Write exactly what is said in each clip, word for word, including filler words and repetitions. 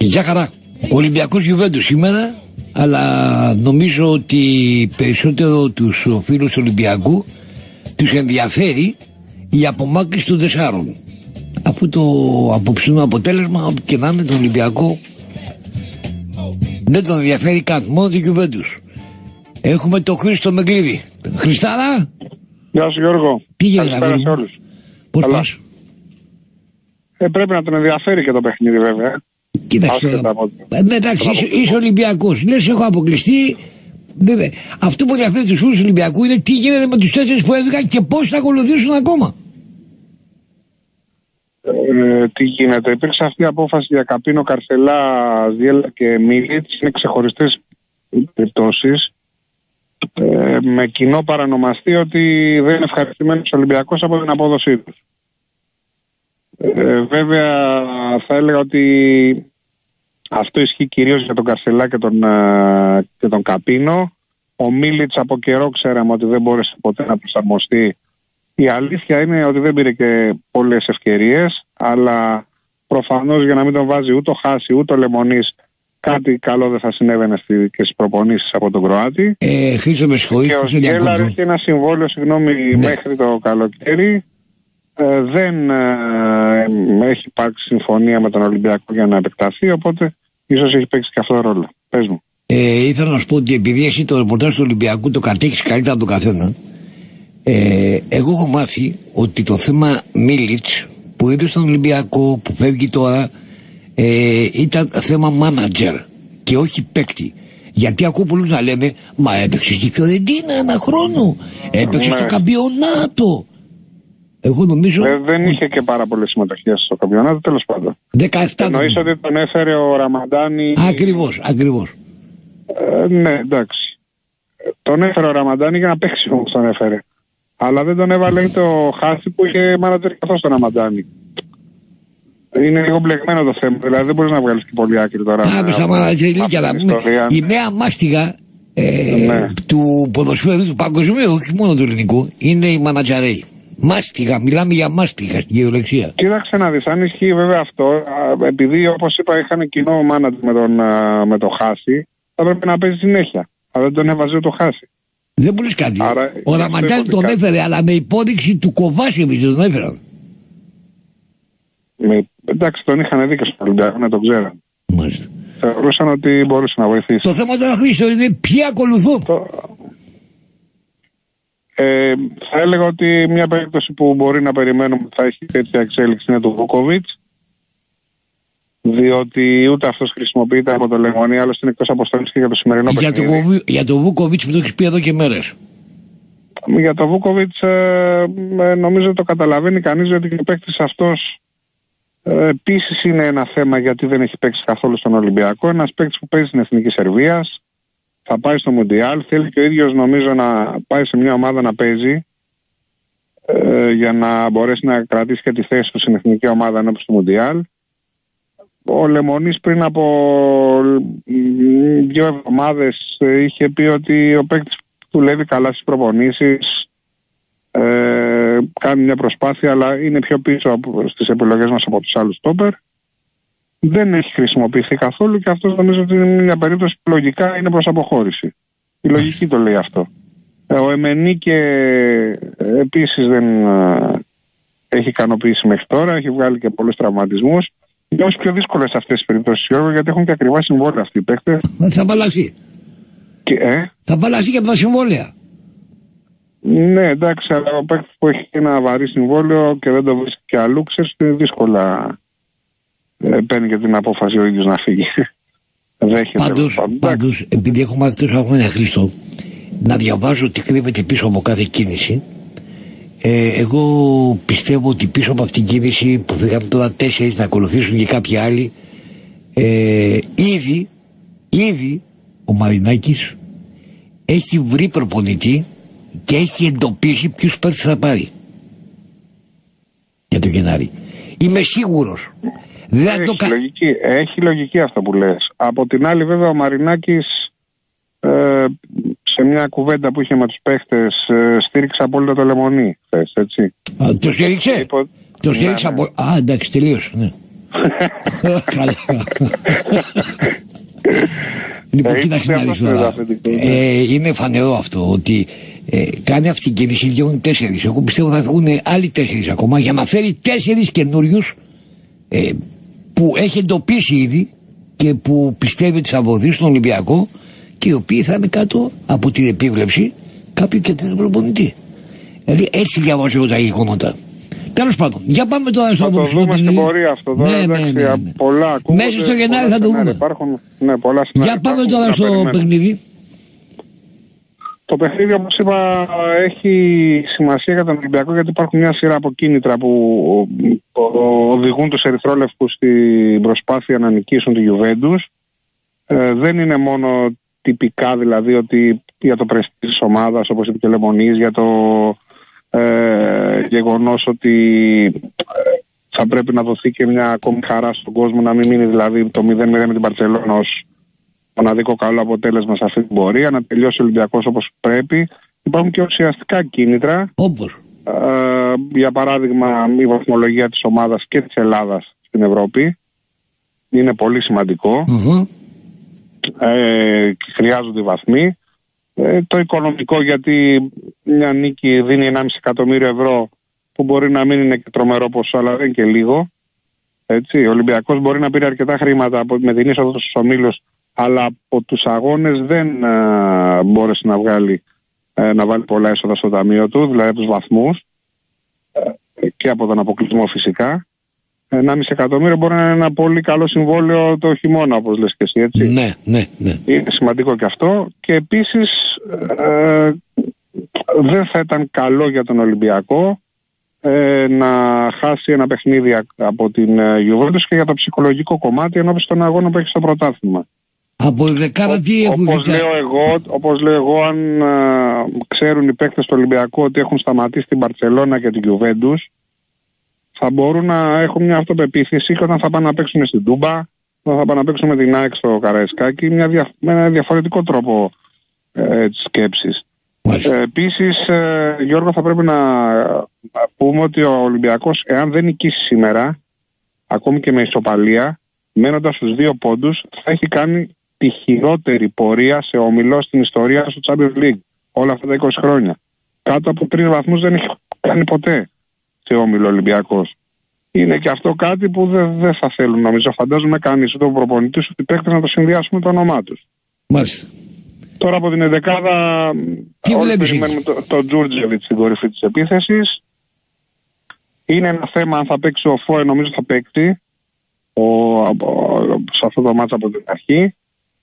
Γεια χαρά. Ολυμπιακός Γιουβέντους σήμερα, αλλά νομίζω ότι περισσότερο τους φίλους του Ολυμπιακού τους ενδιαφέρει η απομάκρυνση των τεσσάρων. Αφού το απόψινό αποτέλεσμα, ό,τι και να είναι, τον Ολυμπιακό δεν τον ενδιαφέρει καν, μόνο τη Γιουβέντους. Έχουμε τον Χρήστο Μεγκλίδη. Χριστάρα! Γεια σου Γιώργο. Τι γίνεται σε όλους. Πώς πας? Ε, πρέπει να τον ενδιαφέρει και το παιχνίδι βέβαια. Κοίταξε, ε, εντάξει, είσαι, είσαι Ολυμπιακός. Λες έχω αποκλειστεί. Βέβαια. Αυτό που ενδιαφέρει τους φίλους του Ολυμπιακού είναι τι γίνεται με τους τέσσερις που έβγαν και πώς θα ακολουθήσουν ακόμα. Ε, τι γίνεται, υπήρξε αυτή η απόφαση για Καπίνο, Καρσελά, Ζιέλα και Μίλιτς. Είναι ξεχωριστές περιπτώσεις. Ε, με κοινό παρανομαστή ότι δεν είναι ευχαριστημένος ο Ολυμπιακός από την απόδοσή του. Ε, βέβαια θα έλεγα ότι αυτό ισχύει κυρίως για τον Καρσελά και τον, ε, και τον Καπίνο. Ο Μίλιτς από καιρό ξέραμε ότι δεν μπόρεσε ποτέ να προσαρμοστεί. Η αλήθεια είναι ότι δεν πήρε και πολλές ευκαιρίες, αλλά προφανώς για να μην τον βάζει ούτε ο Χάση ούτε ο Λεμονής, κάτι καλό δεν θα συνέβαινε στη, και στις προπονήσεις από τον Κροάτη. Ε, Χρήστο, με συγχωρείς. Και ο Σκέλαρ έχει ένα συμβόλαιο, συγγνώμη, ναι, μέχρι το καλοκαίρι. Ε, δεν ε, έχει υπάρξει συμφωνία με τον Ολυμπιακό για να επεκταθεί, οπότε ίσως έχει παίξει και αυτό το ρόλο. Πες μου. Ε, ήθελα να σου πω ότι επειδή εσύ το ρεπορτάζ του Ολυμπιακού το κατέχεις καλύτερα από τον καθένα, ε, εγώ έχω μάθει ότι το θέμα Μίλιτς που είδε στον Ολυμπιακό που φεύγει τώρα ε, ήταν θέμα μάνατζερ και όχι παίκτη. Γιατί ακούω πολλούς να λένε μα έπαιξε στη Φιωρεντίνα ένα χρόνο, έπαιξε ναι. στο καμπιονάτο. Εγώ νομίζω. Ε, δεν είχε και πάρα πολλές συμμετοχές στο καμπιονάτο, τέλος πάντων. δεκαεπτά. Εννοείς ότι τον έφερε ο Ραμαντάνη. Ακριβώς, ακριβώς. Ε, ναι, εντάξει. Τον έφερε ο Ραμαντάνη για να παίξει όμως τον έφερε. Αλλά δεν τον έβαλε το Χάση που είχε μάνατζερ καθώς τον Ραμαντάνη. Είναι λίγο μπλεγμένο το θέμα, δηλαδή δεν μπορείς να βγάλεις και πολύ άκρη τώρα. Πάμε στα μάνατζερ ηλικία. Η νέα μάστιγα ε, ναι. του ποδοσφαίρου του παγκοσμίου, όχι μόνο του ελληνικού, είναι η μάνατζαρέη. Μάστιγα, μιλάμε για μάστιγα στην κυριολεξία. Κοίταξε να δεις, αν ισχύει βέβαια αυτό, επειδή όπως είπα είχαν κοινό μάνατζερ με τον, με τον Χάση, θα πρέπει να παίζει συνέχεια. Αλλά δεν τον έβαζε το Χάση. Δεν μπορείς κάτι. Άρα, ο Ραμαντάνη τον κάτι. έφερε, αλλά με υπόδειξη του Κοβάσεβιτς τον έφεραν. Με, εντάξει, τον είχαν δει και στον Ολυμπιακό, να τον ξέραν. Μάλιστα. Θεωρούσαν ότι μπορούσε να βοηθήσει. Το θέμα τώρα, Χρήστο, είναι ποιοι ακολουθούν. Το... Ε, θα έλεγα ότι μια περίπτωση που μπορεί να περιμένουμε θα έχει τέτοια εξέλιξη είναι του Βούκοβιτς. Διότι ούτε αυτός χρησιμοποιείται από το Λεμονί, άλλωστε είναι εκτός αποστολής και για το σημερινό για παιχνίδι. Το, για το Βούκοβιτς που το έχεις πει εδώ και μέρες. Για το Βούκοβιτς ε, ε, νομίζω το καταλαβαίνει κανείς ότι ο παίκτης αυτός ε, επίσης είναι ένα θέμα γιατί δεν έχει παίξει καθόλου στον Ολυμπιακό. Ένας παίκτης που παίζει στην Εθνική Σερβίας, θα πάει στο Μουντιάλ, θέλει και ο ίδιος νομίζω να πάει σε μια ομάδα να παίζει ε, για να μπορέσει να κρατήσει και τη θέση του στην εθνική ομάδα ενώπιον του Μουντιάλ. Ο Λεμονής πριν από δύο εβδομάδες είχε πει ότι ο παίκτης δουλεύει καλά στις προπονήσεις, ε, κάνει μια προσπάθεια, αλλά είναι πιο πίσω από, στις επιλογές μας από τους άλλους στόπερ. Δεν έχει χρησιμοποιηθεί καθόλου και αυτό νομίζω ότι είναι μια περίπτωση που λογικά είναι προς αποχώρηση. Η λογική το λέει αυτό. Ο Εμενίκε επίσης δεν έχει ικανοποιήσει μέχρι τώρα, έχει βγάλει και πολλούς τραυματισμούς. Είναι όμως πιο δύσκολες αυτές τις περιπτώσεις, Γιώργο, γιατί έχουν και ακριβά συμβόλαια αυτοί οι παίκτες. Θα απαλλαχθεί. Ε? Θα απαλλαχθεί και από τα συμβόλαια. Ναι, εντάξει, αλλά ο παίκτης που έχει ένα βαρύ συμβόλαιο και δεν το βρίσκει και αλλού, ξέρεις, είναι δύσκολα. Ε, παίρνει και την απόφαση ο ίδιος να φύγει. Πάντως, πάντως, επειδή έχω μάθει τόσα χρόνια, Χρήστο, να διαβάζω τι κρύβεται πίσω από κάθε κίνηση, ε, εγώ πιστεύω ότι πίσω από αυτήν την κίνηση που φύγαμε τώρα τέσσερις να ακολουθήσουν και κάποιοι άλλοι, ε, ήδη, ήδη ο Μαρινάκης έχει βρει προπονητή και έχει εντοπίσει ποιους παίκτες θα πάρει για το Γενάρη. Είμαι σίγουρος. Έχει, το... λογική, έχει λογική αυτό που λες. Από την άλλη βέβαια ο Μαρινάκης ε, σε μια κουβέντα που είχε με τους παίχτες ε, στήριξε απόλυτα το Λεμονί χθες, έτσι. Α, το στήριξε? Υπό... Το στήριξε ναι, από... Ναι. Α, εντάξει, τελείωσε, ναι. Καλά. Λοιπόν, κοίταξε να δεις τώρα. Είναι φανερό αυτό ότι ε, κάνει αυτή την κίνηση, βγαίνουν τέσσερις. Εγώ πιστεύω θα βγουν άλλοι τέσσερις ακόμα για να φέρει τέσσερις καινούριους ε, που έχει εντοπίσει ήδη και που πιστεύει ότι θα βοηθήσουν τον Ολυμπιακό και οι οποίοι θα είναι κάτω από την επίβλεψη κάποιου κεντρικού προπονητή. Δηλαδή έτσι διαβάζω εγώ τα γεγονότα. Τέλος πάντων, για πάμε τώρα στο απόψινο. Θα το δούμε στην πορεία αυτό τώρα, ναι, εντάξει, ναι, ναι, ναι. Πολλά ακούγονται. Μέσα στο Γενάρη θα το δούμε. Υπάρχουν, ναι, πολλά για πάμε τώρα στο περιμένουμε. Παιχνίδι. Το παιχνίδι, όπως είπα, έχει σημασία για τον Ολυμπιακό γιατί υπάρχουν μια σειρά από κίνητρα που οδηγούν τους ερυθρόλευκους στην προσπάθεια να νικήσουν τη Γιουβέντους. Ε, δεν είναι μόνο τυπικά δηλαδή ότι για το πρεστίζ της ομάδας, όπως είπε και ο Λεμονής, για το ε, γεγονός ότι ε, θα πρέπει να δοθεί και μια ακόμη χαρά στον κόσμο, να μην μείνει δηλαδή το μηδέν μηδέν με την Μπαρτσελόνα ως μοναδικό καλό αποτέλεσμα σε αυτή την πορεία, να τελειώσει ο Ολυμπιακός όπως πρέπει. Υπάρχουν και ουσιαστικά κίνητρα. Όπως. Ε, για παράδειγμα, η βαθμολογία της ομάδας και της Ελλάδας στην Ευρώπη. Είναι πολύ σημαντικό. Mm-hmm. Ε, χρειάζονται οι βαθμοί. Ε, το οικονομικό, γιατί μια νίκη δίνει ενάμιση εκατομμύριο ευρώ που μπορεί να μην είναι και τρομερό ποσό, αλλά δεν είναι και λίγο. Έτσι, ο Ολυμπιακός μπορεί να πήρε αρκετά χρήματα με την είσοδο στους ομίλους, αλλά από τους αγώνες δεν α, μπόρεσε να βγάλει ε, να βάλει πολλά έσοδα στο ταμείο του, δηλαδή από τους βαθμούς ε, και από τον αποκλεισμό φυσικά. ενάμιση εκατομμύριο μπορεί να είναι ένα πολύ καλό συμβόλαιο το χειμώνα, όπως λες και εσύ, έτσι. Ναι, ναι, ναι. Είναι σημαντικό και αυτό. Και επίσης ε, δεν θα ήταν καλό για τον Ολυμπιακό ε, να χάσει ένα παιχνίδι από την Juventus και για το ψυχολογικό κομμάτι ενώπιση των αγώνων που έχει στο πρωτάθλημα. Από δεκάρα τι έχουν όπως λέω εγώ, όπως λέω εγώ, αν α, ξέρουν οι παίκτες του Ολυμπιακού ότι έχουν σταματήσει την Μπαρτσελόνα και την Juventus, θα μπορούν να έχουν μια αυτοπεποίθηση και όταν θα πάνε να παίξουν στην Τούμπα, όταν θα πάνε να παίξουν με την ΑΕΚ στο Καραϊσκάκι, μια δια, με ένα διαφορετικό τρόπο ε, της σκέψης. Ε, επίσης, ε, Γιώργο, θα πρέπει να, να πούμε ότι ο Ολυμπιακός, εάν δεν νικήσει σήμερα, ακόμη και με ισοπαλία, μένοντας στους δύο πόντους, θα έχει κάνει τη χειρότερη πορεία σε ομιλό στην ιστορία στο Champions League όλα αυτά τα είκοσι χρόνια. Κάτω από τρεις βαθμούς δεν έχει κάνει ποτέ σε όμιλο Ολυμπιακός. Είναι και αυτό κάτι που δεν δε θα θέλουν, νομίζω, φαντάζομαι κανείς ούτε ο προπονητής ούτε οι παίκτες να το συνδυάσουν με το όνομά τους. Μάλιστα. Τώρα από την ενδεκάδα όλοι περιμένουμε τον το Τζούρτζεβιτς στην κορυφή της επίθεσης. Είναι ένα θέμα αν θα παίξει ο Φόε, νομίζω θα παίξει ο, σε αυτό το μάτς από την αρχή.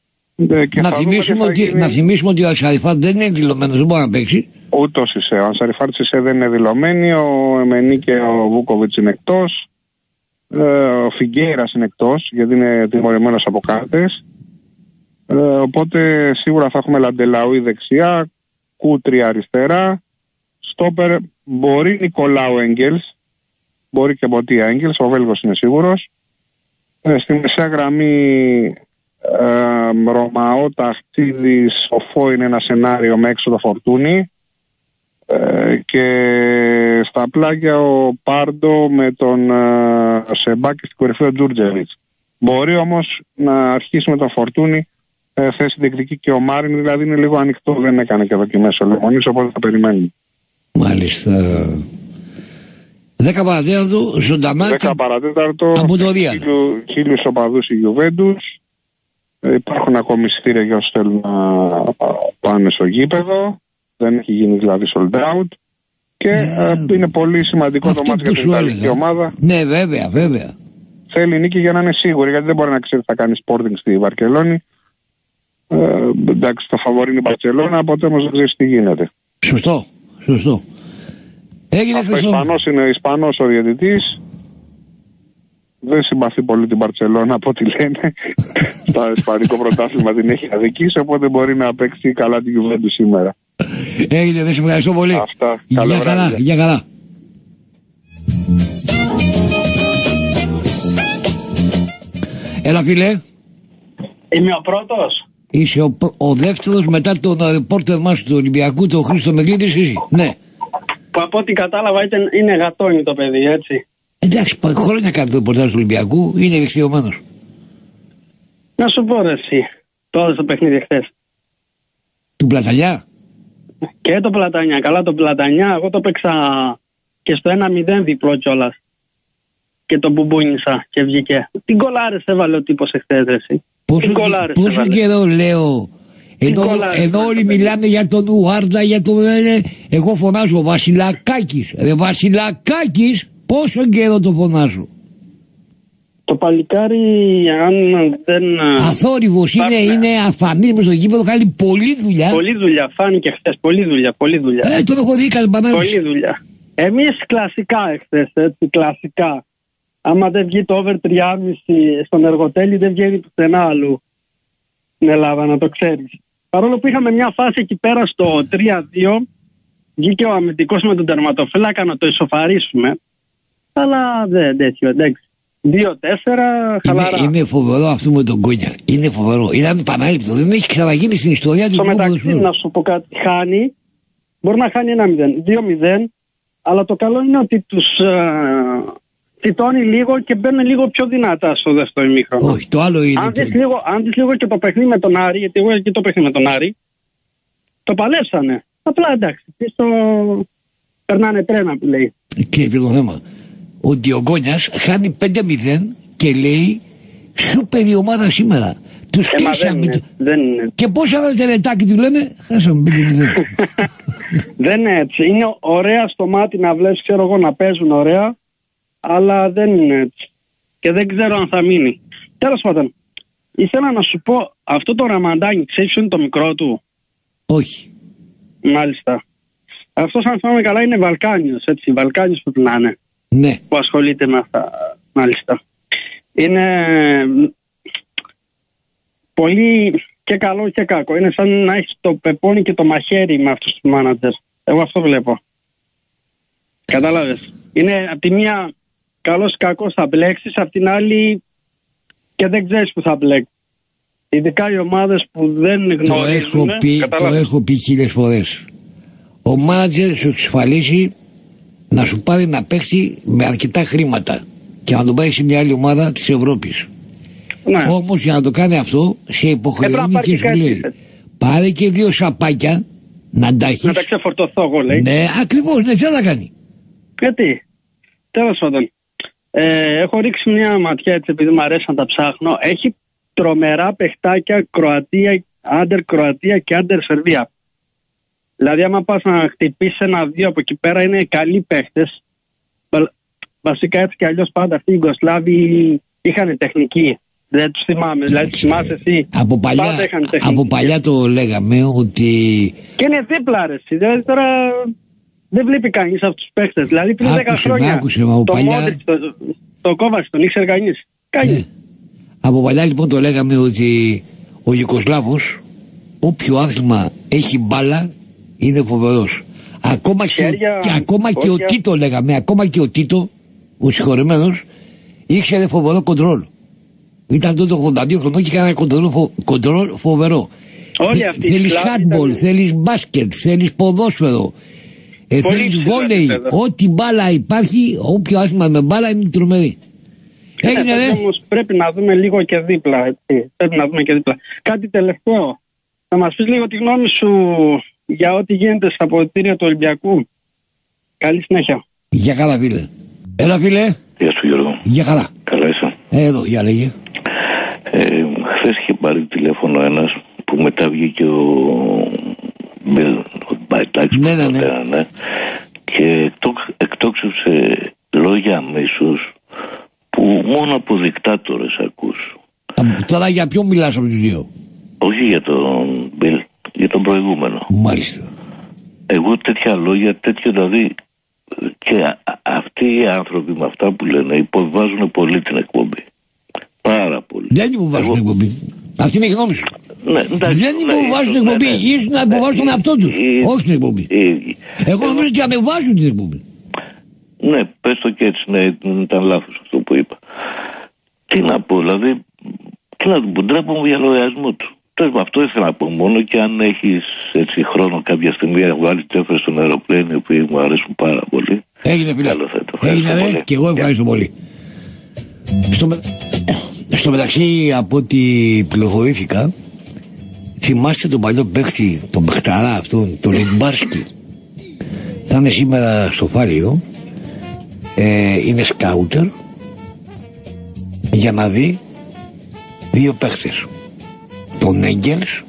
Και να, θυμίσουμε ότι, γίνει... να θυμίσουμε ότι ο Σαριφάτ δεν είναι δηλωμένος, δεν μπορεί να παίξει. Ούτε ο Σισε. Ο Σαριφάτ Σισε δεν είναι δηλωμένοι. Ο Εμενή και ο Βούκοβιτς είναι εκτός. Ε, ο Φιγκέιρας είναι εκτός, γιατί είναι τιμωρημένος από κάρτες. Ε, οπότε σίγουρα θα έχουμε Λαντελαούι δεξιά, Κούτρι αριστερά. Στόπερ μπορεί Νικολάου Έγγελς, μπορεί και Μποτία Έγγελς, ο Βέλγος είναι σίγουρος. Ε, στη μεσαία γραμμή ε, Ρωμαό, Ταχτίδης, ο Φω είναι ένα σενάριο με έξοδο Φορτούνη. Ε, και στα πλάγια ο Πάρντο με τον ε, Σεμπάκη στην κορυφή ο Τζούρτζεβιτς. Μπορεί όμως να αρχίσει με τον Φορτούνη ε, θέση διεκδικεί και ο Μάριν, δηλαδή είναι λίγο ανοιχτό, δεν έκανε και δοκιμές ο Λεμονής, οπότε θα περιμένουμε. Μάλιστα. Δέκα παρατέταρτο, ζωντανά. Δέκα παρατέταρτο, χίλιους οπαδούς η Γιουβέντους. Ε, υπάρχουν ακόμη εισιτήρια για όσους θέλουν να πάνε στο γήπεδο. Δεν έχει γίνει δηλαδή sold out. Και ε, ε, είναι πολύ σημαντικό το μάτι για την Ιταλική ομάδα. Ναι, βέβαια, βέβαια. Θέλει νίκη για να είναι σίγουρη, γιατί δεν μπορεί να ξέρει τι θα κάνει Sporting στη Βαρκελόνη. Ε, εντάξει, το φαβορί είναι η Μπαρτσελόνα, οπότε όμως δεν ξέρει τι γίνεται. Σωστό, σωστό. Έγινε αυτό. Ισπανός είναι Ισπανός ο διαιτητής. Δεν συμπαθεί πολύ την Μπαρτσελόνα από ό,τι λένε. Στο ισπανικό πρωτάθλημα την έχει αδικήσει, οπότε μπορεί να παίξει καλά την Juventus σήμερα. Έγινε, δεν σε ευχαριστώ πολύ. Αυτά. Για καλά, για καλά. Έλα φίλε. Είμαι ο πρώτος. Είσαι ο, ο δεύτερος μετά τον ρεπόρτερ μας του Ολυμπιακού, τον Χρήστο Μεγκλίδη, εσύ. Ναι. Που από ό,τι κατάλαβα ήταν, είναι γατόνι το παιδί, έτσι. Εντάξει, χρόνια κάνει το ρεπορτάζ του Ολυμπιακού, είναι εξοικειωμένος. Να σου πω ρε εσύ, τώρα στο παιχνίδι χθες. Του Πλατανιά. Και το Πλατανιά, καλά το Πλατανιά, εγώ το παίξα και στο ένα μηδέν διπλό κιόλας. Και το μπουμπούνισα και βγήκε. Τι γκολάρες έβαλε ο τύπος εχθές ρε εσύ. Πόσο, πόσο καιρό λέω. Εδώ, εδώ όλοι μιλάνε για τον Ουάρντα, για τον... Εγώ φωνάζω Βασιλακάκης. Ρε Βασιλακάκης, πόσο καιρό το φωνάζω. Το παλικάρι, αν δεν... Αθόρυβος είναι, είναι αφανής μες στο γήπεδο, κάνει πολλή δουλειά. Πολλή δουλειά, φάνηκε χθες, πολλή δουλειά, πολλή δουλειά. Ε, τον έχω δει, κάνει μπανάνες. Πολλή δουλειά. Εμείς κλασικά εχθές, έτσι, κλασικά. Άμα δεν βγει το over τριάμισι στον εργοτέλη, δεν βγαίνει πουθενά αλλού στην Ελλάδα, να το ξέρεις. Παρόλο που είχαμε μια φάση εκεί πέρα στο τρία δύο, βγήκε ο αμυντικός με τον τερματοφύλακα να το ισοφαρίσουμε. Αλλά δεν τέτοιο, εντάξει. δύο τέσσερα, χαλαρά. Είναι, είναι φοβερό αυτό με τον Κόνια. Είναι φοβερό. Ήταν πανάληπτο. Δεν έχει ξαναγίνει στην ιστορία του. Στο μεταξύ, να σου πω κάτι. Χάνει, μπορεί να χάνει ένα μηδέν, δύο μηδέν, αλλά το καλό είναι ότι τους uh, τσιτώνει λίγο και μπαίνουν λίγο πιο δυνατά στο δεύτερο ημίχρονο. Όχι, το άλλο είναι. Αν δεις το... λίγο, λίγο και το παιχνίδι με τον Άρη, γιατί εγώ και το παιχνίδι με τον Άρη, το παλέψανε. Απλά εντάξει, στο... περνάνε τρένα που λέει. Και το θέμα. Ότι ο Γκόνιας χάνει πέντε μηδέν και λέει σούπερ η ομάδα σήμερα. Τους κλείσαμε. Δεν, δεν είναι. Και πώς άλλα τελετάκι του λένε, χάσαμε πέντε μηδέν. Δεν είναι έτσι. Είναι ωραία στο μάτι να βλέπεις, ξέρω εγώ, να παίζουν ωραία, αλλά δεν είναι έτσι. Και δεν ξέρω αν θα μείνει. Τέλος πάντων, ήθελα να σου πω, αυτό το Ραμαντάνι, ξέρεις ποιο είναι το μικρό του? Όχι. Μάλιστα. Αυτός, αν θυμάμαι καλά, είναι Βαλκάνιος, έτσι. Βαλκάνιος που να είναι. Ναι. Που ασχολείται με αυτά, μάλιστα. Είναι πολύ και καλό και κακό. Είναι σαν να έχει το πεπόνι και το μαχαίρι με αυτούς τους μάνατζερ. Εγώ αυτό βλέπω. Κατάλαβες. Είναι απ' τη μία καλός κακός θα μπλέξεις, απ' την άλλη και δεν ξέρεις που θα μπλέξεις. Ειδικά οι ομάδες που δεν γνωρίζουν. Το έχω πει, το έχω πει χίλιες φορές. Ο μάνατζερ σου εξασφαλίσει να σου πάρει να παίξει με αρκετά χρήματα και να τον πάει σε μια άλλη ομάδα της Ευρώπης. Ναι. Όμως για να το κάνει αυτό σε υποχρεώνει και σου λέει πάρε και δύο σαπάκια να τα έχεις. Να τα ξεφορτωθώ εγώ, λέει. Ναι, ακριβώς, ναι, τι θα κάνει. Γιατί, τέλος πάντων, ε, έχω ρίξει μια ματιά έτσι επειδή μου αρέσει να τα ψάχνω. Έχει τρομερά παιχτάκια Κροατία, άντερ Κροατία και άντερ Σερβία. Δηλαδή, άμα πας να χτυπήσεις ένα-δύο από εκεί πέρα, είναι καλοί παίχτες. Βασικά έτσι κι αλλιώς πάντα αυτοί οι Ιουγκοσλάβοι είχαν τεχνική. Δεν τους θυμάμαι. Δηλαδή, θυμάσαι εσύ. Από παλιά, από παλιά το λέγαμε ότι. Και είναι δίπλα, ρε. Δηλαδή τώρα δεν βλέπει κανείς αυτούς τους παίχτες. Δηλαδή πριν δέκα χρόνια. Άκουσε, από το παλιά. Μόντριτς, το, το Κόβας, τον ήξερε κανείς. Κανείς. Ε, από παλιά λοιπόν το λέγαμε ότι ο Ιουγκοσλάβος, όποιο άθλημα έχει μπάλα, είναι φοβερός. Ακόμα, Χέρια, και, και, ακόμα και ο Τίτο λέγαμε, ακόμα και ο Τίτο, ο συγχωρεμένος, ήξερε φοβερό κοντρόλ. Ήταν τότε ογδόντα δύο χρονών και έκανε κοντρόλ, φο, κοντρόλ φοβερό. Θε, θέλεις handball, ήταν... θέλεις μπάσκετ, θέλεις ποδόσφαιρο, ε, θέλεις βόλεϊ, ό,τι μπάλα υπάρχει, όποιο άθλημα με μπάλα είναι τρομερή. Ε, Έγινε, ε, όμως πρέπει να δούμε λίγο και δίπλα, έτσι. Πρέπει να δούμε και δίπλα. Κάτι τελευταίο. Θα μας πεις λίγο τη γνώμη σου για ό,τι γίνεται στα αποδυτήρια του Ολυμπιακού. Καλή συνέχεια. Για καλά, φίλε. Έλα, φίλε. Γεια σου, Γιώργο. Για καλά. Καλά είσαι. Εδώ, για λέγε. Ε, χθες είχε πάρει τηλέφωνο ένας που μετά βγήκε ο Μπαϊτάκης. Ναι, ναι, ναι. ναι. Και εκτόξευσε λόγια μίσους που μόνο από δικτάτορες ακούς. Α, τώρα για ποιον μιλάς από τους δύο? Όχι για τον Μπιλ, για τον προηγούμενο. Μάλιστα. Εγώ τέτοια λόγια, τέτοια δηλαδή, και α, αυτοί οι άνθρωποι με αυτά που λένε υποβάζουν πολύ την εκπομπή. Πάρα πολύ. Δεν υποβάζουν Εγώ... την εκπομπή. Αυτή είναι η γνώμη σου. Ναι, εντάξει, δεν υποβάζουν την εκπομπή. Ναι, ναι. Ίσως να υποβάζουν ναι, τον εαυτό τους. Όχι την εκπομπή. Η... Εγώ νομίζω ότι ανεβάζουν την εκπομπή. Ναι, πες το και έτσι, ναι, ήταν λάθος αυτό που είπα. Τι να πω, δηλαδή, τι να πω, ντρέπομαι για λογαριασμό του. Τέλος με αυτό ήθελα να πω μόνο, και αν έχεις έτσι χρόνο κάποια στιγμή να βγάλεις τσέφρες στον αεροπλάνο, οι οποίοι μου αρέσουν πάρα πολύ. Έγινε φίλε. Έγινε ρε, και εγώ ευχαριστώ πολύ. Στο, με... Στο μεταξύ, από ό,τι πληροφορήθηκα, θυμάστε τον παλιό παίχτη, τον παιχταρά αυτόν, τον Λιμπάρσκι. Θα είναι σήμερα στο Φάλιο, ε, είναι σκάουτερ, για να δει δύο παίχτες, τον Έγγελς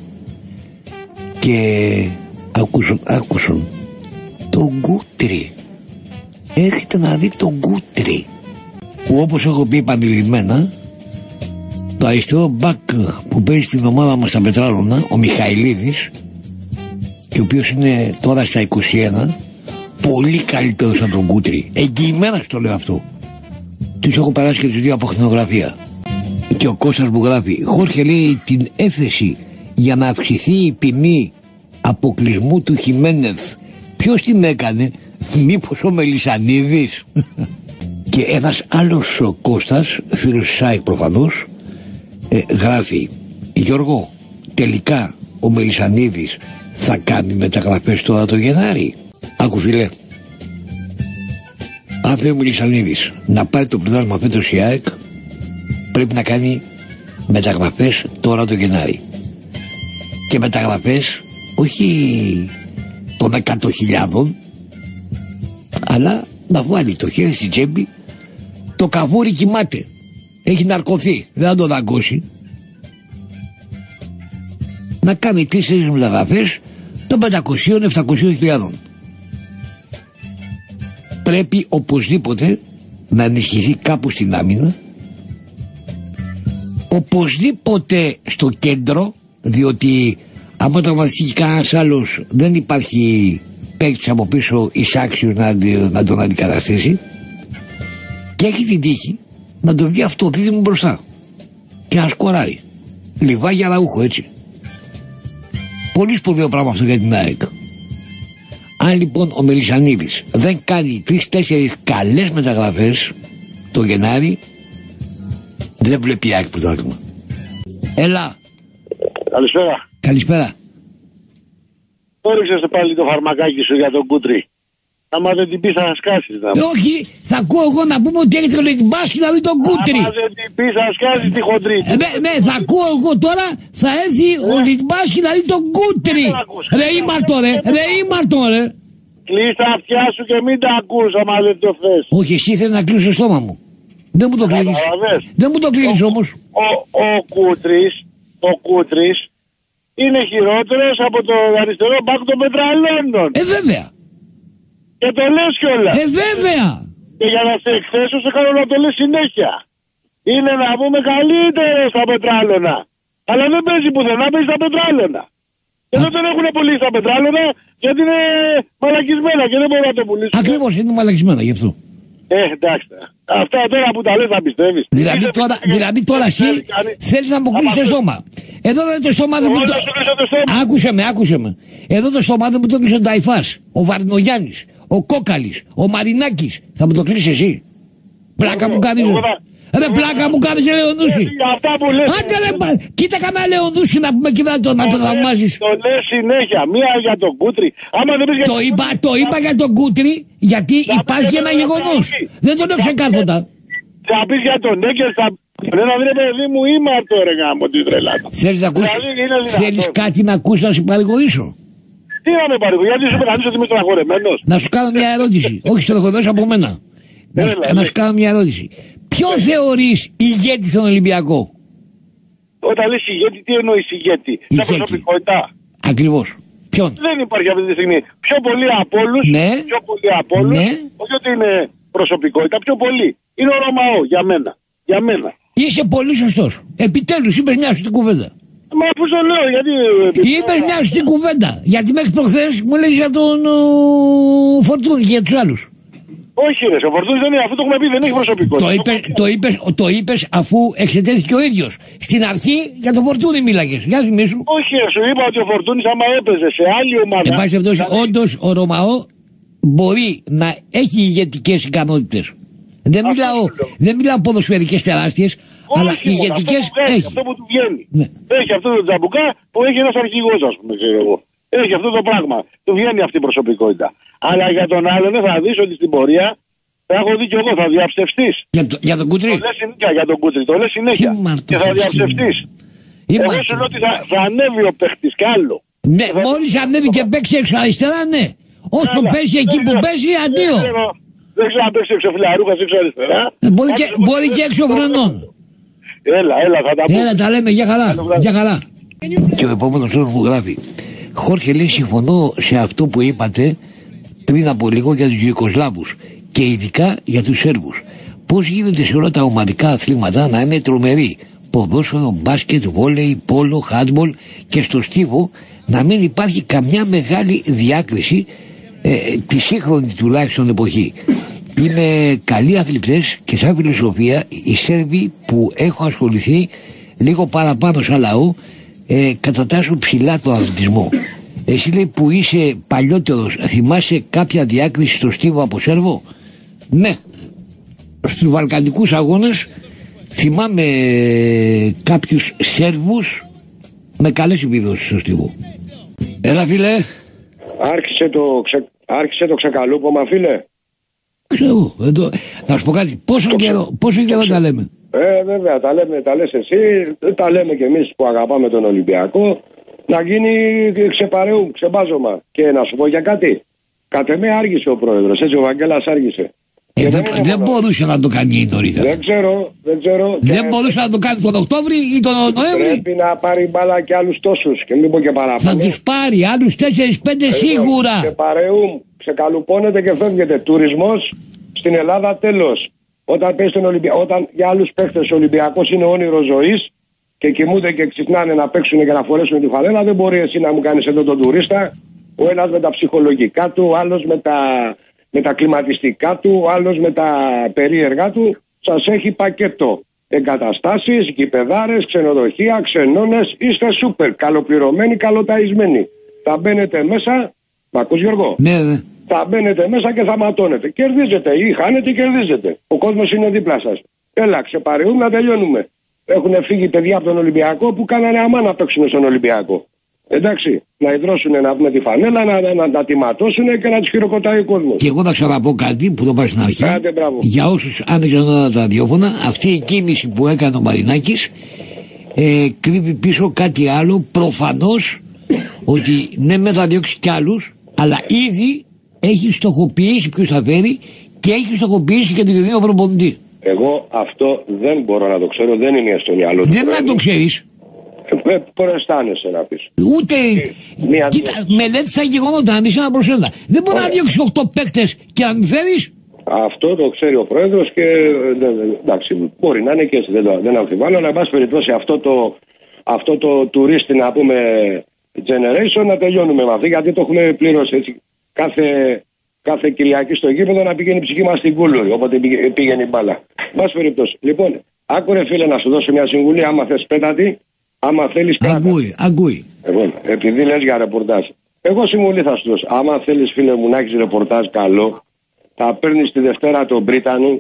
και άκουσαν, άκουσαν τον Γκούτρι. Έχετε να δει τον Γκούτρι, που όπως έχω πει επανειλημμένα, το αριστερό μπακ που παίζει στην ομάδα μας στα Πετράρωνα, ο Μιχαηλίδης, και ο οποίος είναι τώρα στα είκοσι ένα, πολύ καλύτερος από τον Γκούτρι. Εγγυημένα στο λέω αυτό. Τους έχω περάσει και τους δύο από χνογραφία. Και ο Κώστας μου γράφει, Χόρχε, λέει, την έφεση για να αυξηθεί η ποινή αποκλεισμού του Χιμένεθ. Ποιος την έκανε, μήπως ο Μελισσανίδης? Και ένας άλλος ο Κώστας, φίλος ΣΑΙΚ προφανώς, ε, γράφει, Γιώργο, τελικά ο Μελισσανίδης θα κάνει μεταγραφές τώρα το Γενάρη? Άκου φίλε, αν θέλει ο Μελισσανίδης να πάρει το πρωτάθλημα φέτος η ΑΕΚ, πρέπει να κάνει μεταγραφές τώρα το Γενάρη. Και μεταγραφές όχι των εκατό χιλιάδων, αλλά να βάλει το χέρι στην τσέπη. Το καβούρι κοιμάται, έχει ναρκωθεί, δεν θα το δαγκώσει. Να κάνει τέσσερις μεταγραφές των πεντακόσιων με επτακόσιων χιλιάδων. Πρέπει οπωσδήποτε να ενισχυθεί κάπου στην άμυνα, οπωσδήποτε στο κέντρο, διότι άμα τραυματιστεί κανένας άλλος δεν υπάρχει παίκτης από πίσω εισάξιος να, να τον αντικαταστήσει, και έχει την τύχη να τον βγει αυτό δίδυμο μπροστά και να σκοράρει. Λιβάγια Ραούχο, έτσι. Πολύ σπουδαίο πράγμα αυτό για την ΑΕΚ. Αν λοιπόν ο Μελισσανίδης δεν κάνει τρεις-τέσσερις καλές μεταγραφές το Γενάρη, δεν βλέπει η ΑΕΚ πρωτάθλημα. Έλα. Καλησπέρα. Καλησπέρα. Όριξες πάλι το φαρμακάκι σου για τον Κούτρι. Άμα δεν την πεις θα σκάσεις. Ε, όχι, θα ακούω εγώ να πούμε ότι έχετε το Λιμπάρσκι να δει τον Κούτρι. Άμα δεν την πεις θα σκάσεις τη χοντρή. Ε, ναι, ναι, θα ακούω εγώ τώρα, θα έρθει ε. ο Λιμπάρσκι να δει τον Κούτρι. Ρε ήμαρτο ρε, ρε ήμαρτο ρε. Κλείς τα αυτιά σου και μην τα ακούς άμα δεν το θες. Όχι, εσύ θέλει να κλείσει το στόμα μου. Δεν μου το κλείνεις. Δεν μου το κλείνεις όμως. Ο, ο, ο Κούτρις, ο Κούτρις είναι χειρότερος από το αριστερό μπακ των Πετραλώνων. Ε, βέβαια. Και το λες κιόλας. Ε, βέβαια. Και για να σε εκθέσω σε κάνω να το λες συνέχεια. Είναι να πούμε καλύτερο στα Πετράλωνα. Αλλά δεν παίζει πουθενά, παίζει στα Πετράλωνα. Και δεν τον έχουν πουλήσει στα Πετράλωνα γιατί είναι μαλακισμένα και δεν μπορούν να το πουλήσουν. Ακριβώς, είναι μαλακισμένα γι' αυτό. Ε, εντάξει. Αυτά τώρα που τα λες θα πιστεύεις. Δηλαδή τώρα, δηλαδή τώρα εσύ θέλεις να μου κλείσεις το στόμα. Εδώ δεν το στόμα δεν μου το... Άκουσε με, άκουσε με. Εδώ το στόμα δεν μου το κλείσει ο Νταϊφάς, ο Βαρδινογιάννης, ο Κόκαλης, ο Μαρινάκης. Θα μου το κλείσεις εσύ? Πλάκα μου κάνεις. Ρε πλάκα μου κάνεις, Λεωνούση. Άντε ρε, κοίτα κανένα Λεωνούση να πούμε και να το θαυμάζεις. Το λες συνέχεια, μία για τον Κούτρι. Το είπα, το είπα για τον Κούτρι γιατί υπάρχει ένα γεγονός. Δεν το λέω ξεκάθαρα. Θα πεις για τον Έγκερ, θα δεν θα βρει παιδί μου ήμαρτο ρε γάμο τη τρελάτα. Θέλεις να ακούσεις, θέλεις κάτι να ακούσεις να σε παρηγορήσω? Τι να με παρηγορήσω, γιατί σου πετανείς ότι είμαι στεναχωρεμένος? Να σου κάνω μια ερώτηση, όχι στεναχωρεμένος από μένα. Να σου, να σου κάνω μια ερώτηση. Ποιο θεωρείς ηγέτη στον Ολυμπιακό? Όταν λες ηγέτη, τι εννοείς ηγέτη? Τα προσωπικότητα. Ακριβώς. Ποιον? Δεν υπάρχει αυτή τη στιγμή. Πιο πολύ από όλους. Ναι. Πιο πολύ από όλους. Ναι. Όχι ότι είναι προσωπικότητα, πιο πολύ. Είναι ο Ρωμαό για μένα. Για μένα. Είσαι πολύ σωστός. Επιτέλους είπες μια σωστή κουβέντα. Μα πού το λέω, γιατί... Είπες μια σωστή κουβέντα. Γιατί μέχρι προχθές μου λέγεις για τον ο, Φορτούνη και για τους άλλους. Όχι ρε, ο Φορτούνης δεν είναι, αφού το έχουμε πει, δεν έχει προσωπικότητα. Το, είπε, το, είπες, το είπες αφού εξετέθηκε ο ίδιος. Στην αρχή για τον Φορτούνη μίλαγες. Για θυμίσου. Όχι ρε, σου είπα ότι ο Φορτούνης άμα έπαιζε σε άλλη ομάδα... Εν πάση περιπτώσει, δηλαδή... όντως ο Ρωμαό μπορεί να έχει ηγετικές ικανότητες. Δεν μιλάω, δεν μιλάω ποδοσφαιρικές τεράστιες, όχι, αλλά ηγετικές αυτό έχει. Αυτό που του βγαίνει. Ναι. Έχει αυτό το τζαμπουκά που έχει ένας αρχηγός, ας πούμε, ξέρω εγώ. Έχει αυτό το πράγμα. Του βγαίνει αυτή η προσωπικότητα. Αλλά για τον άλλον θα δεις ότι στην πορεία θα έχω δει κι εγώ, θα διαψευστείς. Για, το, για τον Κούτρι. Το λες συνέχεια για τον Κούτρι, το λες συνέχεια. Και θα διαψευστείς. Εγώ σου λέω ότι θα, θα ανέβει ο παίχτης κι άλλο. Ναι, θα... μόλις ανέβει και παίξει έξω αριστερά, ναι. Όσο παίζει εκεί που παίζει, αντίο. Δεν ξέρω αν παίξει έξω φιλαρούχας έξω αριστερά. Μπορεί και, μπορεί και έξω βρονών. Έλα, έλα, θα τα πούμε. Έλα, τα λέμε, για καλά. Για καλά. Και ο επόμενος τώρα μου γράφει. Χόρχε, λέει, συμφωνώ σε αυτό που είπατε πριν από λίγο για τους Ιουγκοσλάβους και ειδικά για τους Σέρβους. Πώς γίνεται σε όλα τα ομαδικά αθλήματα να είναι τρομεροί? Ποδόσφαιρο, μπάσκετ, βόλεϊ, πόλο, χάντμπολ και στο στίβο να μην υπάρχει καμιά μεγάλη διάκριση ε, τη σύγχρονη τουλάχιστον εποχή. Είναι καλοί αθλητές και σαν φιλοσοφία οι Σέρβοι που έχω ασχοληθεί λίγο παραπάνω σαν λαό ε, κατατάσσουν ψηλά τον αθλητισμό. Εσύ, λέει, που είσαι παλιότερος, θυμάσαι κάποια διάκριση στο στίβο από Σέρβο? Ναι. Στους βαλκανικούς αγώνες θυμάμαι κάποιους Σέρβους με καλές επιδόσεις στο στίβο. Έλα, φίλε. Άρχισε το, ξε... Άρχισε το ξεκαλούπομα, φίλε. Ξέρω. Το... Να σου πω κάτι. Πόσο καιρό, πόσο καιρό τα λέμε? Ε, βέβαια, τα λέμε, τα λες εσύ, τα λέμε κι εμείς που αγαπάμε τον Ολυμπιακό. Να γίνει ξεπαρεού, ξεμπάζωμα. Και να σου πω για κάτι. Κατ' εμέ άργησε ο πρόεδρος, έτσι ο Βαγγέλας άργησε. Ε, δεν δεν, δεν μπορούσε να το κάνει νωρίτερα. Δεν ξέρω, δεν ξέρω. Δεν και... μπορούσε να το κάνει τον Οκτώβρη ή τον Νοέμβρη. Πρέπει να πάρει μπάλα και άλλους τόσους και μην πω και παραπάνω. Θα τους πάρει άλλους τέσσερις πέντε σίγουρα. Ξεπαρεού, ξεκαλουπώνεται και φεύγεται. Τουρισμός στην Ελλάδα τέλος. Όταν πες τον Ολυμπια... Όταν για άλλους παίχτες ο Ολυμπιακός είναι όνειρο ζωής και κοιμούνται και ξυπνάνε να παίξουν και να φορέσουν τη φανέλα, δεν μπορεί εσύ να μου κάνεις εδώ τον τουρίστα. Ο ένας με τα ψυχολογικά του, ο άλλος με τα, με τα κλιματιστικά του, ο άλλος με τα περίεργά του. Σας έχει πακέτο. Εγκαταστάσεις, γηπεδάρες, ξενοδοχεία, ξενώνες. Είστε σούπερ. Καλοπληρωμένοι, καλοταϊσμένοι. Θα μπαίνετε μέσα. Μ' ακούς, Γιώργο? Ναι, ναι. Θα μπαίνετε μέσα και θα ματώνετε. Κερδίζετε ή χάνετε ή κερδίζετε. Ο κόσμος είναι δίπλα σας. Έλα, ξεπαρεούμε να τελειώνουμε. Έχουν φύγει παιδιά από τον Ολυμπιακό που κάνανε αμά να παίξουν στον Ολυμπιακό. Εντάξει, να ιδρώσουν να πούμε τη φανέλα, να, να, να, να τη ματώσουν και να τους χειροκροτάει ο κόσμος. Και εγώ θα ξαναπώ κάτι που το πάει στην αρχή. Άντε, για όσους άνοιξαν όλα τα ραδιόφωνα, αυτή η κίνηση που έκανε ο Μαρινάκης ε, κρύβει πίσω κάτι άλλο. Προφανώς ότι ναι, με θα διώξει κι άλλους, αλλά ήδη έχει στοχοποιήσει ποιος θα φέρει και έχει στοχοποιήσει και τη διδύο προπονητή. Εγώ αυτό δεν μπορώ να το ξέρω, δεν είναι στο μυαλό του. Δεν να το ξέρεις. Ε, Πώς αισθάνεσαι να πεις? Ούτε. Μια κοίτα, μελέτησα γεγονότα, να δεις ένα προς ένα. Δεν μπορεί να διώξει οκτώ παίκτες και να μην φέρεις. Αυτό το ξέρει ο πρόεδρος και εντάξει, μπορεί να είναι και έτσι, δεν, το, δεν αμφιβάλλω, αλλά εν πάση περιπτώσει αυτό το, αυτό το τουρίστη να πούμε generation να τελειώνουμε με αυτό, γιατί το έχουμε πληρώσει έτσι. Κάθε, κάθε Κυριακή στο γήπεδο να πηγαίνει η ψυχή μας στην Κούλουρη, όποτε πήγαινε η μπάλα. Εν πάση περιπτώσει. Λοιπόν, άκουρε φίλε να σου δώσω μια συμβουλή, άμα θες πέτατη, άμα θέλεις κράτα. Ακούει, ακούει. Λοιπόν, επειδή λες για ρεπορτάζ, εγώ συμβουλή θα σου δώσω. Άμα θέλεις φίλε μου να έχεις ρεπορτάζ καλό, θα παίρνεις τη Δευτέρα τον Μπρίτανο,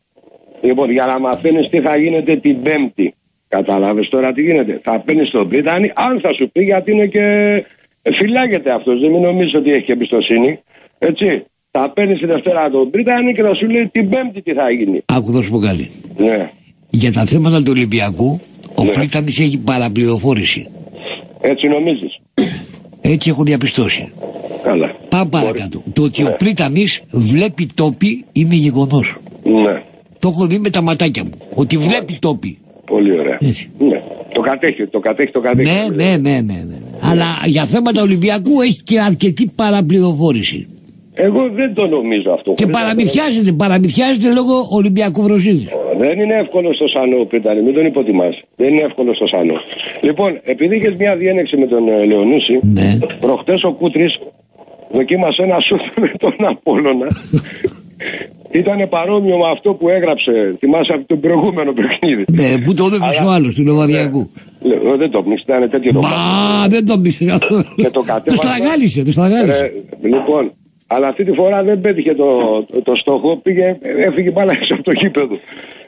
λοιπόν, για να μαθαίνεις τι θα γίνεται την Πέμπτη. Κατάλαβες τώρα τι γίνεται? Θα παίρνεις τον Μπρίτανο, αν θα σου πει, γιατί είναι και φυλάγεται αυτός, δεν μην νομίζεις ότι έχει εμπιστοσύνη. Έτσι. Θα παίρνεις τη Δευτέρα τον Μπρίτανο και θα σου λέει την Πέμπτη τι θα γίνει. Άκου, θα σου πω κάτι. Ναι. Για τα θέματα του Ολυμπιακού, ο ναι. Πρίτανης έχει παραπληροφόρηση. Έτσι νομίζεις? Έτσι έχω διαπιστώσει. Καλά. Πάμε παρακάτω. Το ότι ναι. ο Πρίτανης βλέπει τόπι είναι γεγονός. Ναι. Το έχω δει με τα ματάκια μου. Ότι βλέπει ναι. τόπι. Πολύ ωραία. Έτσι. Ναι. Το κατέχει, το κατέχει, το κατέχει. Ναι, ναι, ναι, ναι, ναι. ναι. Αλλά για θέματα Ολυμπιακού έχει και αρκετή παραπληροφόρηση. Εγώ δεν το νομίζω αυτό. Και παραμυθιάζεται, παραμυθιάζεται λόγω Ολυμπιακού Βροσίδη. Δεν είναι εύκολο στο Σανό, Πρίτανη, μην τον υποτιμάς. Δεν είναι εύκολο στο Σανό. Λοιπόν, επειδή είχες μια διένεξη με τον ε, Λεωνούση, ναι. προχτές ο Κούτρης δοκίμασε ένα σούτ με τον Απόλλωνα. Ήταν παρόμοιο με αυτό που έγραψε, θυμάσαι από τον προηγούμενο παιχνίδι. Ναι, που το έδωσε ο άλλος του Λεβαδιακού. Ναι, δεν το πνίξε, ήταν τέτοιο το πράγμα. Μα, δεν το πνίξε αυτό. Το στραγάλισε, το στραγάλισε. Λοιπόν, αλλά αυτή τη φορά δεν πέτυχε το, το, το στόχο, πήγε, έφυγε μπάλα έξω από το γήπεδο.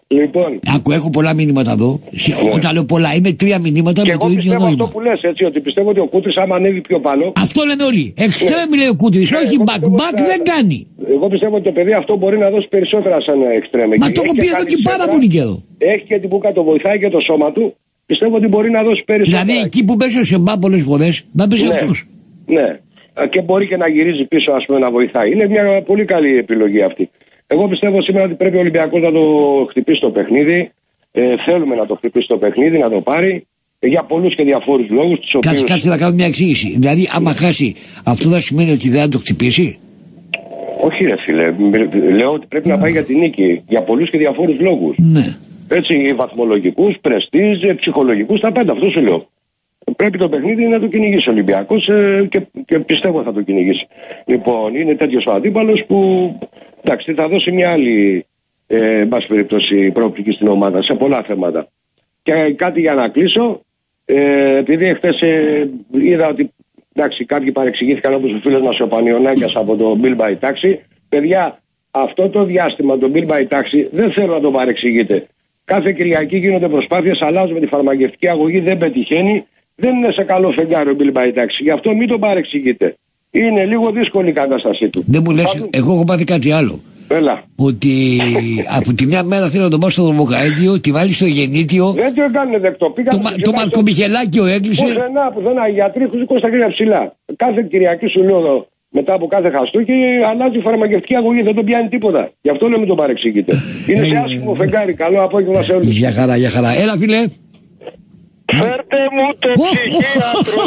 Λοιπόν. Άκου, έχω πολλά μηνύματα εδώ. Ναι. Όταν λέω πολλά, είναι τρία μηνύματα και με το ίδιο νόημα. Αυτό που λες, έτσι, ότι πιστεύω ότι ο Κούτρης άμα ανέβει πιο πάνω. Αυτό λένε όλοι. Εξτρέμ, ναι. λέει ο Κούτρης, ναι, όχι back. Back να... δεν κάνει. Εγώ πιστεύω ότι το παιδί αυτό μπορεί να δώσει περισσότερα σαν εξτρέμ. Μα το έχω πει εδώ και πάρα πολύ καιρό. Έχει και την μπούκα, το βοηθάει και το σώμα του. Πιστεύω ότι μπορεί να δώσει περισσότερα. Δηλαδή εκεί που παίζει ο Σεμπά πολλές φορές, να παίζει ναι. αυτός. Ναι. Και μπορεί και να γυρίζει πίσω, ας πούμε, να βοηθάει. Είναι μια πολύ καλή επιλογή αυτή. Εγώ πιστεύω σήμερα ότι πρέπει ο Ολυμπιακός να το χτυπήσει το παιχνίδι. Ε, θέλουμε να το χτυπήσει το παιχνίδι, να το πάρει. Για πολλούς και διαφόρους λόγους. Κάτσε, οποίους... κάτσε να κάνω μια εξήγηση. Δηλαδή, άμα χάσει, αυτό θα σημαίνει ότι δεν θα το χτυπήσει. Όχι, ρε φίλε. Λέω ότι πρέπει να πάει για την νίκη. Για πολλούς και διαφόρους λόγους. Ναι. Έτσι, βαθμολογικούς, πρεστίζ, ψυχολογικούς, τα πάντα. Αυτό σου λέω. Πρέπει το παιχνίδι να το κυνηγήσει ο Ολυμπιακός ε, και, και πιστεύω θα το κυνηγήσει. Λοιπόν, είναι τέτοιος ο αντίπαλος που εντάξει, θα δώσει μια άλλη ε, μπας περιπτώσει προοπτική στην ομάδα σε πολλά θέματα. Και κάτι για να κλείσω, ε, επειδή εχθές ε, είδα ότι εντάξει, κάποιοι παρεξηγήθηκαν όπως ο φίλος μας ο Πανιωνάκιας από το Bill by Taxi. Παιδιά, αυτό το διάστημα το Bill by Taxi δεν θέλω να το παρεξηγείτε. Κάθε Κυριακή γίνονται προσπάθειες, αλλάζουμε τη φαρμακευτική αγωγή, δεν πετυχαίνει. Δεν είναι σε καλό φεγγάρι ο Bill by Taxi. Γι' αυτό μην τον παρεξηγείτε. Είναι λίγο δύσκολη η κατάστασή του. Δεν μου λες, Πάτου... εγώ έχω πάθει κάτι άλλο. Έλα. Ότι από τη μια μέρα θέλω να τον πάω στο δρομοκαίδιο, τη βάλει στο γεννήτιο. Δεν το έκανε δεκτό. Πήγα το το Μαρκομιχελάκιο έκλεισε. Πουθενά, πουθενά. Οι γιατροί έχουν σηκώσει τα κρύα ψηλά. Κάθε Κυριακή σου λέω εδώ, μετά από κάθε Χαστούκι, αλλάζει η φαρμακευτική αγωγή. Δεν τον πιάνει τίποτα. Γι' αυτό λέμε τον παρεξηγείτε. Είναι σε άσχημο φεγγάρι. Καλό απόγευμα σε όλους. Για χαρά, για χαρά. Έλα, φίλε. Φέρτε μου το ψυχίατρο.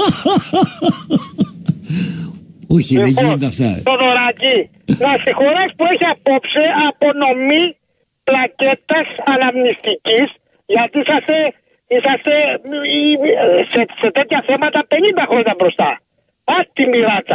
Όχι, δεν γίνονται αυτά. Το δωράκι. Να συγχωράς που έχει απόψε απονομή πλακέτας αναμνηστικής, γιατί είσαστε, είσαστε σε, σε τέτοια θέματα πενήντα χρόνια μπροστά. Ας τη μοιράτα.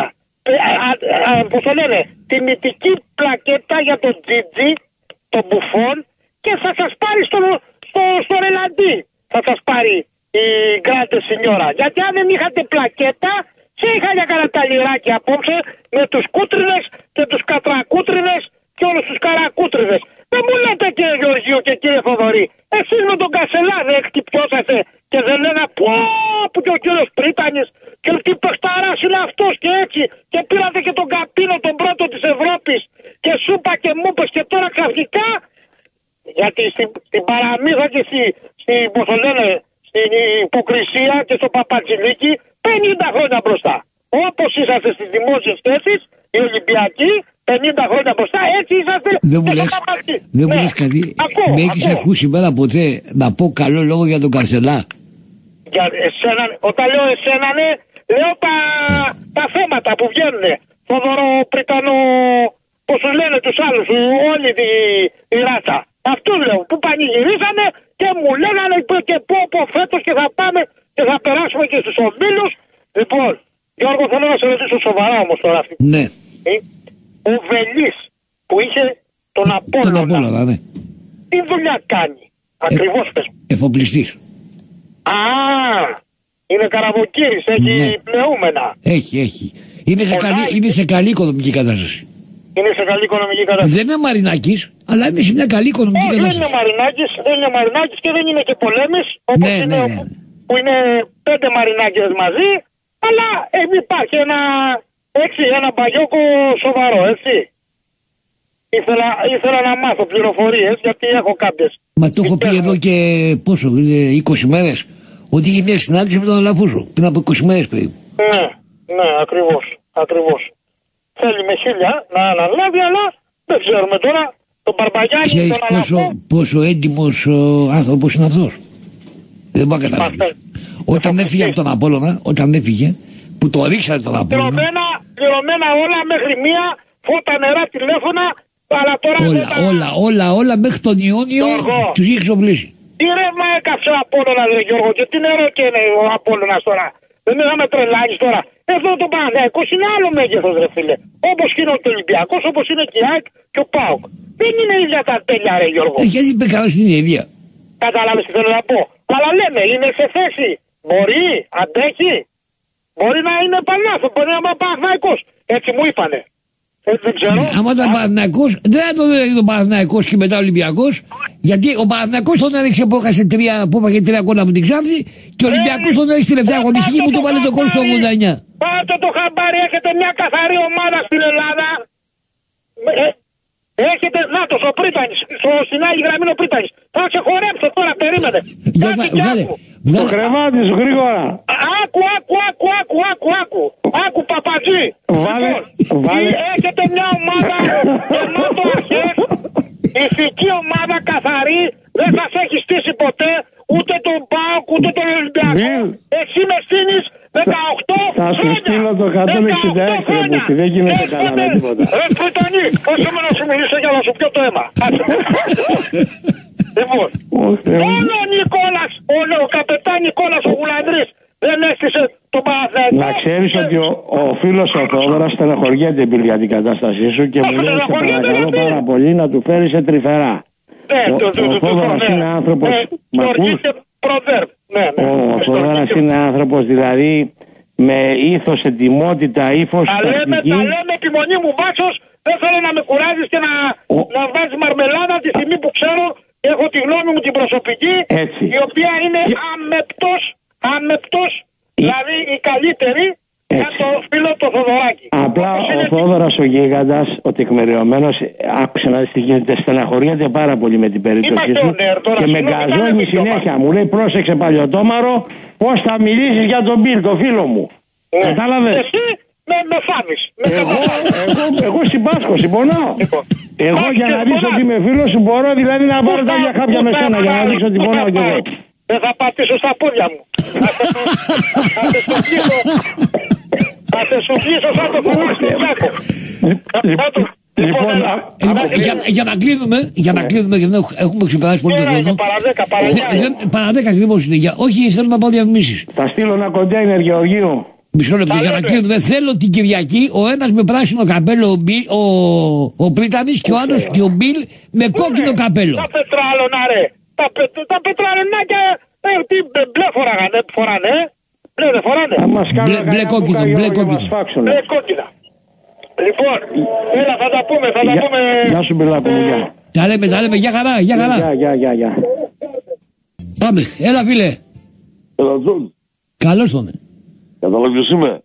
Πώς το λένε, τιμητική πλακέτα για τον Τζίτζι, τον Μπουφόν, και θα σας πάρει στο, στο, στο ρελαντί. Θα σας πάρει η Γκράντε Σινιόρα. Γιατί αν δεν είχατε πλακέτα, σε είχα για κανένα τα λιράκι απόψε με τους κούτρινες και τους κατρακούτρινες και όλους τους καρακούτρινες. Δεν μου λέτε κύριε Γεωργίου και κύριε Θοδωρή, εσείς με τον Κασελά δεν χτυπιώσατε και δεν λένε πω που και ο κύριος Πρίτανης και τι παιχταράς είναι αυτός και έτσι, και πήρατε και τον Καπίνο τον πρώτο της Ευρώπης και σούπα και μούπες, και τώρα ξαφνικά, γιατί στην, στην παραμύθα και στη, στη, πώς το λένε, στην υποκρισία και στο Παπατζηλίκι πενήντα χρόνια μπροστά. Όπως είσαστε στις δημόσιες θέσεις, οι Ολυμπιακοί, πενήντα χρόνια μπροστά, έτσι είσαστε. Δεν μου λες, δεν μου λες κάτι. Με έχεις ακούσει μέρα ποτέ να πω καλό λόγο για τον Καρσελά? Για εσένα, όταν λέω εσένα, ναι, λέω τα, τα θέματα που βγαίνουν. Θοδωρό, Πριτανό, πώς τους λένε τους άλλους, όλη τη, η ράτσα. Αυτούς λέω, που πανηγυρίσανε και μου λέγανε και πω πω φέτος και θα πάμε και θα περάσουμε και στους ομίλους. Λοιπόν, Γιώργο, θέλω να σε ρωτήσω σοβαρά όμως τώρα αυτή. Ναι. Ο Βελής που είχε τον Απόλλωνα. Τον Απόλλωνα, ναι. Τι δουλειά κάνει, ακριβώς πες. Εφοπλιστής. Α, είναι καραβοκύρης, έχει ναι. Πνεούμενα. Έχει, έχει. Είναι σε, καλή, είναι σε καλή οικονομική κατάσταση. Είναι σε καλή οικονομική κατάσταση. Δεν είναι Μαρινάκης, αλλά είναι σε μια καλή οικονομική Όχι, κατάσταση. Δεν είναι Μαρινάκης, δεν είναι Μαρινάκης και δεν είναι και Πολέμης, όπως ναι, είναι, ναι, ναι. που είναι πέντε Μαρινάκες μαζί, αλλά ε, υπάρχει ένα, έτσι, ένα μπαγιόκο σοβαρό, έτσι. Ήθελα, ήθελα να μάθω πληροφορίες, γιατί έχω κάποιες. Μα το έχω πει εδώ και πόσο, είκοσι μέρες, ότι είχε μια συνάντηση με τον Αλαφούζο, πριν από είκοσι μέρες περίπου. Ναι, ναι, ακριβώς, ακριβώς. Θέλει με χίλια να αναλάβει, αλλά δεν ξέρουμε τώρα. Τον Μπαρμπαγιάννη, ξέρεις τον πόσο, Αλαφό. πόσο έντιμος ο άνθρωπος είναι αυτός. Δεν μπορεί να καταλάβει. Όταν έφυγε από τον Απόλλωνα, όταν έφυγε, που το ρίξανε τον Απόλλωνα. Πληρωμένα, πληρωμένα όλα μέχρι μία, φώτα, νερά, τηλέφωνα, αλλά τώρα όλα, τα... όλα, όλα, όλα μέχρι τον Ιούνιο τους είχε εξοπλίσει. Τι ρεύμα έκαψε ο Απόλλωνας, ρε Γιώργο, και τι νερό και είναι ο Απόλλωνας τώρα. Δεν είχαμε τρελάνεις τώρα. Εδώ το Παναθηναϊκός είναι άλλο μέγεθος, ρε φίλε. Όπως είναι ο Ολυμπιακός, όπως είναι και η ΑΕΚ και ο ΠΑΟΚ. Δεν είναι ίδια τα τέλεια, ρε Γιώργο. Ε, γιατί είπε καλά στην ίδια. Κατάλαβες τι θέλω να πω. Αλλά λέμε, είναι σε θέση. Μπορεί, αντέχει. Μπορεί να είναι Πανάθο, μπορεί να είναι Παναθηναϊκός. Έτσι μου είπανε. Έτσι δεν ξέρω. Ναι, άμα ήταν Παναθηναϊκός, δεν θα το δει τον Παναθηναϊκός και μετά Ολυμπιακός, Γιατί ο Παναθηναϊκός τον έριξε που έχασε τρία, που έφαγε τρία κόλλα από την Ξάνθη και ο Ολυμπιακός τον έριξε την τελευταία αγωνιστική που του βάλε το κόλλο στο ογδόντα εννιά. Πάτε το χαμπάρι, έχετε μια καθαρή ομάδα στην Ελλάδα. Ε, έχετε, νάτος, ο Πρίτανης, στην άλλη γραμμή ο Πρίτανης. Θα σε χορέψω τώρα, περίμενε. Κάτσε κι άκου. Το κρεβάτι σου γρήγορα. Άκου, άκου, άκου, άκου, άκου, άκου. Άκου, Παπατζή. Βάλε, βάλε. Έχετε μια ομάδα γεμάτο αρχές, ηθική ομάδα καθαρή, δεν θα σε έχει στήσει ποτέ ούτε τον ΠΑΟΚ ούτε τον Ολυμπιακό. Εσύ με στείνεις δεκαοκτώ θα σου στείλω το εκατόν εξήντα έξι που δεν γίνεται καλά με τίποτα. Ρε Πριτανή, όσο με να σου μιλήσω για να σου πιω το αίμα. Λοιπόν, μόνο ο Νικόλας, ο καπετάν Νικόλας ο Γουλανδρής δεν έστησε τον Παναθηναϊκό. Να ξέρεις ότι ο, ο φίλος ο Θόδωρας στεναχωριέται για την κατάστασή σου και μου λέει σε παρακαλώ πάρα πολύ να του φέρει σε τρυφερά. Ο Θόδωρας είναι άνθρωπος. Μ' ακούς? Ο Θόδωρας είναι άνθρωπος δηλαδή με ήθος, ετοιμότητα, ύφος, τακτική. Τα λέμε επιμονή μου Βάσος, δεν θέλω να με κουράζεις και να, να βάζεις μαρμελάδα τη στιγμή που ξέρω, έχω τη γνώμη μου την προσωπική, έτσι, η οποία είναι και... αμεπτός, αμεπτός, η... δηλαδή η καλύτερη για το φίλο το Θοδωράκι. Απλά ο, ο Θόδωρας ο γίγαντας, ο τεκμεριωμένος, άκουσε να δεις τι γίνεται, στεναχωριέται πάρα πολύ με την περίπτωση σου και με γκαζώνει συνέχεια. Μου λέει πρόσεξε παλιωτόμαρο, πώς θα μιλήσεις για τον Μπιλ, το φίλο μου. Ναι. Κατάλαβες. Εσύ με, με φάβεις. Εγώ, εγώ, εγώ συμπάσχω, συμπονάω. Λοιπόν. Εγώ Ά, για να δεις ότι είμαι φίλος σου μπορώ δηλαδή να πάρω τα ίδια χάπια με σένα για να δείξω ότι πονάω κι εγώ. Δεν θα πατήσω στα πόδια μου. Θα σε σουγγίσω. Θα σε σουγγίσω σαν το φωνάς του Ζάκο. Λοιπόν, για να κλείνουμε, για να κλείνουμε, γιατί έχουμε ξεπεράσει πολύ το χρόνο. Παρά δέκα ακριβώς είναι. Όχι, θέλω να πάω διαφημίσεις. Θα στείλω ένα κοντέινερ Γεωργίου. Μισό λεπτό για να κλείνουμε. Θέλω την Κυριακή ο ένας με πράσινο καπέλο, ο, Μπι, ο, ο Πρίτανης και ο άλλος και ο Μπιλ με κόκκινο καπέλο. Τα πετράλωνα ρε. Τα, πε, τα πετράλωνάκια ε, τι μπλε φοράγανε, φοράνε. Μπλε δεν φοράνε. Μπλε, μπλε κόκκινο, μπλε κόκκινο. Μπλε κόκκινα. Λοιπόν, έλα θα τα πούμε, θα τα για, πούμε. Γεια σου Μπιλάκο μου, γεια. Τα λέμε, τα λέμε, για χαρά, για χαρά. Γεια, γεια, γεια, γεια. Πάμε, έλα φίλε. Έλα Τζον. Καλώς τον. Κατάλαβες ποιος είμαι.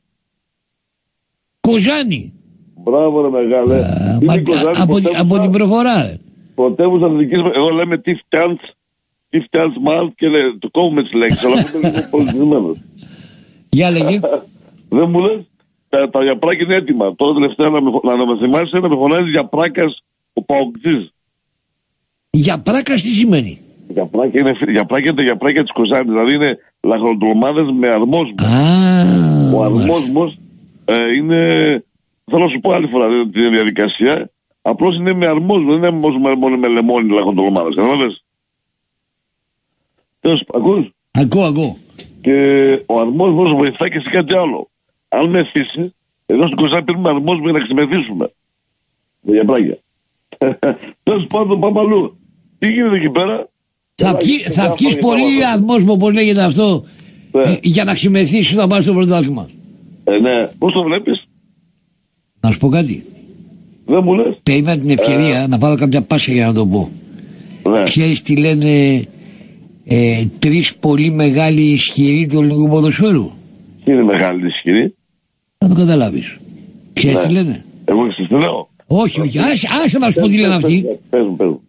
Κοζάνη. Μπράβο ρε μεγάλε. Α, μα, Κοζάνη, από, από την προφορά. Πρωτεύουσα δικής μου, εγώ λέμε τι φτιάνς, τι φτιάνς μάλλον και λέει, το κόβουμε τις λέξεις, αλλά αυτό είναι λίγο πολιτισμένος. Για λέγε. Δεν μου λες, τα, τα γιαπράκια είναι έτοιμα. Τώρα τελευταία να με, να με θυμάσαι να με φωνάζει γιαπράκας ο Παοκτής. Γιαπράκας τι σημαίνει? Γιαπράκια είναι γιαπράκια, τα γιαπράκια της Κοζάνης, δηλαδή είναι λαχανοτολμάδες με αρμόσμο. Ah, ο αρμόσμος ε, είναι, θέλω να σου πω άλλη φορά την διαδικασία, απλώς είναι με αρμόσμο, δεν είναι μόνο με λεμόνι λαχανοτολμάδες, καταλαβες. Τέλος, ακούς? Ακούω, ακούω. Και ο αρμόσμος βοηθάει και σε κάτι άλλο. Αν με αφήσει, εδώ στην Κοζάνη παίρνουμε αρμόσμο για να ξεμεθύσουμε. Με γιαπράκια. Τέλος πάντων, πάμε αλλού. Τι γίνεται εκεί πέρα? Θα, πιει, θα πιεις πολύ αρμόσμο, πώς λέγεται αυτό, ναι. ε, για να ξημεθύσεις να πάρεις το πρωτάθλημα. Ε, ναι. Πώς το βλέπεις? Να σου πω κάτι. Δεν μου λες. Περίμενα την ευκαιρία ε. να πάρω κάποια πάσα για να το πω. Ναι. Ξέρεις τι λένε ε, τρεις πολύ μεγάλοι ισχυροί του ελληνικού ποδοσφαίρου? Τι είναι μεγάλη ισχυρή? Θα το καταλάβεις. Ξέρεις ναι. τι λένε? Εγώ ξέρεις τι λέω? Όχι, όχι. Άσε, άσε να σου πω τι λένε αυτοί. Πες μου, πες μου.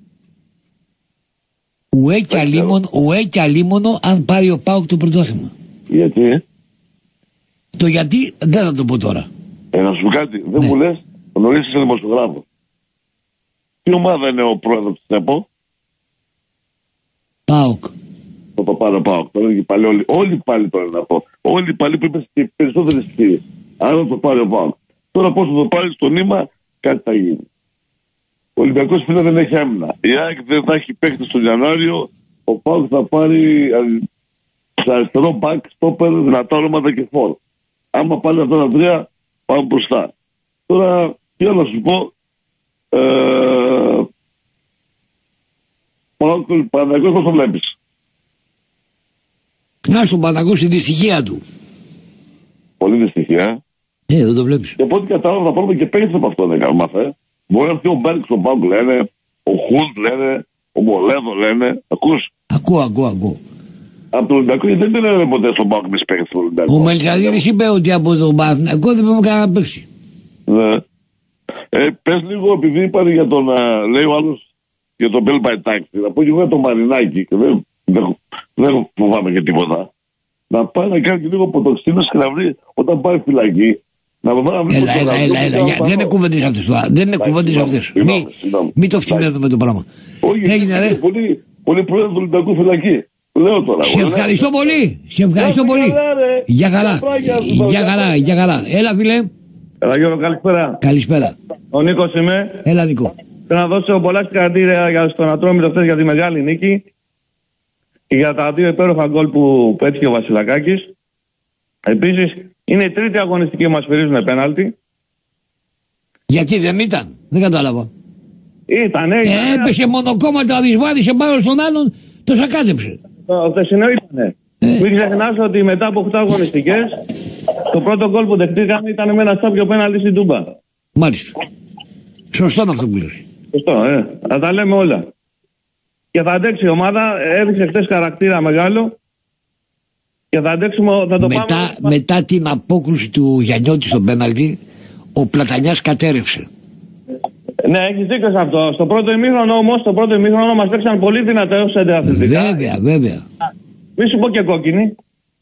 Ουέ και αλίμονο, ουέ και αλίμονο αν πάρει ο ΠΑΟΚ το πρωτάθλημα. Γιατί? Το γιατί δεν θα το πω τώρα. Ε, να σου πω κάτι. Δεν ναι. μου λες, γνωρίζεις είσαι δημοσιογράφο. Τι ομάδα είναι ο πρόεδρος της ΕΠΟ? ΠΑΟΚ. Το παπάρο ΠΑΟΚ. Πάλι όλοι, όλοι πάλι τώρα να πω. Όλοι πάλι που είπες και περισσότερες κυρίες. Άρα το πάρει ο ΠΑΟΚ. Τώρα πώς θα το πάρει στο νήμα, κάτι θα γίνει. Ο Ολυμπιακός φίλε δεν έχει άμυνα. Η ΑΕΚ δεν θα έχει παίχτη τον Ιανουάριο. Ο ΠΑΟΚ θα πάρει σε αριστερό μπακ, στόπερ, δυνατά ονόματα και φόρ. Άμα πάλι αυτά τα τρία, πάμε μπροστά. Τώρα, τι άλλο να σου πω. Ε, ΠΑΟΚ, Παναθηναϊκός πώς το βλέπεις? Να στον Παναθηναϊκό στη δυστυχία του. Πολύ δυστυχία. Ε, δεν το βλέπεις. Και από ό,τι κατάλαβα θα πάρουμε και παίχτες από αυτό, δεν κάνω μάθα. Μπορεί να έρθει ο Μπέρκ στον ΠΑΟΚ, λένε, ο Χουλτ λένε, Ο Μολέδο λένε. Ακούς. Ακούω, ακούω, ακούω. Από τον Ολυμπιακό δεν τον έλεγε ποτέ στον Πάοκ μες παίκτης του Ολυμπιακού. Ο Μελισσαδίδης είπε ότι από τον Παναθηναϊκό δεν πρέπει κανένα να παίξει. Ναι. Ε, πες λίγο, επειδή είπατε για τον, uh, λέει ο άλλος, για τον Μπέλ Μπαϊτάκη, να πω και εγώ για τον Μαρινάκη, και δεν, δεν, δεν φοβάμαι για τίποτα. Να πάει να κάνει και λίγο αποτοξίνωση και να βρει, όταν πάει φυλακή, να βρει. Έλα, έλα, έλα, έλα, δεν είναι κουβέντες αυτές τώρα, δεν είναι κουβέντες αυτές. Μην το φτηνεύουμε το πράγμα. Έγινε, ρε. Πολύ πρόεδρο του Ολυμπιακού φυλακή. Λέω τώρα. Σε ευχαριστώ πολύ. Σε ευχαριστώ πολύ. Για καλά. Για καλά, για καλά. Έλα, φίλε. Έλα, Γιώργο, καλησπέρα. Καλησπέρα. Ο Νίκος είμαι. Έλα, Νίκο. Θέλω να δώσω πολλά συγχαρητήρια για στον Ατρόμητο χθες για τη μεγάλη νίκη και για τα δύο υπέροχα γκολ που πέτυχε ο Βασιλακάκης. Επίσης, είναι η τρίτη αγωνιστική που μας φυρίζουν πέναλτι. Γιατί δεν ήταν, δεν κατάλαβα. Ήτανε. Ε, έπεσε μονοκόμματα, αδυσβάδισε πάνω στον άλλον, το σακάτεψε. Το χθεσινό ήτανε. Ε. Μην ξεχνάς ότι μετά από οκτώ αγωνιστικές, το πρώτο γκολ που δεχτήκαμε ήταν με ένα σάπιο πέναλτι στην Τούμπα. Μάλιστα. Σωστό είναι αυτό που λες. Σωστό, ε. Θα τα λέμε όλα. Και θα αντέξει η ομάδα, έδειξε χθες χαρακτήρα μεγάλο. Και θα αντέξουμε, θα το μετά, πάμε. Μετά την απόκρουση του Γιαννιώτη στον πέναλτι, ο Πλατανιάς κατέρευσε. Ναι, έχεις δίκιο σε αυτό. Στο πρώτο ημίχρονο όμως, στο πρώτο ημίχρονο μας παίξαν πολύ δυνατά ως αντιαθλητικά. Βέβαια, βέβαια. Μη σου πω και κόκκινη.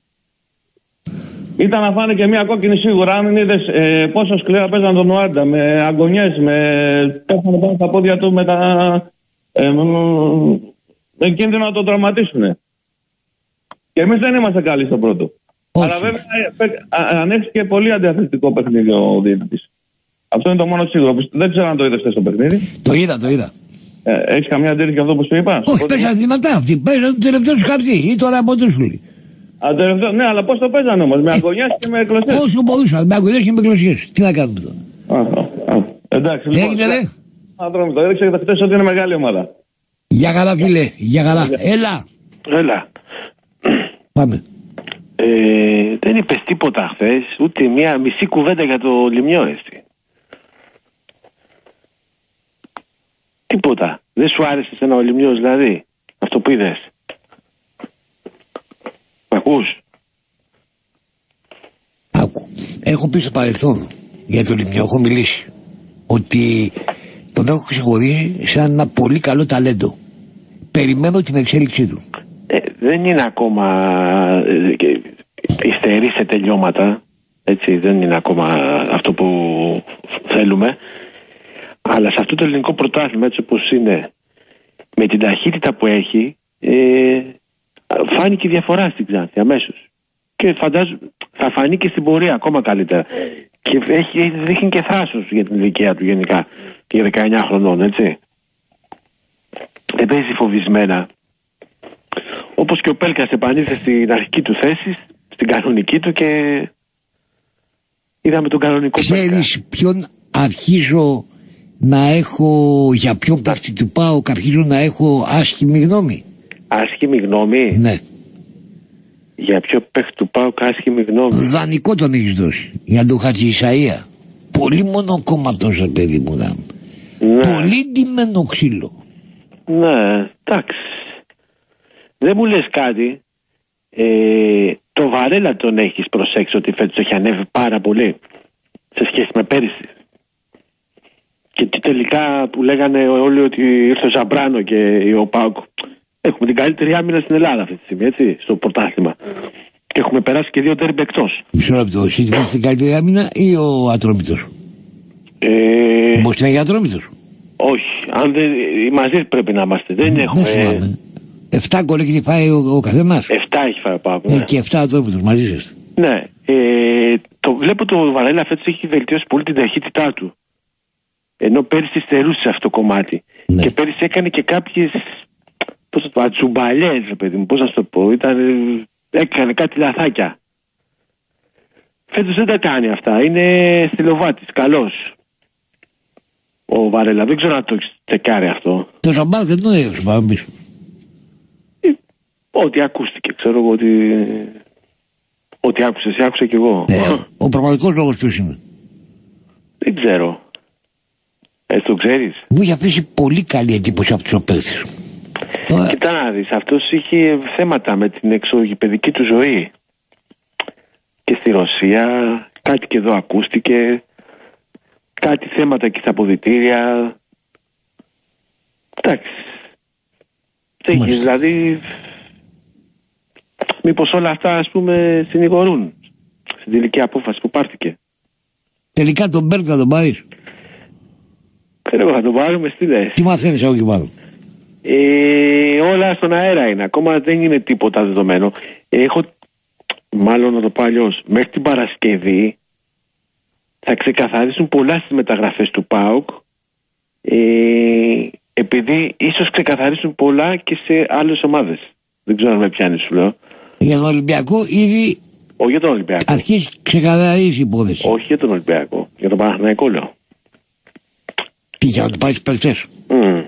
Ήταν να φάνε και μια κόκκινη σίγουρα. Αν είδες ε, πόσο σκληρά παίζαν τον Ουάρντα, με αγωνιές, με πέφτανε πάνω στα πόδια του με τα... Ε, με κίνδυνο να τον τραυματίσουν. Και εμείς δεν είμαστε καλοί στο πρώτο. Όχι. Αλλά βέβαια αν έχεις και πολύ αντιαθλητικό παιχνίδι ο διαιτητής. Αυτό είναι το μόνο σίγουρο. Δεν ξέρω αν το είδες στο παιχνίδι. Το είδα, το είδα. Ε, έχεις καμιά αντίρρηση για αυτό που σου είπα? Όχι, παίζαν δυνατά αυτοί. Παίζαν το τελευταίο του χαρτί ή τώρα από το σούλι. Ναι, αλλά πώς το παίζαν όμως, με αγωνιές και με εκλωσίες? Όσο μπορούσαν, με αγωνιές και με εκλωσίες. Τι να κάνουμε τώρα. Α, α, α. Εντάξει, λοιπόν. Έγινε, ρε. Άντρομη, το έδειξε χθες ότι είναι μεγάλη ομάδα. Για καλά, φίλε, για καλά. Έλα. Έλα. Πάμε. Ε, δεν είπες τίποτα χθες, ούτε μία μισή κουβέντα για το Λιμιό, εσύ. Τίποτα. Δεν σου άρεσε εσένα ο Λιμιός, δηλαδή, αυτό που είδες? Μ' ακούς? Άκου. Έχω πει στο παρελθόν για το Λιμιό, έχω μιλήσει ότι τον έχω ξεχωρίσει σαν ένα πολύ καλό ταλέντο. Περιμένω την εξέλιξή του. Ε, δεν είναι ακόμα ε, υστερεί σε τελειώματα, έτσι, δεν είναι ακόμα αυτό που θέλουμε, αλλά σε αυτό το ελληνικό πρωτάθλημα, έτσι όπως είναι, με την ταχύτητα που έχει, ε, φάνηκε η διαφορά στην Ξάνθη αμέσως. Και φαντάζομαι θα φανεί και στην πορεία ακόμα καλύτερα. Και έχει, δείχνει και θράσος για την ηλικία του γενικά, και για δεκαεννιά χρονών, έτσι. Δεν παίζει φοβισμένα. Όπως και ο Πέλκας επανήλθε στην αρχική του θέση, στην κανονική του, και είδαμε τον κανονικό Πέλκα. Ξέρεις ποιον αρχίζω να έχω, για ποιον παίκτη του πάω, αρχίζω να έχω άσχημη γνώμη? Άσχημη γνώμη? Ναι. Για ποιο παίκτη του πάω άσχημη γνώμη? Δανεικό τον έχεις δώσει, για τον Χατζη Ισαΐα. Πολύ μονοκόμματος, παιδί μου, να. Ναι. Πολύ ντυμένο ξύλο. Ναι, εντάξει. Δεν μου λες κάτι. Ε, το Βαρέλα τον έχεις προσέξει ότι φέτος έχει ανέβει πάρα πολύ σε σχέση με πέρυσι? Και τι τελικά που λέγανε όλοι ότι ήρθε ο Ζαμπράνο και ο ΠΑΟΚ. Έχουμε την καλύτερη άμυνα στην Ελλάδα αυτή τη στιγμή, έτσι, στο πρωτάθλημα. Και έχουμε περάσει και δύο τέρμπι εκτός. Μισό λεπτό, εσύ είμαστε την καλύτερη άμυνα ή ο Ατρόμητος? Ε... Πώς την έχει Ατρόμητος? Όχι, αν δεν... μαζί πρέπει να είμαστε. Δεν ε, έχουμε. Δεν θυμάμαι. Εφτά γκολ έχει φάει ο, ο καθένας. Εφτά έχει φάει ο ΠΑΟΚ. Ε, και εφτά Ατρόμητος, μαζί σας. Ναι. Ε, το βλέπω το Βαρέλα φέτος έχει βελτιώσει πολύ την ταχύτητά του. Ενώ πέρυσι στερούσε αυτό το κομμάτι. Ναι. Και πέρυσι έκανε και κάποιες. Πώς το πω, ατσουμπαλιές, παιδί μου, πώς να το πω. Ήταν, έκανε κάτι λαθάκια. Φέτος δεν τα κάνει αυτά. Είναι στυλοβάτης, καλός. Ο Βαρέλα, δεν ξέρω αν το τσεκάρει αυτό. Το Ζαμπάρ δεν το έχεις πάμε πίσω. Ό,τι ακούστηκε, ξέρω εγώ ότι. Ό,τι άκουσε, εσύ άκουσα κι εγώ. Ε, ο πραγματικός λόγος ποιος είναι? Δεν ξέρω. Ε, το ξέρεις? Μου είχε αφήσει πολύ καλή εντύπωση από τους οπαίρτες. Το... Κοίτα να δεις, αυτός είχε θέματα με την εξωγηπαιδική του ζωή. Και στη Ρωσία, κάτι και εδώ ακούστηκε, κάτι θέματα και στα αποδυτήρια. Εντάξει. Τέχεις, δηλαδή, μήπως όλα αυτά, ας πούμε, συνηγορούν στην τελική απόφαση που πάρθηκε. Τελικά τον Μπέρκ θα τον πάρεις? Ξέρω εγώ, θα τον πάρουμε, τι λες? Τι μαθαίνεις από εκεί πάνω? Ε, όλα στον αέρα είναι, ακόμα δεν είναι τίποτα δεδομένο. Έχω, μάλλον να το πω αλλιώς, μέχρι την Παρασκευή θα ξεκαθαρίσουν πολλά στις μεταγραφές του ΠΑΟΚ, ε, επειδή ίσως ξεκαθαρίσουν πολλά και σε άλλες ομάδες. Δεν ξέρω αν με πιάνει, σου λέω. Για τον Ολυμπιακό ήδη... Όχι για τον Ολυμπιακό. Αρχίζει ξεκαθαρίζει η υπόθεση. Όχι για τον Ολυμπιακό, για τον Παναθηναϊκό λέω. Τι, για να του πάρεις παίκτες? Mm.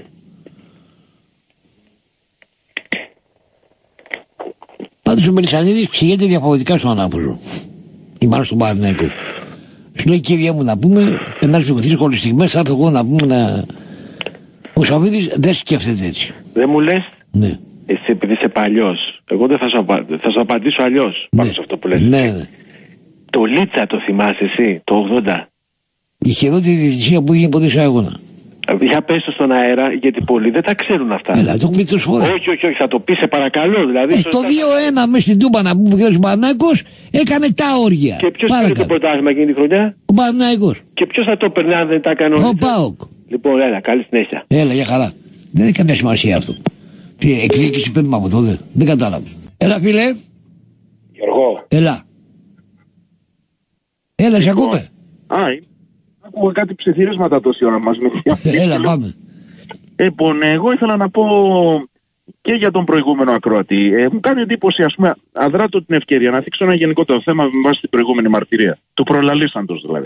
Πάντως ο Μελισσανίδης ξηγείται διαφορετικά στον Ανάποδο. Ή μάλλον στον Παναθηναϊκό. Σου λέει, κύριε μου, να πούμε, περνάς σε δύσκολες στιγμές, θα έρθω εγώ να πούμε να... Ο Σαββίδης δεν σκέφτεται έτσι. Δεν μου λες? Ναι. Εσύ επειδή είσαι παλιός, εγώ δεν θα σου, απα... θα σου απαντήσω αλλιώς, ναι, πάνω σε αυτό που λες. Ναι, ναι. Το Λίτσα το θυμάσαι εσύ, το ογδόντα? Η χειρότερη διαιτησία που είχε ποτέ σε αγώνα. Για πες το στον αέρα, γιατί πολλοί δεν τα ξέρουν αυτά. Έλα, το έχουμε τόσες φορές. Όχι, όχι, όχι, θα το πεις, σε παρακαλώ. Δηλαδή, ε, το δύο ένα μέσα στην Τούμπα να πούμε και ο Παναθηναϊκός έκανε τα όργια. Και ποιος πήρε το πρωτάθλημα εκείνη τη χρονιά? Ο Παναθηναϊκός. Και ποιος θα το περνά αν δεν τα έκανε? Ο ΠΑΟΚ. Λοιπόν, έλα, καλή συνέχεια. Έλα, για χαρά. Δεν έχει καμία σημασία αυτό. Τι, εκδίκηση πέμπτη από τότε. Δεν κατάλαβα. Έλα, φίλε. Γιώργο. Έλα. Έλα, σε ακούμε. Α, άκουγα κάτι ψιθυρίσματα τόση ώρα μας. Έλα, πάμε. Λοιπόν, εγώ ήθελα να πω και για τον προηγούμενο ακροατή. Ε, μου κάνει εντύπωση, ας πούμε, αδράτω την ευκαιρία να θίξω ένα γενικότερο θέμα με βάση την προηγούμενη μαρτυρία. Του προλαλήσαντος δηλαδή.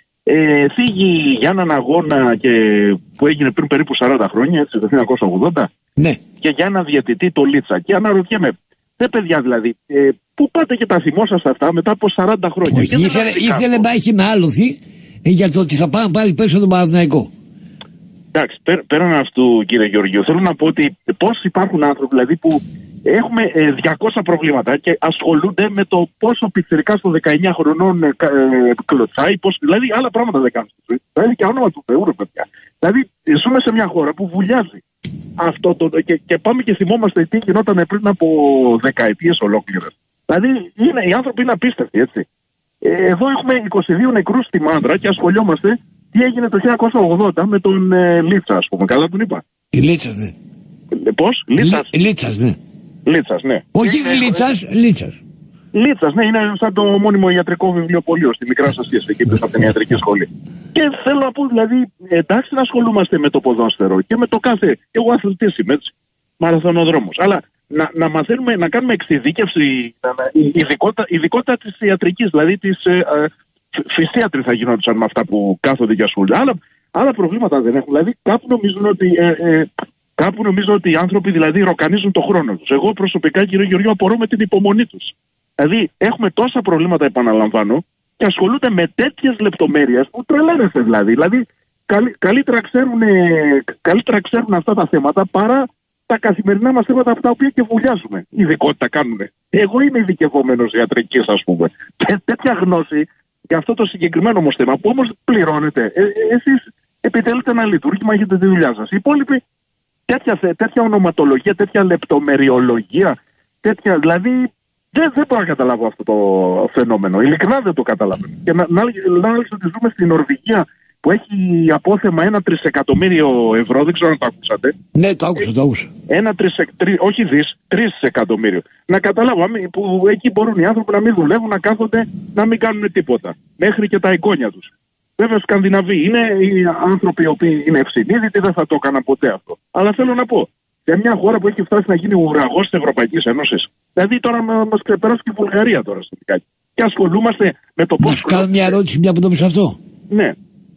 Ε, φύγει για έναν αγώνα και, που έγινε πριν περίπου σαράντα χρόνια, έτσι, το χίλια εννιακόσια ογδόντα, ναι, και για έναν διαιτητή, το Λίτσα. Και αναρωτιέμαι, δεν παιδιά δηλαδή, ε, πού πάτε και τα θυμόσαστε αυτά μετά από σαράντα χρόνια? Όχι, ήθελε, ήθελε να έχει να άλοθη για το ότι θα πάμε πάλι πίσω τον Παναθηναϊκό. Εντάξει, πέραν αυτού, κύριε Γεωργίου, θέλω να πω ότι πώς υπάρχουν άνθρωποι δηλαδή, που έχουμε ε, διακόσια προβλήματα και ασχολούνται με το πόσο πιτσιρικά στο δεκαεννιά χρονών ε, ε, κλωτσάει, πώς, δηλαδή άλλα πράγματα δεν κάνουν στη ζωή. Δηλαδή και όνομα του Θεού, ρε παιδιά. Δηλαδή ζούμε σε μια χώρα που βουλιάζει αυτό το, και, και πάμε και θυμόμαστε τι γινόταν πριν από δεκαετίες ολόκληρες. Δηλαδή είναι, οι άνθρωποι είναι απίστευτοι, έτσι. Ε, εδώ έχουμε είκοσι δύο νεκρούς στη Μάντρα και ασχολιόμαστε τι έγινε το χίλια εννιακόσια ογδόντα με τον ε, Λίτσα, ας πούμε. Καλά τον είπα. Η Λίτσας, ναι. Ε, πώς? Λίτσας. Λί, Λίτσας, ναι. Λίτσας, ναι. Όχι είναι, Λίτσας, Λίτσας. Λίτσας, ναι, είναι σαν το μόνιμο ιατρικό βιβλιοπωλείο στη Μικρά Ασία, εκεί πέρα από την ιατρική σχολή. Και θέλω να πω, δηλαδή, εντάξει να ασχολούμαστε με το ποδόσφαιρο και με το κάθε. Εγώ αθλητής είμαι, έτσι. Μαραθωνοδρόμος. Αλλά να, να μαθαίνουμε, να κάνουμε εξειδίκευση, ειδικότητα, ειδικότητα της ιατρικής, δηλαδή της. Ε, ε, φυσίατροι θα γινόντουσαν με αυτά που κάθονται και ασχολούνται. Άλλα, άλλα προβλήματα δεν έχουν. Δηλαδή κάπου νομίζουν ότι, ε, ε, κάπου νομίζω ότι οι άνθρωποι δηλαδή ροκανίζουν το χρόνο τους. Εγώ προσωπικά, κύριε Γεωργίου, απορώ με την υπομονή τους. Δηλαδή έχουμε τόσα προβλήματα, επαναλαμβάνω, και ασχολούνται με τέτοιες λεπτομέρειες που τρελαίνεσαι δηλαδή. Δηλαδή καλύ, καλύτερα, ξέρουν, ε, καλύτερα ξέρουν αυτά τα θέματα παρά τα καθημερινά μας θέματα από τα οποία και βουλιάζουμε. Ειδικότητα κάνουν. Εγώ είμαι ειδικευόμενος ιατρικής, ας πούμε. Και τέτοια γνώση για αυτό το συγκεκριμένο όμως θέμα, που όμως πληρώνετε, ε, ε, εσείς επιτελείτε ένα λειτουργήμα, έχετε τη δουλειά σας. Οι υπόλοιποι, τέτοια, τέτοια ονοματολογία, τέτοια λεπτομεριολογία, τέτοια, δηλαδή δεν, δεν μπορώ να καταλάβω αυτό το φαινόμενο. Ειλικρινά δεν το καταλαβαίνω. Και να, να, να, να ότι ζούμε στην Νορβηγία που έχει απόθεμα ένα τρισεκατομμύριο ευρώ, δεν ξέρω αν το ακούσατε. Ναι, το άκουσα, το άκουσα. Ένα τρισε, τρι, όχι δις, τρισεκατομμύριο. Να καταλάβω, που εκεί μπορούν οι άνθρωποι να μην δουλεύουν, να κάθονται, να μην κάνουν τίποτα. Μέχρι και τα εικόνια τους. Βέβαια, Σκανδιναβοί είναι οι άνθρωποι οι οποίοι είναι ευσυνείδητοι, δεν θα το έκαναν ποτέ αυτό. Αλλά θέλω να πω, σε μια χώρα που έχει φτάσει να γίνει ουραγός της Ευρωπαϊκής Ένωσης, δηλαδή τώρα μας ξεπεράσει και η Βουλγαρία τώρα στο δικάκι. Και ασχολούμαστε με το πώς. Να σου κάνω μια ερώτηση, μια που το πεις αυτό. Ναι.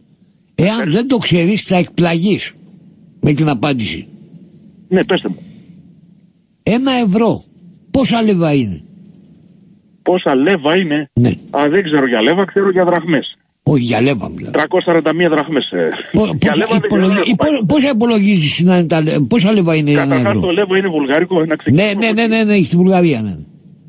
Εάν ε... δεν το ξέρεις, θα εκπλαγείς με την απάντηση. Ναι, πέστε μου. Ένα ευρώ, πόσα λέβα είναι? Πόσα λέβα είναι? Ναι. Α, δεν ξέρω για λέβα, ξέρω για δραχμές. Όχι, για Λέβα μιλάω. τριακόσιες σαράντα μία δραχμές. Πόσα υπολογίζεις να είναι τα Λέβα, πόσα Λέβα είναι ένα ευρώ? Καταρχάς το Λέβα είναι βουλγαρικό. Ναι, ναι, ναι, ναι, ναι, στη Βουλγαρία, ναι.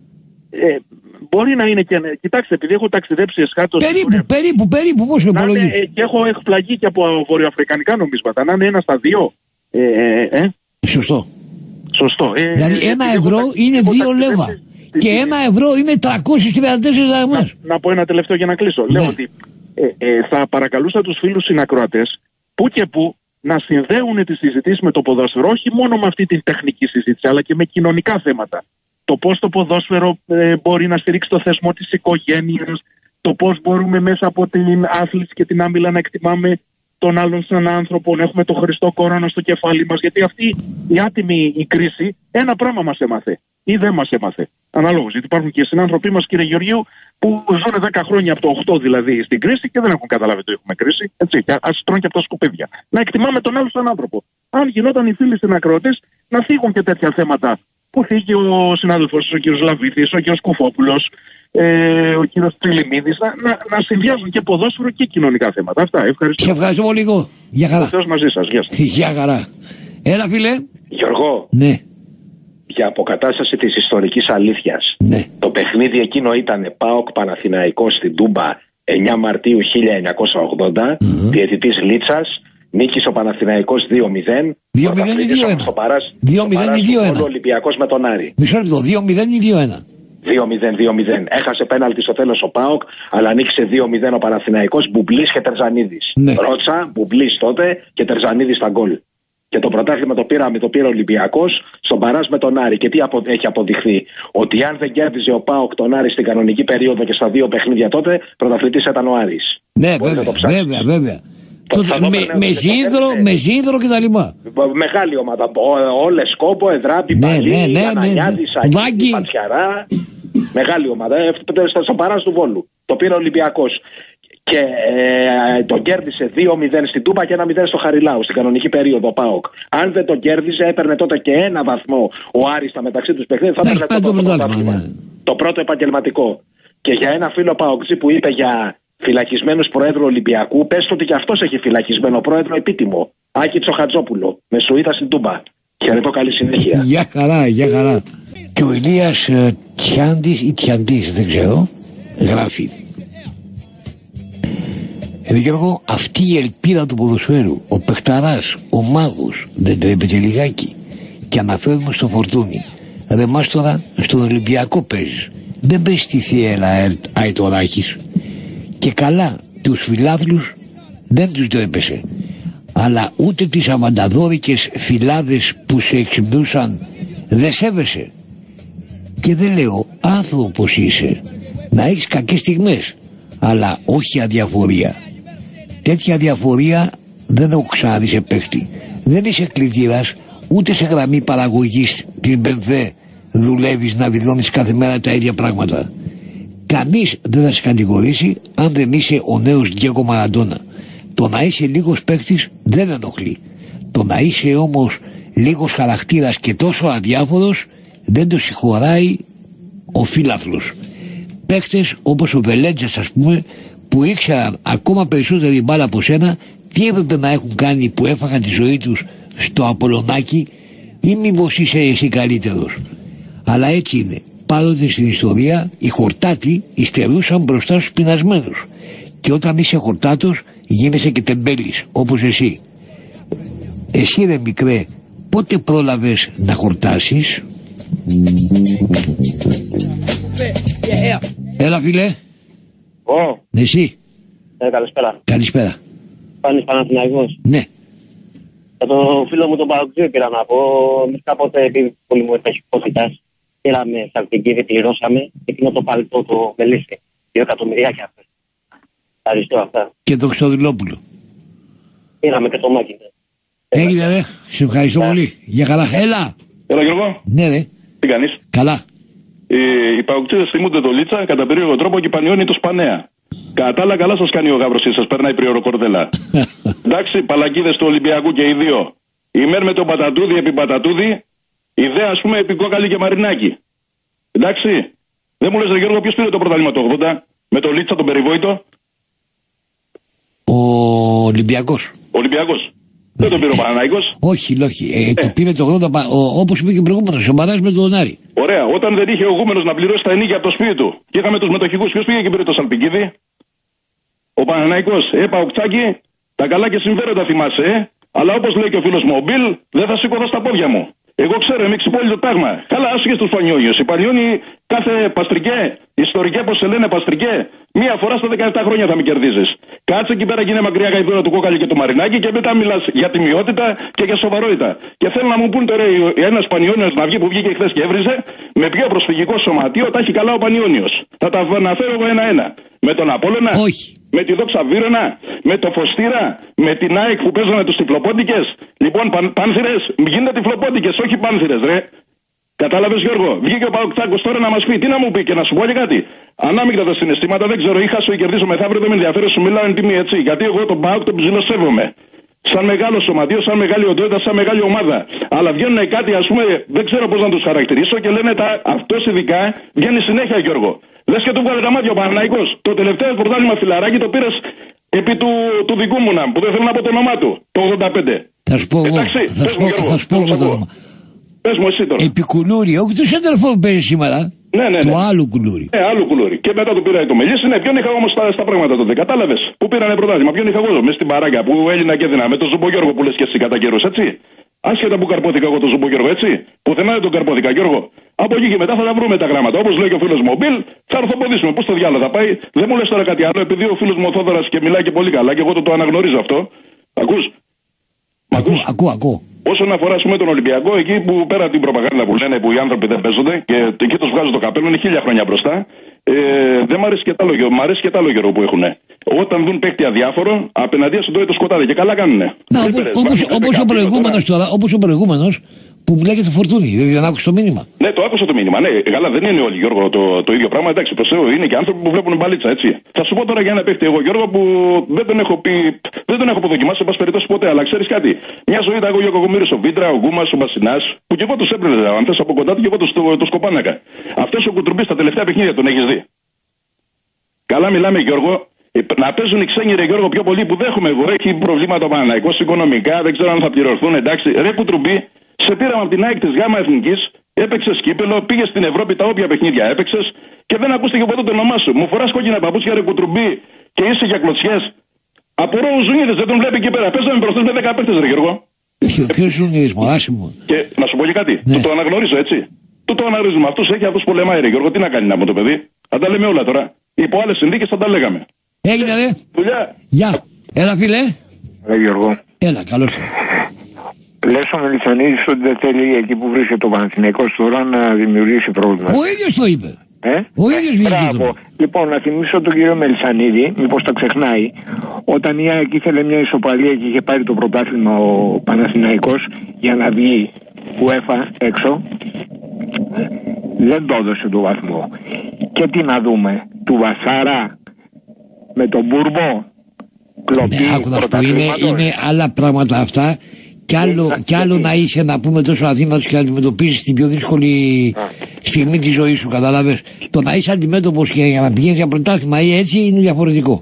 Ε, μπορεί να είναι και. Κοιτάξτε, επειδή έχω ταξιδέψει εσχάτως. Περίπου, περίπου, περίπου, πόσο υπολογίζεις? Ε, και έχω εκπλαγεί και από βορειοαφρικανικά νομίσματα. Να είναι ένα στα δύο. Ε, ε, ε. Σωστό. Σωστό. Ε, δηλαδή ένα ε, ευρώ ταξι... είναι δύο Λέβα. Και ένα ευρώ είναι τριακόσιες τριάντα τέσσερις δραχμές. Να, να πω ένα τελευταίο για να κλείσω. Ναι. Λέω ότι ε, ε, θα παρακαλούσα τους φίλους συνακροατές που και που να συνδέουν τις συζητήσεις με το ποδόσφαιρο, όχι μόνο με αυτή την τεχνική συζήτηση, αλλά και με κοινωνικά θέματα. Το πώς το ποδόσφαιρο ε, μπορεί να στηρίξει το θεσμό της οικογένειας, το πώς μπορούμε μέσα από την άθληση και την άμυλα να εκτιμάμε τον άλλον σαν άνθρωπο, να έχουμε το Χριστό κόρονα στο κεφάλι μας. Γιατί αυτή η άτιμη η κρίση ένα πράγμα μας έμαθε ή δεν μας έμαθε. Αναλόγως. Γιατί υπάρχουν και συνάνθρωποι μας, κύριε Γεωργίου, που ζουν δέκα χρόνια από το οκτώ δηλαδή στην κρίση και δεν έχουν καταλάβει ότι έχουμε κρίση. Έτσι, και ας τρώνε και από τα σκουπίδια. Να εκτιμάμε τον άλλο σαν άνθρωπο. Αν γινόταν οι φίλοι συνακροατές να φύγουν και τέτοια θέματα που θίγει ο συνάδελφος, ο κ. Λαβίθης, ο κ. Κουφόπουλος, ε, ο κ. Τριλιμίδης, να, να, να συνδυάζουν και ποδόσφαιρο και κοινωνικά θέματα. Αυτά. Ευχαριστώ. Σε ευχαριστώ πολύ εγώ. Γεια χαρά. Ο Θεός μαζί σας. Γεια σας. Γεια χαρά. Έλα, φίλε. Γιώργο. Ναι. Για αποκατάσταση της ιστορικής αλήθειας. Ναι. Το παιχνίδι εκείνο ήταν ΠΑΟΚ Παναθηναϊκός στην Τούμπα εννιά Μαρτίου χίλια εννιακόσια ογδόντα, mm-hmm. διαιτητής Λίτσας, νίκησε ο Παναθηναϊκός δύο μηδέν. δύο μηδέν ή δύο ένα. δύο μηδέν ή δύο ένα. Ο Ολυμπιακός με τον Άρη. Μισό λεπτό, δύο μηδέν ή δύο ένα. δύο μηδέν, δύο μηδέν. Έχασε πέναλτι στο τέλος ο ΠΑΟΚ, αλλά νίκησε δύο μηδέν ο Παναθηναϊκός, Μπουμπλής και Τερζανίδης. Ναι. Ρότσα, Μπουμπλής τότε και Τερζανίδης στα γκολ. Και το πρωτάθλημα το πήραμε, το πήρε ο Ολυμπιακός στον παράζ με τον Άρη. Και τι απο, έχει αποδειχθεί? Ότι αν δεν κέρδιζε ο ΠΑΟΚ τον Άρη στην κανονική περίοδο και στα δύο παιχνίδια τότε, πρωταθλητής ήταν ο Άρης. Ναι, βέβαια, βέβαια, βέβαια. Το, με, με, σύνδρο, με σύνδρο και τα λοιπά. Μεγάλη ομάδα. Όλε Κόμπο, Εδράμπη, ναι, Παλί, ναι, ναι, Ανανιάδη, Σαγγί, Πατσιαρά. Μεγάλη ομάδα. Στο παράζ του Βόλου. Το πήρε ο Ολυμπιακός. Και ε, τον κέρδισε δύο μηδέν στην Τούμπα και ένα μηδέν στο Χαριλάου στην κανονική περίοδο ΠΑΟΚ. Αν δεν τον κέρδισε, έπαιρνε τότε και ένα βαθμό ο Άρης στα μεταξύ του παιχνίδια. Θα έπαιρνε το, το, το, ναι. το πρώτο επαγγελματικό. Και για ένα φίλο ΠΑΟΚτζή που είπε για φυλακισμένους προέδρου Ολυμπιακού, πες ότι και αυτός έχει φυλακισμένο πρόεδρο επίτιμο. Άκη Τσοχατζόπουλο, με σουίτα στην Τούμπα. Χαιρετώ, καλή συνέχεια. Γεια χαρά, γεια χαρά. Και ο Ηλίας ε, Τιάντης ή Τιαντής, δεν ξέρω, γράφει. Ε, Γιώργο, αυτή η ελπίδα του ποδοσφαίρου, ο παιχταράς, ο μάγος, δεν τρέπεται λιγάκι? Και αναφέρουμε στο Φορτούνι. Ρε μας τώρα στον Ολυμπιακό παίζεις. Δεν παίζεις στη Θιέλα Αιτοράχης. Και καλά, τους φιλάθλους δεν τους τρέπεσαι. Αλλά ούτε τις αμανταδόρικες φυλάδες που σε εξυπνούσαν δεν σέβεσαι. Και δεν λέω, άνθρωπος είσαι, να έχεις κακές στιγμές, αλλά όχι αδιαφορία. Τέτοια αδιαφορία δεν έχω ξαναδεί σε παίχτη. Δεν είσαι κλητήρας, ούτε σε γραμμή παραγωγής της Μπενθέ δουλεύεις να βιδώνεις κάθε μέρα τα ίδια πράγματα. Κανείς δεν θα σε κατηγορήσει αν δεν είσαι ο νέος Γκέγκο Μαραντόνα. Το να είσαι λίγος παίχτης δεν ενοχλεί. Το να είσαι όμως λίγος χαρακτήρας και τόσο αδιάφορος δεν το συγχωράει ο φίλαθλος. Παίχτες όπως ο Βελέτζας, ας πούμε, που ήξεραν ακόμα περισσότερη μπάλα από σένα, τι έπρεπε να έχουν κάνει που έφαγαν τη ζωή τους στο Απολωνάκι, ή μήπως είσαι εσύ καλύτερος? Αλλά έτσι είναι. Πάντοτε στην ιστορία οι χορτάτοι υστερούσαν μπροστά στους πεινασμένους. Και όταν είσαι χορτάτος γίνεσαι και τεμπέλης, όπως εσύ. Εσύ ρε μικρέ, πότε πρόλαβες να χορτάσεις? Έλα φίλε. Ω. Εσύ. Ε, καλησπέρα. Καλησπέρα. Πάνης Παναθηναϊκός. Ναι. Για το φίλο μου τον Παοκτζή πήρα να πω. Εμείς κάποτε, επειδή πολύ μου έπαιξε υπόθητας, πήραμε σαλπικίδι, πληρώσαμε και εκείνο το παλιτό το μελίσσε. Δύο εκατομμυριάκια αυτές. Ευχαριστώ αυτά. Και το Χρυστοδηλόπουλο. Πήραμε και το Μάκη. Έγινε ρε. Σε ευχαριστώ πολύ. Για καλά. Έλα. Έλα Γιώργο. Ναι ρε. Τι κάνεις? Καλά. Οι, οι παοκτζίδες θυμούνται το Λίτσα κατά περίεργο τρόπο και πανιώνει το Σπανέα. Κατά άλλα, καλά σας κάνει ο γάβρος ή σας περνάει πριοροκορδέλα. Εντάξει, παλακίδες του Ολυμπιακού και οι δύο. Η Μέρ με τον Πατατούδη επί Πατατούδη, η Δε ας πούμε επί Κόκαλη και Μαρινάκη. Εντάξει. Δεν μου λες ρε Γιώργο, ποιος πήρε το πρωτάθλημα το ογδόντα με το Λίτσα τον περιβόητο? Ολυμπιακός. Ολυμπιακός. Δεν τον πήρε ο Παναθηναϊκός. Όχι, όχι. Ε, ε. Το πήρε το ογδόντα, όπως είπε και προηγούμενος, ο Μπαράς με τον Άρη. Ωραία. Όταν δεν είχε ο Γούμενος να πληρώσει τα ενίκια από το σπίτι του και είχαμε τους μετοχικούς, ποιος πήγε και πήρε το Σαλπικίδη? Ο Παναθηναϊκός. Ε, Παοκτσάκι, τα καλά και συμφέροντα θυμάσαι, ε. Αλλά όπως λέει και ο φίλος μου ο Μπιλ, δεν θα σήκω εδώ στα πόδια μου. Εγώ ξέρω, είμαι ξυπόλυτο τάγμα. Καλά, άσχε στους Πανιόνιους. Οι Πανιόνιοι κάθε παστρικέ, ιστορικέ, πώς σε λένε παστρικέ, μία φορά στα δεκαεπτά χρόνια θα με κερδίζεις. Κάτσε εκεί πέρα και είναι μακριά γαϊδούρα του Κόκαλη και του Μαρινάκη και μετά μιλάς για τιμιότητα και για σοβαρότητα. Και θέλω να μου πούν τώρα ένας Πανιόνιος να βγει που βγήκε χθες και έβριζε, με ποιο προσφυγικό σωματείο τα έχει καλά ο Πανιόνιος. Θα τα αναφέρω εγώ ένα-ένα. Με τον Απόλλωνα. Όχι. Με τη Δόξα Βύρωνα, με το Φωστήρα, με την ΑΕΚ που παίζανε τους τυφλοπόντικες. Λοιπόν, παν, πάνθυρες, γίνονται τυφλοπόντικες, όχι πάνθυρες, ρε. Κατάλαβες, Γιώργο. Βγήκε ο Παοκτσάκος τώρα να μας πει, τι να μου πει και να σου πω και κάτι. Ανάμεικτα τα συναισθήματα, δεν ξέρω, ή χάσω ή κερδίσω μεθαύριο, δεν με ενδιαφέρει, σου μιλάω εν τιμή έτσι. Γιατί εγώ τον Πάοκ τον ψιλοσέβομαι. Σαν μεγάλο σωματείο, σαν μεγάλη οντότητα, σαν μεγάλη ομάδα. Αλλά βγαίνουν κάτι, ας πούμε, δεν ξέρω πώς να τους χαρακτηρίσω και λένε τα αυτός ειδικά βγαίνει συνέχεια, Γιώργο. Λες και του βγάλε τα μάτια ο Παναθηναϊκός. Το τελευταίο πρωτάθλημα φιλαράκι το πήρες επί του, του δικού μου να, που δεν θέλω να πω το όνομά του, το ογδόντα πέντε. Θα σου πω εγώ. Εντάξει, θα σου πω, θα σου πω εγώ το όνομα. Πες μου εσύ τώρα. Επί Κουλούρη, όχι του σέντερφο που παίζει σήμερα. Ναι, ναι, ναι. Του άλλου Κουλούρη. Ναι, άλλου Κουλούρη. Και μετά του πήρα το Μελίσι. Ναι, ποιον είχα όμως στα, στα πράγματα τότε. Κατάλαβες. Που πήρανε πρωτάθλημα. Ποιον είχα εγώ μες στην παράγκα που Έλληνα και έδινα. Με τον Ζουμπογιώργο που λες και εσύ κατά καιρούς, έτσι. Άσχετα που καρπόθηκα εγώ τον Ζουμπογιώργο, έτσι. Πουθενά δεν τον καρπόθηκα, Γιώργο. Από εκεί και μετά θα τα βρούμε τα γράμματα. Όπως λέει και ο φίλος μου ο Μπιλ, θα ορθοποδήσουμε. Πού στο διάλογο θα πάει. Δεν μου λες τώρα κάτι άλλο, επειδή ο φίλος μου ο Θόδωρας και μιλάει και πολύ καλά και εγώ το, το αναγνωρίζω αυτό. Ακούς. Ακούω, ακούω, ακούω. Όσον αφορά πούμε, τον Ολυμπιακό, εκεί που πέρα από την προπαγάνδα που λένε που οι άνθρωποι δεν παίζονται και εκεί τους βγάζουν το καπέλο, είναι χίλια χρόνια μπροστά. Ε, δεν μ' αρέσει και τ' άλλο, μ' αρέσει και τ' άλλο καιρό που έχουν. Όταν δουν παίκτη αδιάφορο, απέναντία στον τρώει το σκοτάδι και καλά κάνουνε. Να, όπως ο προηγούμενος τώρα, όπως ο προηγούμενος που μιλάει για το Φορτούνι, δεν άκουσε το μήνυμα. Ναι, το άκουσα το μήνυμα. Ναι, καλά, δεν είναι όλοι, Γιώργο, το, το ίδιο πράγμα. Εντάξει, προς Θεού, είναι και άνθρωποι που βλέπουν μπαλίτσα, έτσι. Θα σου πω τώρα για ένα παίχτη, εγώ, Γιώργο, που δεν τον έχω πει, δεν τον έχω αποδοκιμάσει, σε πάση περιπτώσει ποτέ. Αλλά ξέρεις κάτι. Μια ζωή ήταν εγώ ο Κακομοίρης, ο Βίντρα, ο Γκούμας, ο Μπασινάς, που και εγώ τους έπαιρνε, αν θες από κοντά του και εγώ τους το, το σκοπάνακα. Αυτός ο Κουτρουμπής στα τελευταία παιχνίδια τον έχεις δει. Καλά, μιλάμε, Γιώργο. Να παίζουν οι ξένοι, ρε Γιώργο, πιο πολύ που δέχομαι εγώ. Έχει προβλήματα ο Παναθηναϊκός οικονομικά, δεν ξέρω αν θα πληρωθούν. Εντάξει, ρε Κουτρουμπή, σε πήραμε από την ΑΕΚ της ΓΑΜΑ Εθνικής, έπαιξες κύπελο, πήγες στην Ευρώπη, τα όποια παιχνίδια έπαιξες και δεν ακούστηκε ποτέ το όνομά σου. Μου φοράς κόκκινα παπούτσια, ρε Κουτρουμπή, και είσαι για κλωτσιές. Απορώ ο Ζουνίδης, δεν τον βλέπει εκεί πέρα. Παίζαμε μπροστά με δέκα παίκτες, ρε Γιώργο. Ποιος Ζουνίδης, μωράσι μου. Και να σου πω και κάτι. Ναι. Του το αναγνωρίζω, έτσι. Του το αναγνωρίζουμε. Αυτούς έχει, αυτούς πολεμάει, ρε Γιώργο. Τι να κάνει να πω το παιδί. Θα τα λέμε όλα τώρα. Υπό άλλες συνθήκες θα τα λέγαμε. Έγινε, ρε. Δουλειά. Γεια. Έλα, φίλε. Ρε Γιώργο. Έλα, καλώς. Λες ο Μελισσανίδης ότι δεν θέλει εκεί που βρίσκεται ο Παναθηναϊκός τώρα να δημιουργήσει πρόβλημα. Ο ίδιος το είπε. Ε? Ο ίδιος βγήκε το. Λοιπόν, να θυμίσω τον κύριο Μελισσανίδη, μήπως τα ξεχνάει, όταν η ΑΕΚ ήθελε μια ισοπαλία και είχε πάρει το πρωτάθλημα ο Παναθηναϊκός για να βγει UEFA έξω, δεν το έδωσε το βαθμό. Και τι να δούμε, του Βασάρα με τον Μπουρμπό, κλοπή, ναι, άκου να σου πω, είναι, είναι άλλα πράγματα αυτά. Κι άλλο, κι άλλο να είσαι, να πούμε, τόσο αδύνατος και να αντιμετωπίσεις την πιο δύσκολη στιγμή της ζωής σου, κατάλαβες. Το να είσαι αντιμέτωπος και για να πηγαίνεις για πρωτάθλημα ή έτσι είναι διαφορετικό.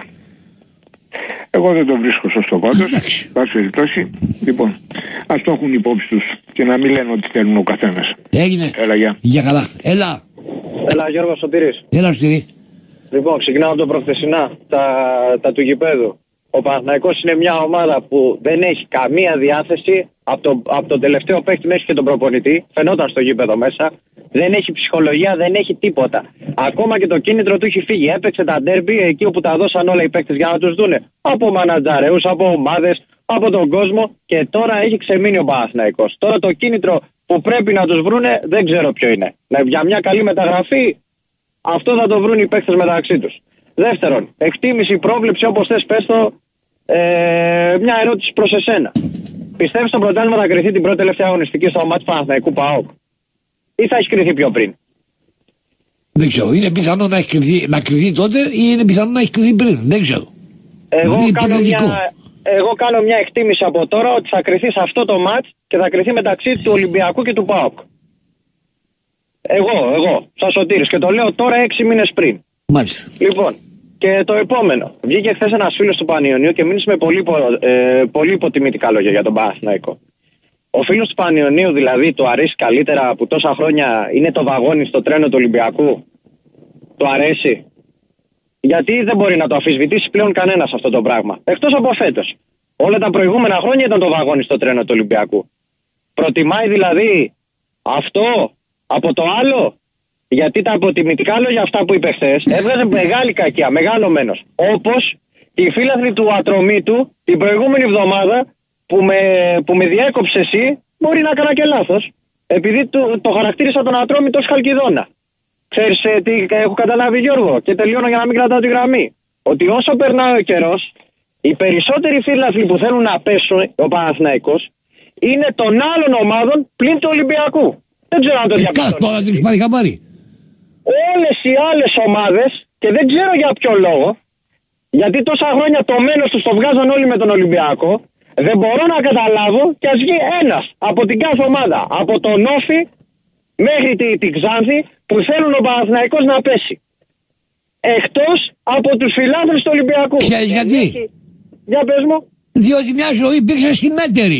Εγώ δεν το βρίσκω σωστό πάντως. Πάση περιπτώσει. Λοιπόν, ας το έχουν υπόψη τους και να μην λένε ότι θέλουν ο καθένας. Έγινε. Έλα, γεια. Για καλά. Έλα. Έλα, Γιώργο Σωτήρης. Έλα, Σωτήρη. Λοιπόν, ξεκινάω από το προχθεσινά, τα, τα του γηπέδου. Ο Παναθηναϊκός είναι μια ομάδα που δεν έχει καμία διάθεση από, το, από τον τελευταίο παίκτη μέχρι και τον προπονητή. Φαινόταν στο γήπεδο μέσα. Δεν έχει ψυχολογία, δεν έχει τίποτα. Ακόμα και το κίνητρο του έχει φύγει. Έπαιξε τα ντέρμπι εκεί όπου τα δώσαν όλα οι παίκτες για να τους δούνε. Από μανατζαρέους, από ομάδες, από τον κόσμο. Και τώρα έχει ξεμείνει ο Παναθηναϊκός. Τώρα το κίνητρο που πρέπει να τους βρούνε δεν ξέρω ποιο είναι. Για μια καλή μεταγραφή αυτό θα το βρουν οι παίκτες μεταξύ τους. Δεύτερον, εκτίμηση, πρόβλεψη, όπως θες πες το. Ε, μια ερώτηση προς εσένα. Πιστεύεις το πρωτάθλημα θα κριθεί την πρώτη τελευταία αγωνιστική στο μάτς Παναθηναϊκού ΠΑΟΚ ή θα έχει κριθεί πιο πριν? Δεν ξέρω. Είναι πιθανό να έχει κριθεί, να κριθεί τότε ή είναι πιθανό να έχει κριθεί πριν? Δεν ξέρω. Εγώ κάνω, μια, εγώ κάνω μια εκτίμηση από τώρα ότι θα κριθεί σε αυτό το μάτς και θα κριθεί μεταξύ του Ολυμπιακού και του ΠΑΟΚ. Εγώ, εγώ, σαν Σωτήρης, και το λέω τώρα έξι μήνες πριν. Μάλιστα. Λοιπόν, Και το επόμενο. Βγήκε χθες ένας φίλος του Πανιωνίου και μίλησε με πολύ, ε, πολύ υποτιμητικά λόγια για τον Παναθηναϊκό. Ο φίλος του Πανιωνίου δηλαδή του αρέσει καλύτερα που τόσα χρόνια είναι το βαγόνι στο τρένο του Ολυμπιακού? Του αρέσει? Γιατί δεν μπορεί να το αμφισβητήσει πλέον κανένας αυτό το πράγμα. Εκτός από φέτος. Όλα τα προηγούμενα χρόνια ήταν το βαγόνι στο τρένο του Ολυμπιακού. Προτιμάει δηλαδή αυτό από το άλλο? Γιατί τα αποτιμητικά λόγια αυτά που είπε χθες έβγαζε μεγάλη κακία, μεγάλο μένος. Όπως η φίλαθλη του Ατρωμίτου την προηγούμενη εβδομάδα που με, που με διέκοψε εσύ, μπορεί να έκανα και λάθος. Επειδή το, το χαρακτήρισα τον Ατρώμητο ως Χαλκιδόνα. Ξέρεις ε, τι έχω καταλάβει, Γιώργο, και τελειώνω για να μην κρατάω τη γραμμή. Ότι όσο περνάει ο καιρός, οι περισσότεροι φίλαθλοι που θέλουν να πέσουν, ο Παναθηναϊκός, είναι των άλλων ομάδων πλην του Ολυμπιακού. Δεν ξέρω αν το διαπιστώνεις. Τώρα το έχεις πάρει χαμπάρι. Όλες οι άλλες ομάδες, και δεν ξέρω για ποιο λόγο, γιατί τόσα χρόνια το μένος τους το βγάζαν όλοι με τον Ολυμπιακό, δεν μπορώ να καταλάβω και ας βγει ένας από την κάθε ομάδα, από τον Όφη μέχρι την τη Ξάνθη, που θέλουν ο Παναθηναϊκός να πέσει. Εκτός από τους φιλάθλους του Ολυμπιακού. Ξέρεις γιατί? Για πες μου. Διότι μια ζωή υπήρξε συνέτερη.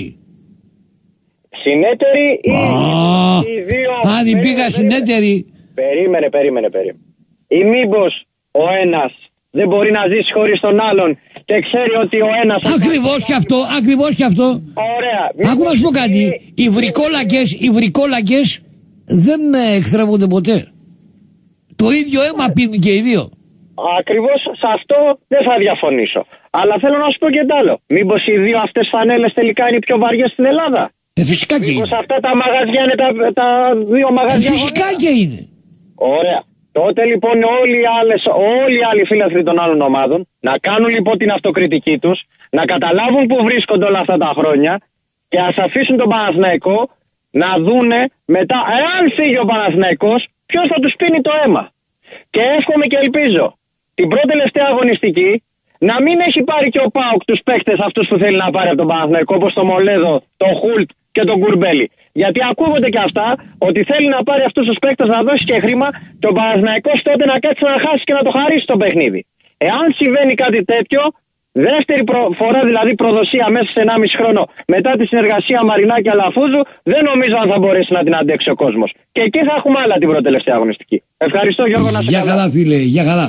Συνέτερη ή oh, οι δύο... Αν υπήρχε συνέτερη... Περίμενε, περίμενε, περίμενε. Ή μήπως ο ένας δεν μπορεί να ζήσει χωρίς τον άλλον και ξέρει ότι ο ένας... Ακριβώς και αυτό, ακριβώς και αυτό. Ωραία. Άκου να σου πω κάτι. Οι βρικόλακες, οι βρικόλακες δεν εξτρέφονται ποτέ. Το ίδιο αίμα πίνουν και οι δύο. Ακριβώς σε αυτό δεν θα διαφωνήσω. Αλλά θέλω να σου πω και τ' άλλο. Μήπως οι δύο αυτές φανέλες τελικά είναι οι πιο βαριές στην Ελλάδα? Ε, φυσικά και Μήπως είναι. αυτά τα μαγαζιά είναι τα, τα δύο μαγαζιά? Ε, φυσικά γωνία. και είναι. Ωραία. Τότε λοιπόν όλοι οι, άλλες, όλοι οι άλλοι φίλαθλοι των άλλων ομάδων να κάνουν λοιπόν την αυτοκριτική τους, να καταλάβουν που βρίσκονται όλα αυτά τα χρόνια και ας αφήσουν τον Παναθηναϊκό να δούνε μετά, εάν φύγει ο Παναθηναϊκός, ποιος θα τους πίνει το αίμα. Και εύχομαι και ελπίζω την πρώτη τελευταία αγωνιστική να μην έχει πάρει και ο ΠΑΟΚ τους παίκτες αυτούς που θέλει να πάρει από τον Παναθηναϊκό, όπως το Μολέδο, το Χουλτ και τον Κουρμπέλη. Γιατί ακούγονται και αυτά ότι θέλει να πάρει αυτούς τους παίκτες, να δώσει και χρήμα και ο Παναθηναϊκός τότε να κάτσει να χάσει και να το χαρίσει το παιχνίδι. Εάν συμβαίνει κάτι τέτοιο, δεύτερη προ... φορά δηλαδή προδοσία μέσα σε ενάμιση χρόνο μετά τη συνεργασία Μαρινάκη Αλαφούζου, δεν νομίζω αν θα μπορέσει να την αντέξει ο κόσμος. Και εκεί θα έχουμε άλλα την πρώτη τελευταία αγωνιστική. Ευχαριστώ, Γιώργο, να σε καλά. Γεια χαρά, φίλε, γεια χαρά.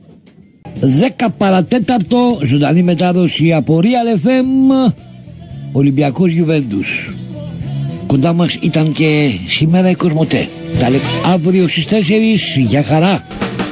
δέκα παρατέταρτο, ζωντανή μετάδοση από Real εφ εμ, Ολυμπιακός Γιουβέντους. Κοντά μας ήταν και σήμερα η Κοσμοτέ. Τα λέμε αύριο στις τέσσερις. Γεια χαρά.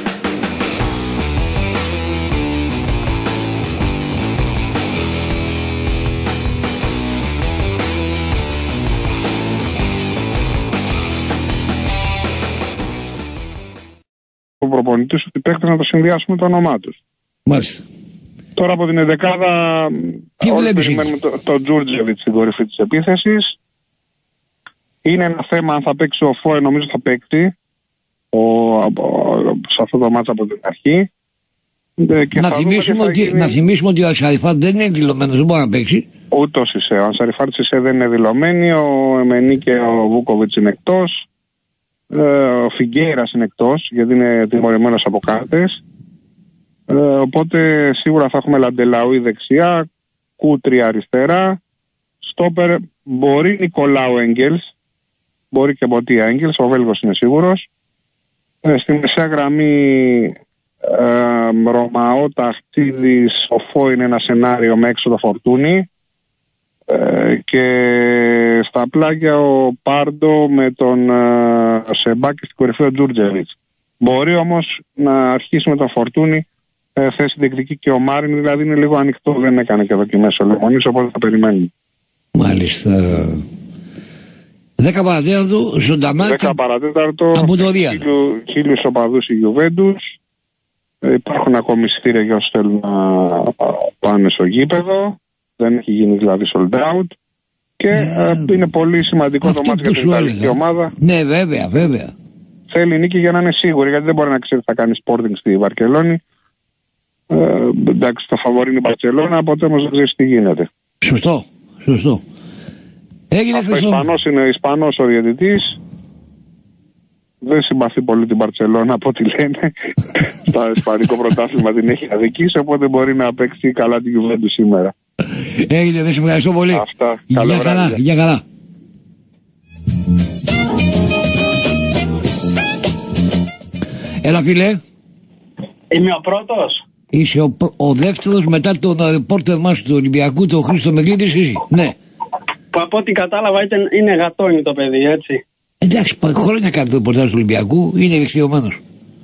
Ο προπονητής ότι παίχτες να το συνδυάσουμε το όνομά τους. Μάλιστα. Τώρα από την ενδεκάδα όλοι περιμένουμε το, το Τζούρτζεβιτ στην κορυφή της επίθεσης. Είναι ένα θέμα αν θα παίξει ο Φόε, νομίζω θα παίξει ο, σε αυτό το μάτσα από την αρχή. Και να, θυμίσουμε ότι, γίνει... να θυμίσουμε ότι ο Ασαριφάτ δεν είναι δηλωμένος, δεν μπορεί να παίξει. Ούτως είσαι. Ο Ασαριφάτ είσαι δεν είναι δηλωμένοι, ο Εμενή και ο Βούκοβιτς είναι εκτός. Ο Φιγκέιρας είναι εκτός, γιατί είναι τιμωρημένος από κάρτες. Ε, οπότε σίγουρα θα έχουμε Λαντελαούι δεξιά, Κούτρι αριστερά. Στόπερ μπορεί Νικολάου Έγγελς, μπορεί και Μποτία Έγγελς, ο Βέλγος είναι σίγουρος. Ε, στη μεσαία γραμμή ε, Ρωμαό, Ταχτίδης, ο Φω είναι ένα σενάριο με έξοδο Φορτούνη. Ε, και στα πλάγια ο Πάρντο με τον ε, Σεμπάκη στην κορυφή ο Τζούρτζεβιτς. Μπορεί όμως να αρχίσει με τον Φορτούνη ε, θέση διεκδικεί και ο Μάριν, δηλαδή είναι λίγο ανοιχτό, δεν έκανε και δοκιμές ο Λεμονής, οπότε θα περιμένουμε. Μάλιστα. δέκα παρατέταρτο, ζωντανά δέκα παρατέταρτο, από το Real. Χίλιους οπαδούς η Γιουβέντους. Ε, υπάρχουν ακόμη εισιτήρια για όσους θέλουν να πάνε στο γήπεδο. Δεν έχει γίνει δηλαδή sold out. Και ε, ε, είναι πολύ σημαντικό το μάτι για την Ιταλική ομάδα. Ναι, βέβαια, βέβαια. Θέλει νίκη για να είναι σίγουρη, γιατί δεν μπορεί να ξέρει τι θα κάνει Sporting στη Βαρκελόνη. Ε, εντάξει, το φαβορί είναι η Μπαρσελόνα, οπότε όμως δεν ξέρει τι γίνεται. Σωστό, σωστό. Έγινε Χριστό. Ισπανός είναι Ισπανός ο διαιτητής. δεν συμπαθεί πολύ την Μπαρτσελόνα από ό,τι λένε. Στο ισπανικό πρωτάθλημα την έχει αδικήσει, οπότε μπορεί να παίξει καλά την Γιουβέντου σήμερα. Έγινε, δεν σε ευχαριστώ πολύ. Αυτά. Γεια χαρά, γεια χαρά. Έλα φίλε. Είμαι ο πρώτος. Είσαι ο, ο δεύτερος μετά τον ρεπόρτερ μας του Ολυμπιακού, τον Χρήστο Μεγκλήτη, εσύ. Ναι. Που από ό,τι κατάλαβα ήταν, είναι γατόνι το παιδί, έτσι. Εντάξει, χρόνια κάνει το ρεπορτάζ του Ολυμπιακού, είναι εξοικειωμένος.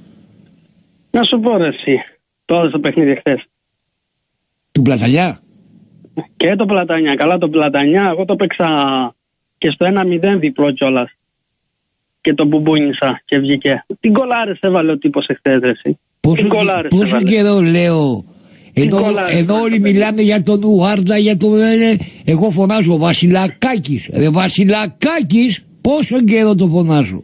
Να σου πω ρε εσύ, τώρα στο παιχνίδι χθες. Του Πλατανιά. Και το Πλατανιά, καλά το Πλατανιά, εγώ το παίξα και στο ένα μηδέν διπλό κιόλας. Και το μπουμπούνισα και βγήκε. Τι γκολάρες έβαλε ο τύπος εχθές ρε εσύ. Πόσο, πόσο καιρό λέω, ενώ, ενώ όλοι μιλάνε για τον Ουάρντα, για τον... Εγώ φωνάζω Βασιλακάκης. Ρε Βασιλακάκης, πόσο καιρό το φωνάζω.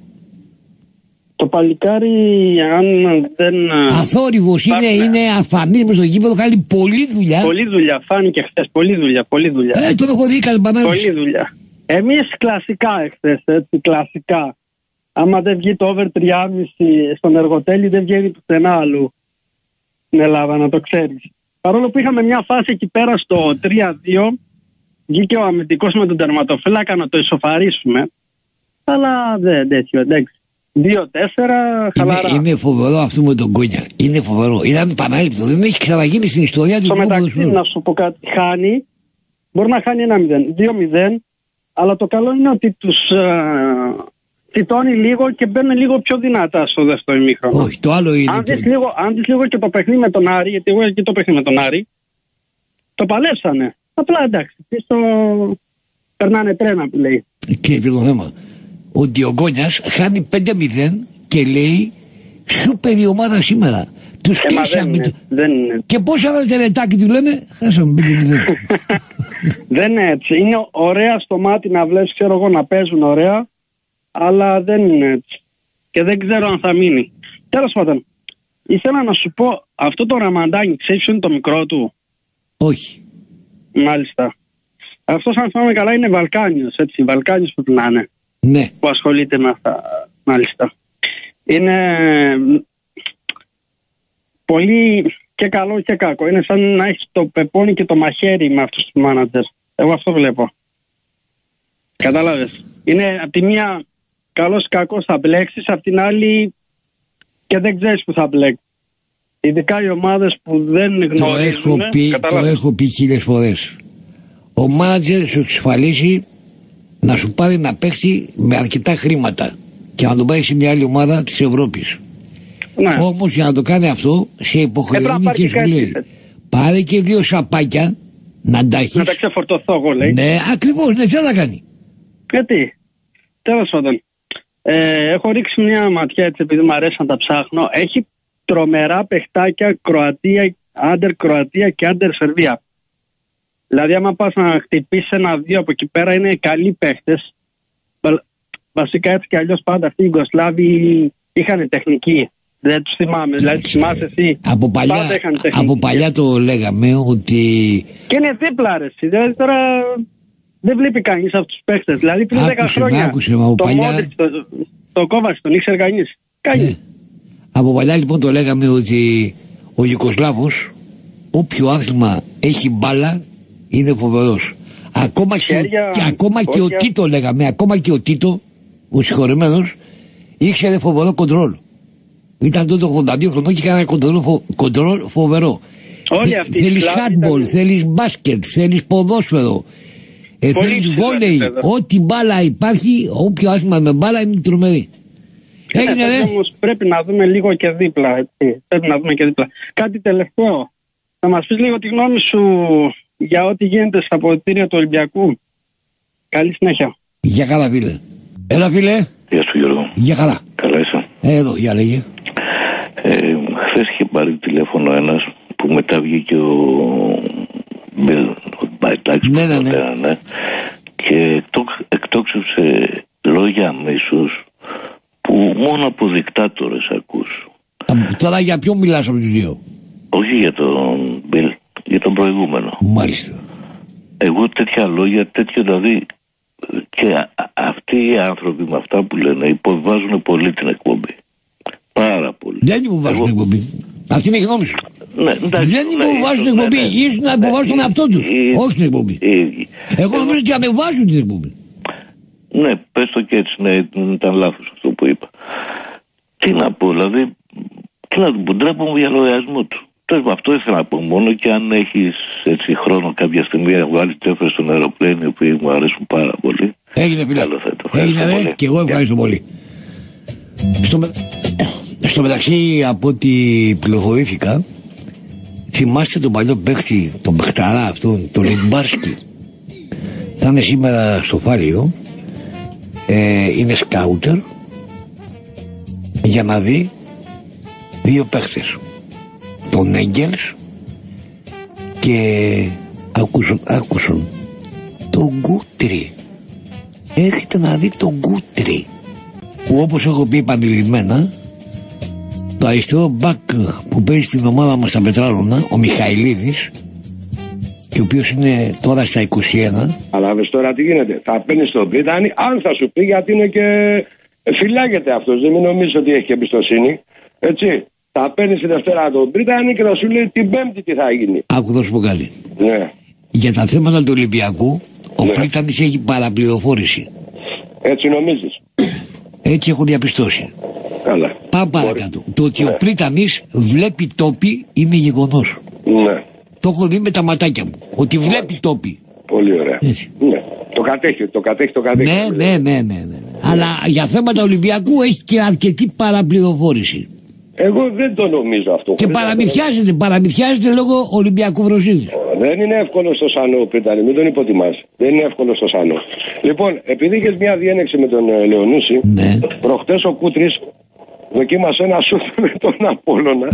Το παλικάρι, αν δεν... Αθόρυβος είναι, είναι αφανής μες στο γήπεδο, κάνει πολλή δουλειά. Πολλή δουλειά, φάνηκε χθες, πολλή δουλειά, πολλή δουλειά. Ε, τον έχω δει, κάνει πανάληψη. Πολλή δουλειά. Εμείς κλασικά εχθές, έτσι, κλασικά. Άμα δεν βγει το over τριάμισι στον εργοτέλη, δεν βγαίνει πουθενά αλλού στην Ελλάδα, να το ξέρεις. Παρόλο που είχαμε μια φάση εκεί πέρα στο τρία δύο, βγήκε ο αμυντικός με τον τερματοφύλακα να το ισοφαρίσουμε. Αλλά δεν τέτοιο, εντάξει. δύο τέσσερα, χαλαρά. Είναι, είναι φοβερό αυτό με τον Κόνια. Είναι φοβερό. Είναι ανεπανάληπτο. Δεν έχει ξαναγίνει στην ιστορία του. Στο μεταξύ, να σου πω κάτι. Χάνει, μπορεί να χάνει ένα μηδέν, δύο μηδέν, αλλά το καλό είναι ότι τους τσιτώνει λίγο και μπαίνουν λίγο πιο δυνατά στο δεύτερο ημίχρονο. Όχι, το άλλο είναι. Αν δεις το... λίγο, λίγο και το παιχνίδι με τον Άρη, γιατί εγώ και το παιχνίδι με τον Άρη, το παλέψανε. Απλά εντάξει, στο... περνάνε τρένα που λέει. Και το θέμα. Ότι ο Γκόνιας χάνει πέντε μηδέν και λέει σούπερ η ομάδα σήμερα. Τους ε, κλείσαμε. Δεν, δεν είναι. Και πόσα άλλα τελετάκι του λένε, χάσαμε πέντε μηδέν. Δεν είναι έτσι. Είναι ωραία στο μάτι να βλέπεις, ξέρω εγώ, να παίζουν ωραία, αλλά δεν είναι έτσι. Και δεν ξέρω αν θα μείνει. Τέλος πάντων, ήθελα να σου πω, αυτό το Ραμαντάνι, ξέρεις ποιο είναι το μικρό του? Όχι. Μάλιστα. Αυτός αν θυμάμαι καλά είναι Βαλκάνιος, έτσι, Βαλκάνιος που να είναι. Ναι. Που ασχολείται με αυτά, μάλιστα. Είναι πολύ και καλό και κακό. Είναι σαν να έχεις το πεπόνι και το μαχαίρι με αυτούς τους μάνατζερ. Εγώ αυτό βλέπω. Κατάλαβες. Είναι απ' τη μία καλός κακός θα μπλέξεις, απ' την άλλη και δεν ξέρεις που θα μπλέξεις. Ειδικά οι ομάδες που δεν γνωρίζουν. Το έχω πει, το έχω πει χίλιες φορές. Ο μάνατζερ σου εξασφαλίσει να σου πάρει να παίξει με αρκετά χρήματα και να τον πάει σε μια άλλη ομάδα της Ευρώπης. Ναι. Όμως για να το κάνει αυτό σε υποχρεώνει και σου λέει πάρε και δύο σαπάκια να τα έχεις. Να τα ξεφορτωθώ εγώ λέει. Ναι ακριβώς, ναι, τι θα τα κάνει. Γιατί, τέλος πάντων, ε, έχω ρίξει μια ματιά έτσι επειδή μου αρέσει να τα ψάχνω. Έχει τρομερά παιχτάκια Κροατία, άντερ Κροατία και άντερ Σερβία. Δηλαδή άμα πας να χτυπήσεις ένα-δύο από εκεί πέρα είναι καλοί παίχτες. Βασικά έτσι και αλλιώς πάντα αυτοί οι Ιγκοσλάβοι είχαν τεχνική. Δεν τους θυμάμαι, δηλαδή τους θυμάσαι εσύ. Από παλιά, από παλιά το λέγαμε ότι... Και είναι δίπλα ρε εσύ, δηλαδή τώρα δεν βλέπει κανείς αυτούς τους παίχτες. Δηλαδή πριν δέκα χρόνια άκουσε, το παλιά... Μόντριτς, το, το Κόβατς τον ήξερε κανείς. Κανείς. Ε, από παλιά λοιπόν το λέγαμε ότι ο Ιουγκοσλάβος όποιο άθλημα έχει μπάλα είναι φοβερός. Ακόμα Χέρια, και, και, ακόμα και ο Τίτο λέγαμε, ακόμα και ο Τίτο, ο συγχωρεμένος, ήξερε φοβερό κοντρόλ. Ήταν τότε ογδόντα δύο χρονών και έκανε ένα κοντρόλ, φο, κοντρόλ φοβερό. Θε, θέλεις handball, ήταν... θέλεις μπάσκετ, θέλεις ποδόσφαιρο, ε, θέλεις βόλεϊ, ό,τι μπάλα υπάρχει, όποιο άθλημα με μπάλα είναι τρομερή. Έγινε, ε, όμως πρέπει να δούμε λίγο και δίπλα, έτσι. Πρέπει να δούμε και δίπλα. Κάτι τελευταίο, θα μας πεις λίγο τη γνώμη σου για ό,τι γίνεται στα αποδυτήρια του Ολυμπιακού. Καλή συνέχεια. Γεια καλά φίλε. Έλα φίλε. Γεια σου Γιώργο. Γεια καλά. Καλά είσαι. Εδώ, για λέγε. Ε, χθες είχε πάρει τηλέφωνο ένας που μετά βγήκε ο Μπιλ, ο Μπαϊτάκης. Ναι, ναι, ναι. ναι. Και εκτόξευσε λόγια μίσους που μόνο από δικτάτορες ακούς. Α, τώρα για ποιον μιλάς από τους δύο? Όχι για τον Μπιλ, για τον προηγούμενο. Μάλιστα. Εγώ τέτοια λόγια, τέτοιο δηλαδή και α, α, αυτοί οι άνθρωποι με αυτά που λένε υποβάζουν πολύ την εκπομπή. Πάρα πολύ. Δεν υποβάζουν την εκπομπή. Αυτή είναι η γνώμη σου. Ναι, εντάξει, δεν υποβάζουν την εκπομπή. Ναι, ναι. Ίσως να υποβάζουν τον εαυτό τους. Όχι την εκπομπή. Εγώ νομίζω ότι ανεβάζουν την εκπομπή. Ναι, πες το και έτσι, ναι, ήταν λάθος αυτό που είπα. Τι να πω, δηλαδή, τι να του ντρέπομαι για λογαριασμό του. Τέλος, αυτό ήθελα να πω μόνο, και αν έχεις έτσι χρόνο κάποια στιγμή να βγάλεις τέφρες στον αεροπλάνο, που μου αρέσουν πάρα πολύ. Έγινε, φίλε. Έγινε, ναι, και εγώ ευχαριστώ πολύ. Στο, με... Στο μεταξύ, από ό,τι πληροφορήθηκα, θυμάστε τον παλιό παίχτη, τον παιχταρά αυτόν, τον Λιμπάρσκι. Θα είναι σήμερα στο Φάλιο. Ε, είναι σκάουτερ για να δει δύο παίχτες, τον Έγγελς και άκουσον, άκουσον τον Γκούτρι. Έχετε να δει τον Γκούτρι, που όπως έχω πει επανειλημμένα, το αριστερό μπακ που παίζει στην ομάδα μας στα Πετράλωνα, ο Μιχαηλίδης, και ο οποίος είναι τώρα στα είκοσι ένα. Αλλά βες τώρα τι γίνεται. Θα παίρνει στον Πρίτανη, αν θα σου πει, γιατί είναι και φυλάγεται αυτός. Δεν μην νομίζεις ότι έχει εμπιστοσύνη. Έτσι. Θα παίρνει τη Δευτέρα τον Πρίτανη και θα σου λέει την Πέμπτη τι θα γίνει. Άκου, θα σου πω κάτι. Ναι. Για τα θέματα του Ολυμπιακού, ο ναι. Πρίτανης έχει παραπληροφόρηση. Έτσι νομίζεις? Έτσι έχω διαπιστώσει. Καλά. Πάμε παρακάτω. Το ότι ναι. ο Πρίτανης βλέπει τόπι είναι γεγονός. Ναι. Το έχω δει με τα ματάκια μου. Ότι βλέπει τόπι. Πολύ ωραία. Ναι. Το κατέχει, το κατέχει, το κατέχει. Ναι, ναι, ναι, ναι, ναι. Αλλά για θέματα Ολυμπιακού έχει και αρκετή παραπληροφόρηση. Εγώ δεν το νομίζω αυτό. Και παραμυθιάζεται, παραμυθιάζεται λόγω Ολυμπιακού Βροσίδη. Δεν είναι εύκολο στο Σανό, Πρίτανη, μην τον υποτιμάς. Δεν είναι εύκολο στο Σανό. Λοιπόν, επειδή είχες μια διένεξη με τον Λεωνούση, ναι. προχτές ο Κούτρης δοκίμασε ένα σούτ με τον Απόλλωνα.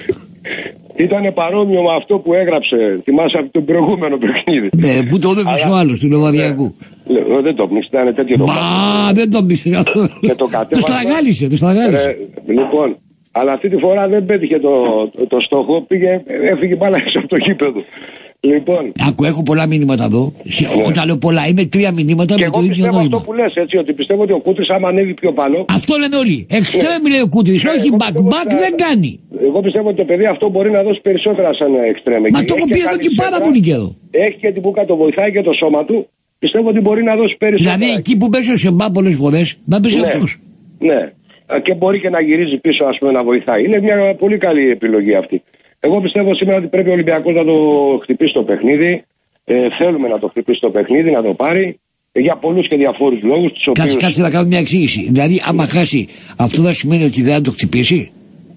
Ήταν παρόμοιο με αυτό που έγραψε, θυμάσαι, από το προηγούμενο παιχνίδι. Ναι, που το έδωσε ο άλλος του Λεβαδιακού. Ναι, δεν το πνίξε, ήταν τέτοιο το πράγμα. Μα, δεν το πνίξε αυτό. Το στραγάλισε, το στραγάλισε. Λοιπόν, αλλά αυτή τη φορά δεν πέτυχε το, το, το στόχο, πήγε, έφυγε μπάλα έξω από το γήπεδο. Λοιπόν. Άκου, έχω πολλά μηνύματα εδώ. Ναι. Όταν λέω πολλά, είναι τρία μηνύματα και με το ίδιο νόημα. Εγώ πιστεύω αυτό που λες, έτσι, ότι πιστεύω ότι ο Κούτρης άμα ανέβει πιο πάνω. Αυτό λένε όλοι. Εξτρέμ ναι. λέει ο Κούτρης, ναι, όχι back. Back θα... δεν κάνει. Εγώ πιστεύω ότι το παιδί αυτό μπορεί να δώσει περισσότερα σαν εξτρέμ. Μα το έχω πει εδώ και πάρα πολύ καιρό. Έχει και την μπουκα, το βοηθάει και το σώμα του. Πιστεύω ότι μπορεί να δώσει περισσότερα. Δηλαδή εκεί που παίζει ο Σεμπά πολλές φορές, να παίζει ναι. αυτός. Ναι. Και μπορεί και να γυρίζει πίσω, ας πούμε, να βοηθάει. Είναι μια πολύ καλή επιλογή αυτή. Εγώ πιστεύω σήμερα ότι πρέπει ο Ολυμπιακός να το χτυπήσει το παιχνίδι. Ε, θέλουμε να το χτυπήσει το παιχνίδι, να το πάρει. Για πολλούς και διαφόρους λόγους. Κάτσε, οποίους... κάτσε να κάνω μια εξήγηση. Δηλαδή, άμα χάσει, αυτό θα σημαίνει ότι δεν θα το χτυπήσει.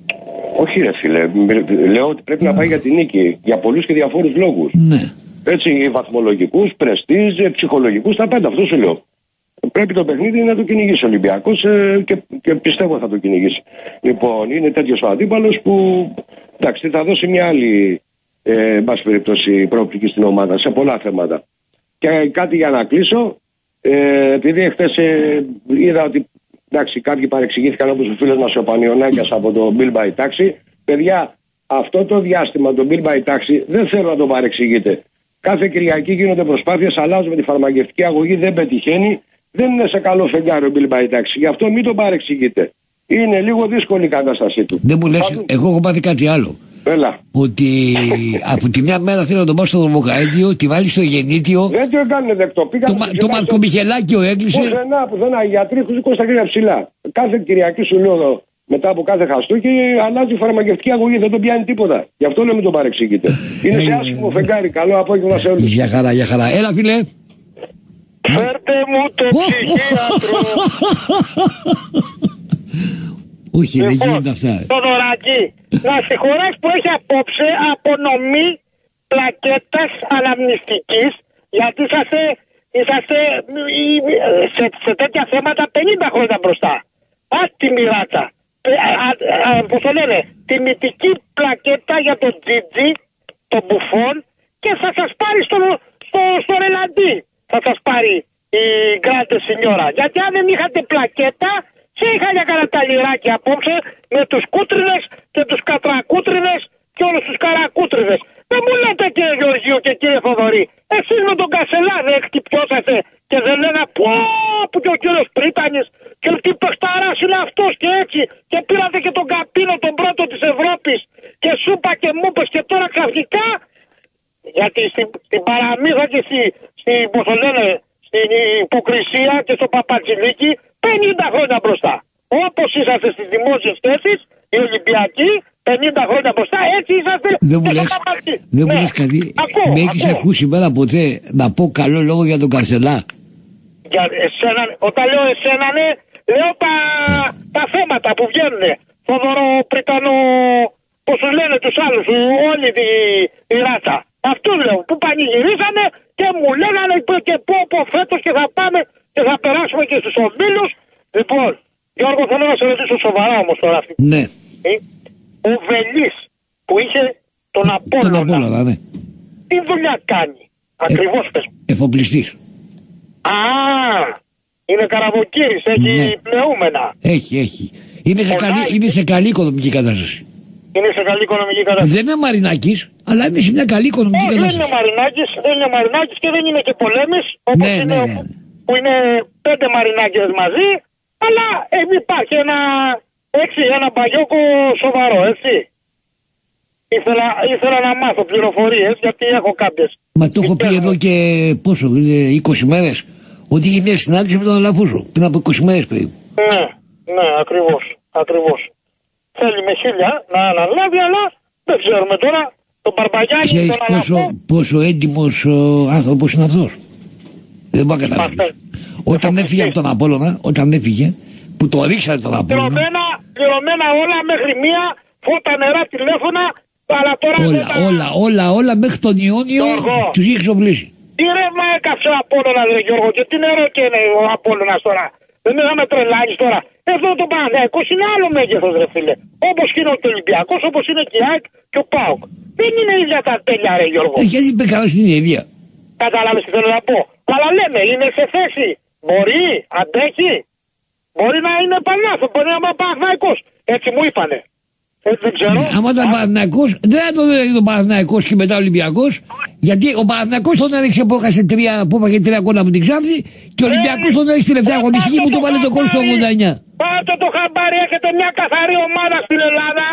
Όχι, ρε φίλε. Λέω ότι πρέπει να πάει για την νίκη. Για πολλούς και διαφόρους λόγους. Ναι. Έτσι, βαθμολογικούς, πρεστίζ, ψυχολογικούς, τα πάντα. Αυτό σου λέω. Πρέπει το παιχνίδι να το κυνηγήσει ο Ολυμπιακός ε, και, και πιστεύω θα το κυνηγήσει. Λοιπόν, είναι τέτοιος ο αντίπαλος που εντάξει, θα δώσει μια άλλη ε, εν πάση περιπτώσει προοπτική στην ομάδα σε πολλά θέματα. Και κάτι για να κλείσω, ε, επειδή χθες ε, είδα ότι εντάξει, κάποιοι παρεξηγήθηκαν, όπως ο φίλος μας ο Πανιωνάκιας από το Bill by Taxi. Παιδιά, αυτό το διάστημα το Bill by Taxi δεν θέλω να το παρεξηγείτε. Κάθε Κυριακή γίνονται προσπάθειες, αλλάζουμε τη φαρμακευτική αγωγή, δεν πετυχαίνει. Δεν είναι σε καλό φεγγάρι ο Bill by Taxi. Γι' αυτό μην τον παρεξηγείτε. Είναι λίγο δύσκολη η κατάστασή του. Δεν μου λες, Φάτου... εγώ έχω πάθει κάτι άλλο. Έλα. Ότι από τη μια μέρα θέλω να τον πάω στο δρομοκαίδιο, τη βάλει στο γεννήτιο. Δεν το έκανε δεκτό. Πήγα το, το Μαρκομιχελάκιο έκλεισε. Πουθενά, πουθενά. Οι γιατροί έχουν σηκώσει τα χέρια ψηλά. Κάθε Κυριακή σου λέω μετά από κάθε Χαστούκι αλλάζει η φαρμακευτική αγωγή. Δεν τον πιάνει τίποτα. Γι' αυτό λέμε τον παρεξηγείτε. Είναι σε άσχημο φεγγάρι. Καλό απόγευμα σε όλους. Για χαρά, για χαρά. Έλα, φίλε. Φέρτε μου το ψυχίατρο. Όχι, δεν γίνονται αυτά. Το δωράκι. Να συγχωράς που έχει απόψε απονομή πλακέτας αναμνηστικής, γιατί είσαστε, είσαστε σε, σε τέτοια θέματα πενήντα χρόνια μπροστά. Α, τη μοιράτα. Πώς το λένε, τιμητική πλακέτα για τον Τζίτζι, τον Μπουφόν, και θα σας πάρει στο, στο, στο ρελαντί. Θα σας πάρει η Γκράντε Σινιόρα. Γιατί αν δεν είχατε πλακέτα, σε είχα για κανένα τα λιράκια απόψε με τους κούτρινες και τους κατρακούτρινες και όλους τους καρακούτρινες. Δεν μου λέτε κύριε Γεωργίου και κύριε Θοδωρή, εσείς με τον Κασελά δεν χτυπιώσατε και δεν λέγα πω που και ο κύριος Πρίτανης και τι παιχταράς είναι αυτός και έτσι. Και πήρατε και τον Καπίνο τον πρώτο της Ευρώπης και σούπα και μούπες και τώρα ξαφνικά. Γιατί στην, στην παραμύθα και στη, στη, πώς το λένε, στην υποκρισία και στο Παπατζηλίκι πενήντα χρόνια μπροστά. Όπως είσαστε στις δημόσιες θέσεις, οι Ολυμπιακοί, πενήντα χρόνια μπροστά, έτσι είσαστε. Δεν μου λες, δεν μου λες κάτι. Με έχεις ακούσει μέρα ποτέ να πω καλό λόγο για τον Καρσελά? Για εσένα, όταν λέω εσένα, ναι, λέω τα, τα θέματα που βγαίνουν. Θοδωρό, Πριτανό, πώς σου λένε τους άλλους, όλη τη, η ράτσα. Αυτούς λέω, που πανηγυρίσανε και μου λέγανε και πω πω φέτος και θα πάμε και θα περάσουμε και στους ομίλους. Λοιπόν, Γιώργο, θέλω να σε ρωτήσω σοβαρά όμως τώρα αυτή. Ναι. Ο Βελής που είχε τον Απόλλωνα. Τον Απόλλωνα, ναι. Τι δουλειά κάνει, ακριβώς πες. Εφοπλιστής. Α, είναι καραβοκύρης, έχει ναι. πλεούμενα. Έχει, έχει. Είναι σε, καλή, είναι σε καλή οικονομική κατάσταση. Είναι σε καλή οικονομική κατάσταση. Δεν είναι Μαρινάκης, αλλά είναι σε μια καλή οικονομική Όχι, κατάσταση. Δεν είναι Μαρινάκης, δεν είναι Μαρινάκης και δεν είναι και Πολέμης, όπως ναι, είναι, ναι, ναι. που είναι πέντε Μαρινάκες μαζί, αλλά ε, υπάρχει ένα, έτσι, ένα μπαγιόκο σοβαρό, έτσι. Ήθελα, ήθελα να μάθω πληροφορίες, γιατί έχω κάποιες. Μα το έχω πει εδώ και πόσο, είκοσι μέρες, ότι είχε μια συνάντηση με τον Αλαφούζο, πριν από είκοσι μέρες περίπου. Ναι, ναι, ακριβώς, ακριβώς. Θέλει με χίλια να αναλάβει, αλλά δεν ξέρουμε τώρα. Τον Μπαρμπαγιάννη, ξέρεις τον πόσο, Αλαφό. πόσο έντιμος ο άνθρωπος είναι αυτός. Δεν μπορώ να καταλάβεις. Όταν έφυγε από τον Απόλλωνα, όταν έφυγε, που το ρίξανε τον Απόλλωνα. Πληρωμένα, πληρωμένα όλα μέχρι μία, φώτα, νερά, τηλέφωνα, αλλά τώρα όλα, τα... όλα, όλα, όλα μέχρι τον Ιούνιο τους είχε εξοπλίσει. Τι ρεύμα έκαψε ο Απόλλωνας, ρε Γιώργο, και τι νερό και είναι ο Απόλλωνας τώρα. Δεν είχαμε τρελάνεις τώρα. Εδώ το Παναθηναϊκός είναι άλλο μέγεθος, ρε φίλε. Όπως είναι ο Ολυμπιακός, όπως είναι και η ΑΕΚ και ο ΠΑΟΚ. Δεν είναι ίδια τα τέλεια, ρε Γιώργο. Ε, γιατί είπε καλά στην ίδια. Κατάλαβες τι θέλω να πω. Αλλά λέμε, είναι σε θέση. Μπορεί, αντέχει. Μπορεί να είναι Πανάθο, μπορεί να είναι Παναθηναϊκός. Έτσι μου είπανε. Ε, δεν ξέρω. Ναι, άμα ήταν Παναθηναϊκός, δεν θα το δει τον Παναθηναϊκός και μετά Ολυμπιακός. Γιατί ο Παναθηναϊκός τον έριξε που έχασε τρία, που έφαγε τρία κόλλα από την Ξάφη και ο Ολυμπιακός τον έριξε την τελευταία αγωνιστική που του βάλε το κόλ στο ογδόντα εννιά. Πάτε το χαμπάρι, έχετε μια καθαρή ομάδα στην Ελλάδα.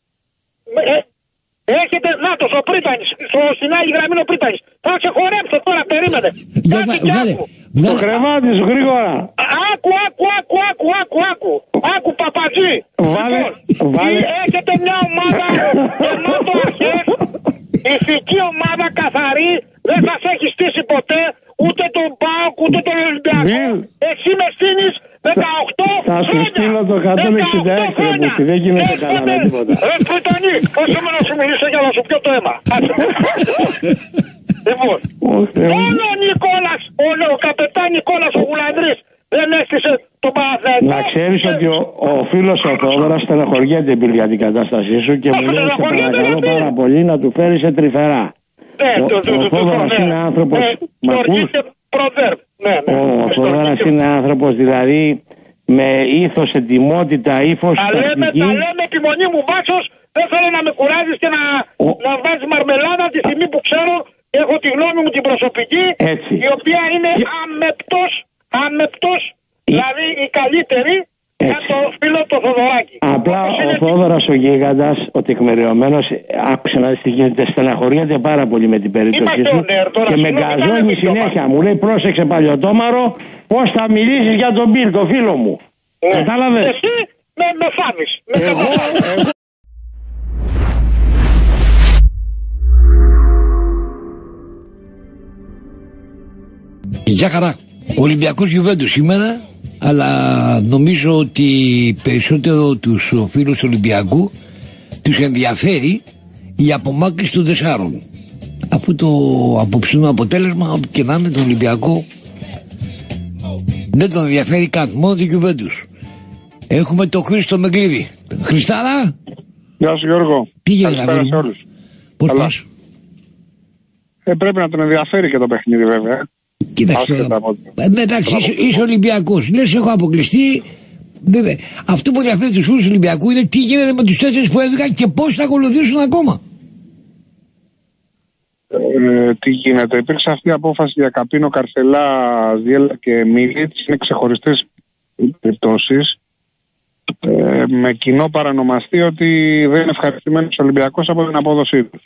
Ε, έχετε, νάτος ο Πρίτανης, στο, στην άλλη γραμμή ο Πρίτανης. Θα σε χορέψω τώρα, περίμενε. Κάτι κι άκου. Το κρεβάτι σου γρήγορα. Άκου, άκου, άκου, άκου, άκου, άκου. Άκου Παπατζή. Βάλε, λοιπόν, βάλε. Έχετε μια ομάδα γεμάτο αρχές. Ηθική ομάδα καθαρή. Δεν σας έχει στήσει ποτέ ούτε τον ΠΑΟΚ ούτε τον Ολυμπιακό. Εσύ με στείνεις δεκαοκτώ θα σου στείλω το εκατόν εξήντα έξι ρε που δεν γίνεται καλά με τίποτα. Ρε Πριτανή, όσο με να σου μιλήσω για να σου πιω το αίμα. Λοιπόν, μόνο ο Νικόλας, ο καπετάν Νικόλας ο Γουλανδρής δεν έστησε τον Παναθηναϊκό. Να ξέρεις ότι ο, ο φίλος ο Θόδωρας στεναχωριέται για την κατάστασή σου και μου λέει σε παρακαλώ πάρα πολύ να του φέρει σε τρυφερά. Ο Θόδωρας είναι άνθρωπος, μ' ακούς? Ο Θόδωρας είναι άνθρωπος δηλαδή με ήθος, ετοιμότητα, ύφος, τα λέμε, τα λέμε επιμονή μου Βάσος, δεν θέλω να με κουράζεις και να, να βάζεις μαρμελάδα τη στιγμή που ξέρω. Έχω τη γνώμη μου την προσωπική, έτσι. Η οποία είναι αμεπτός, αμεπτός, δηλαδή η καλύτερη έτσι. Για το φίλο το Θοδωράκι. Απλά ο Θόδωρας ο γίγαντας, ο τεκμηριωμένος, άκουσε να δεις τι γίνεται, στεναχωριέται πάρα πολύ με την περίπτωσή σου και με γκαζώνει συνέχεια. Μου λέει πρόσεξε παλιωτόμαρο, πώς θα μιλήσεις για τον Μπιλ, το φίλο μου. Ναι. Κατάλαβες. Εσύ με, με φάβεις. Με εγώ, εγώ. Γεια χαρά. Ολυμπιακός Γιουβέντους σήμερα, αλλά νομίζω ότι περισσότερο τους φίλους του Ολυμπιακού τους ενδιαφέρει η απομάκρυνση των τεσσάρων. Αφού το απόψινό αποτέλεσμα, όπου και να είναι τον Ολυμπιακό, δεν τον ενδιαφέρει καν, μόνο τη Γιουβέντους. Έχουμε το Χρήστο Μεγκλίδη. Χριστάρα! Γεια σου Γιώργο. Τι γίνεται σε όλους. Πώς πας? Ε, πρέπει να τον ενδιαφέρει και το παιχνίδι βέβαια. Κοίταξε, ε, εντάξει, είσαι, είσαι Ολυμπιακός. Λες έχω αποκλειστεί. Βέβαια, αυτό που ενδιαφέρει τους φίλους του Ολυμπιακού είναι τι γίνεται με τους τέσσερις που έβγαν και πώς θα ακολουθήσουν ακόμα. Ε, τι γίνεται, υπήρξε αυτή η απόφαση για Καπίνο, Καρσελά, Ζιέλα και Μίλιτς. Είναι ξεχωριστές περιπτώσεις, ε, με κοινό παρανομαστή ότι δεν είναι ευχαριστημένος ο Ολυμπιακός από την απόδοσή του.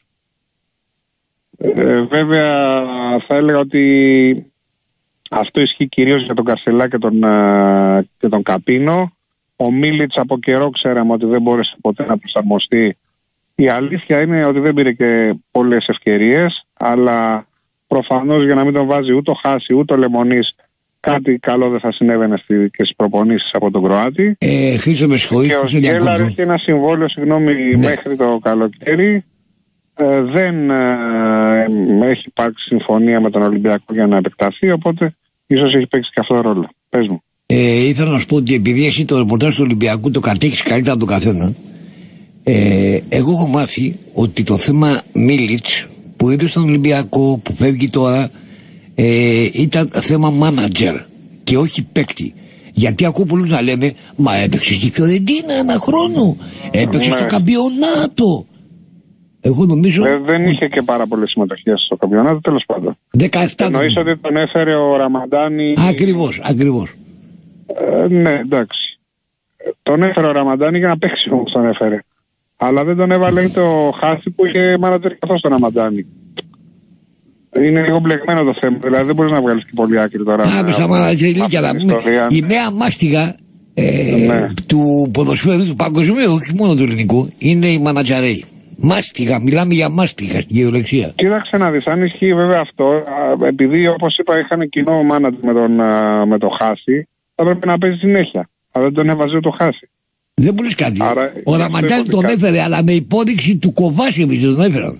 Ε, βέβαια θα έλεγα ότι αυτό ισχύει κυρίως για τον Καρσελά και τον, και τον Καπίνο. Ο Μίλιτς από καιρό ξέραμε ότι δεν μπόρεσε ποτέ να προσαρμοστεί. Η αλήθεια είναι ότι δεν πήρε και πολλές ευκαιρίες, αλλά προφανώς για να μην τον βάζει ούτε ο Χάση ούτε ο Λεμονής, κάτι καλό δεν θα συνέβαινε στη, και στις προπονήσεις από τον Κροάτη. Ε, Χρήστο, με συγχωρείς. Και ο Σκέλα έχει ένα συμβόλαιο, συγγνώμη, ναι. μέχρι το καλοκαίρι. Ε, δεν ε, έχει υπάρξει συμφωνία με τον Ολυμπιακό για να επεκταθεί, οπότε ίσως έχει παίξει και αυτό το ρόλο. Πες μου. Ε, ήθελα να σου πω ότι επειδή εσύ το ρεπορτάζ του Ολυμπιακού το κατέχεις καλύτερα από τον καθένα, ε, εγώ έχω μάθει ότι το θέμα Μίλιτς που είδε στον Ολυμπιακό που φεύγει τώρα ε, ήταν θέμα μάνατζερ και όχι παίκτη. Γιατί ακούω πολλούς να λένε μα έπαιξε στη Φιωρεντίνα ένα χρόνο, έπαιξε ναι. στο καμπιονάτο. Εγώ νομίζω. Ε, δεν είχε και πάρα πολλές συμμετοχές στο καμπιονάτο, τέλος πάντων. δεκαεπτά. Εννοείς ότι τον έφερε ο Ραμαντάνη. Ακριβώς, ακριβώς. Ε, ναι, εντάξει. Τον έφερε ο Ραμαντάνη για να παίξει όμως τον έφερε. Αλλά δεν τον έβαλε το Χάση που είχε μάνατζερ καθώς τον Ραμαντάνη. Είναι λίγο μπλεγμένο το θέμα. Δηλαδή δεν μπορείς να βγάλεις και πολύ άκρη τώρα. Πάμε στα μάνατζερ ηλικία να πούμε. Η νέα μάστιγα ε, ναι. του ποδοσφαίρου του παγκοσμίου, όχι μόνο του ελληνικού, είναι η μάνατζαρέοι. Μάστιγα, μιλάμε για μάστιγα στην κυριολεξία. Κοίταξε να δεις, αν ισχύει βέβαια αυτό, επειδή όπως είπα είχαν κοινό μάνατζερ με τον, με το Χάση, θα πρέπει να παίζει συνέχεια. Αλλά δεν τον έβαζε το Χάση. Δεν μπορείς κάτι. Άρα, ο Ραμαντάνη τον έφερε, αλλά με υπόδειξη του Κοβάσεβιτς τον έφεραν.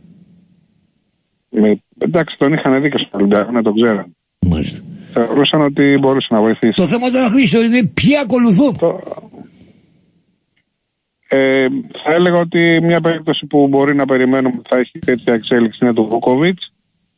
Με, εντάξει, τον είχαν δει και στον Ολυμπιακό, να τον ξέραν. Μάλιστα. Θεωρούσαν ότι μπορούσε να βοηθήσει. Το θέμα τώρα, Χρήστο, είναι ποιοι ακολουθούν. Το... Ε, θα έλεγα ότι μια περίπτωση που μπορεί να περιμένουμε ότι θα έχει τέτοια εξέλιξη είναι το Βούκοβιτς.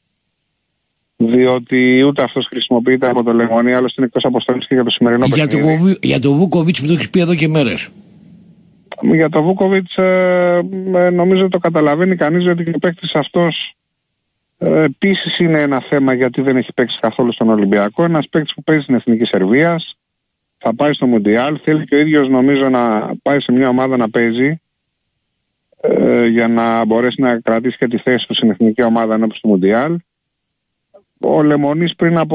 Διότι ούτε αυτός χρησιμοποιείται από το Λεμονί, άλλωστε είναι εκτός αποστολής και για το σημερινό για παιχνίδι. Το, για το Βούκοβιτς που το έχεις πει εδώ και μέρες. Για το Βούκοβιτς ε, ε, νομίζω το καταλαβαίνει κανείς ότι ο παίκτης αυτός ε, επίσης είναι ένα θέμα γιατί δεν έχει παίξει καθόλου στον Ολυμπιακό. Ένας παίκτης που παίζει στην Εθνική Σερβίας, θα πάει στο Μουντιάλ, θέλει και ο ίδιος νομίζω να πάει σε μια ομάδα να παίζει ε, για να μπορέσει να κρατήσει και τη θέση του στην εθνική ομάδα ενώπιον του Μουντιάλ. Ο Λεμονής πριν από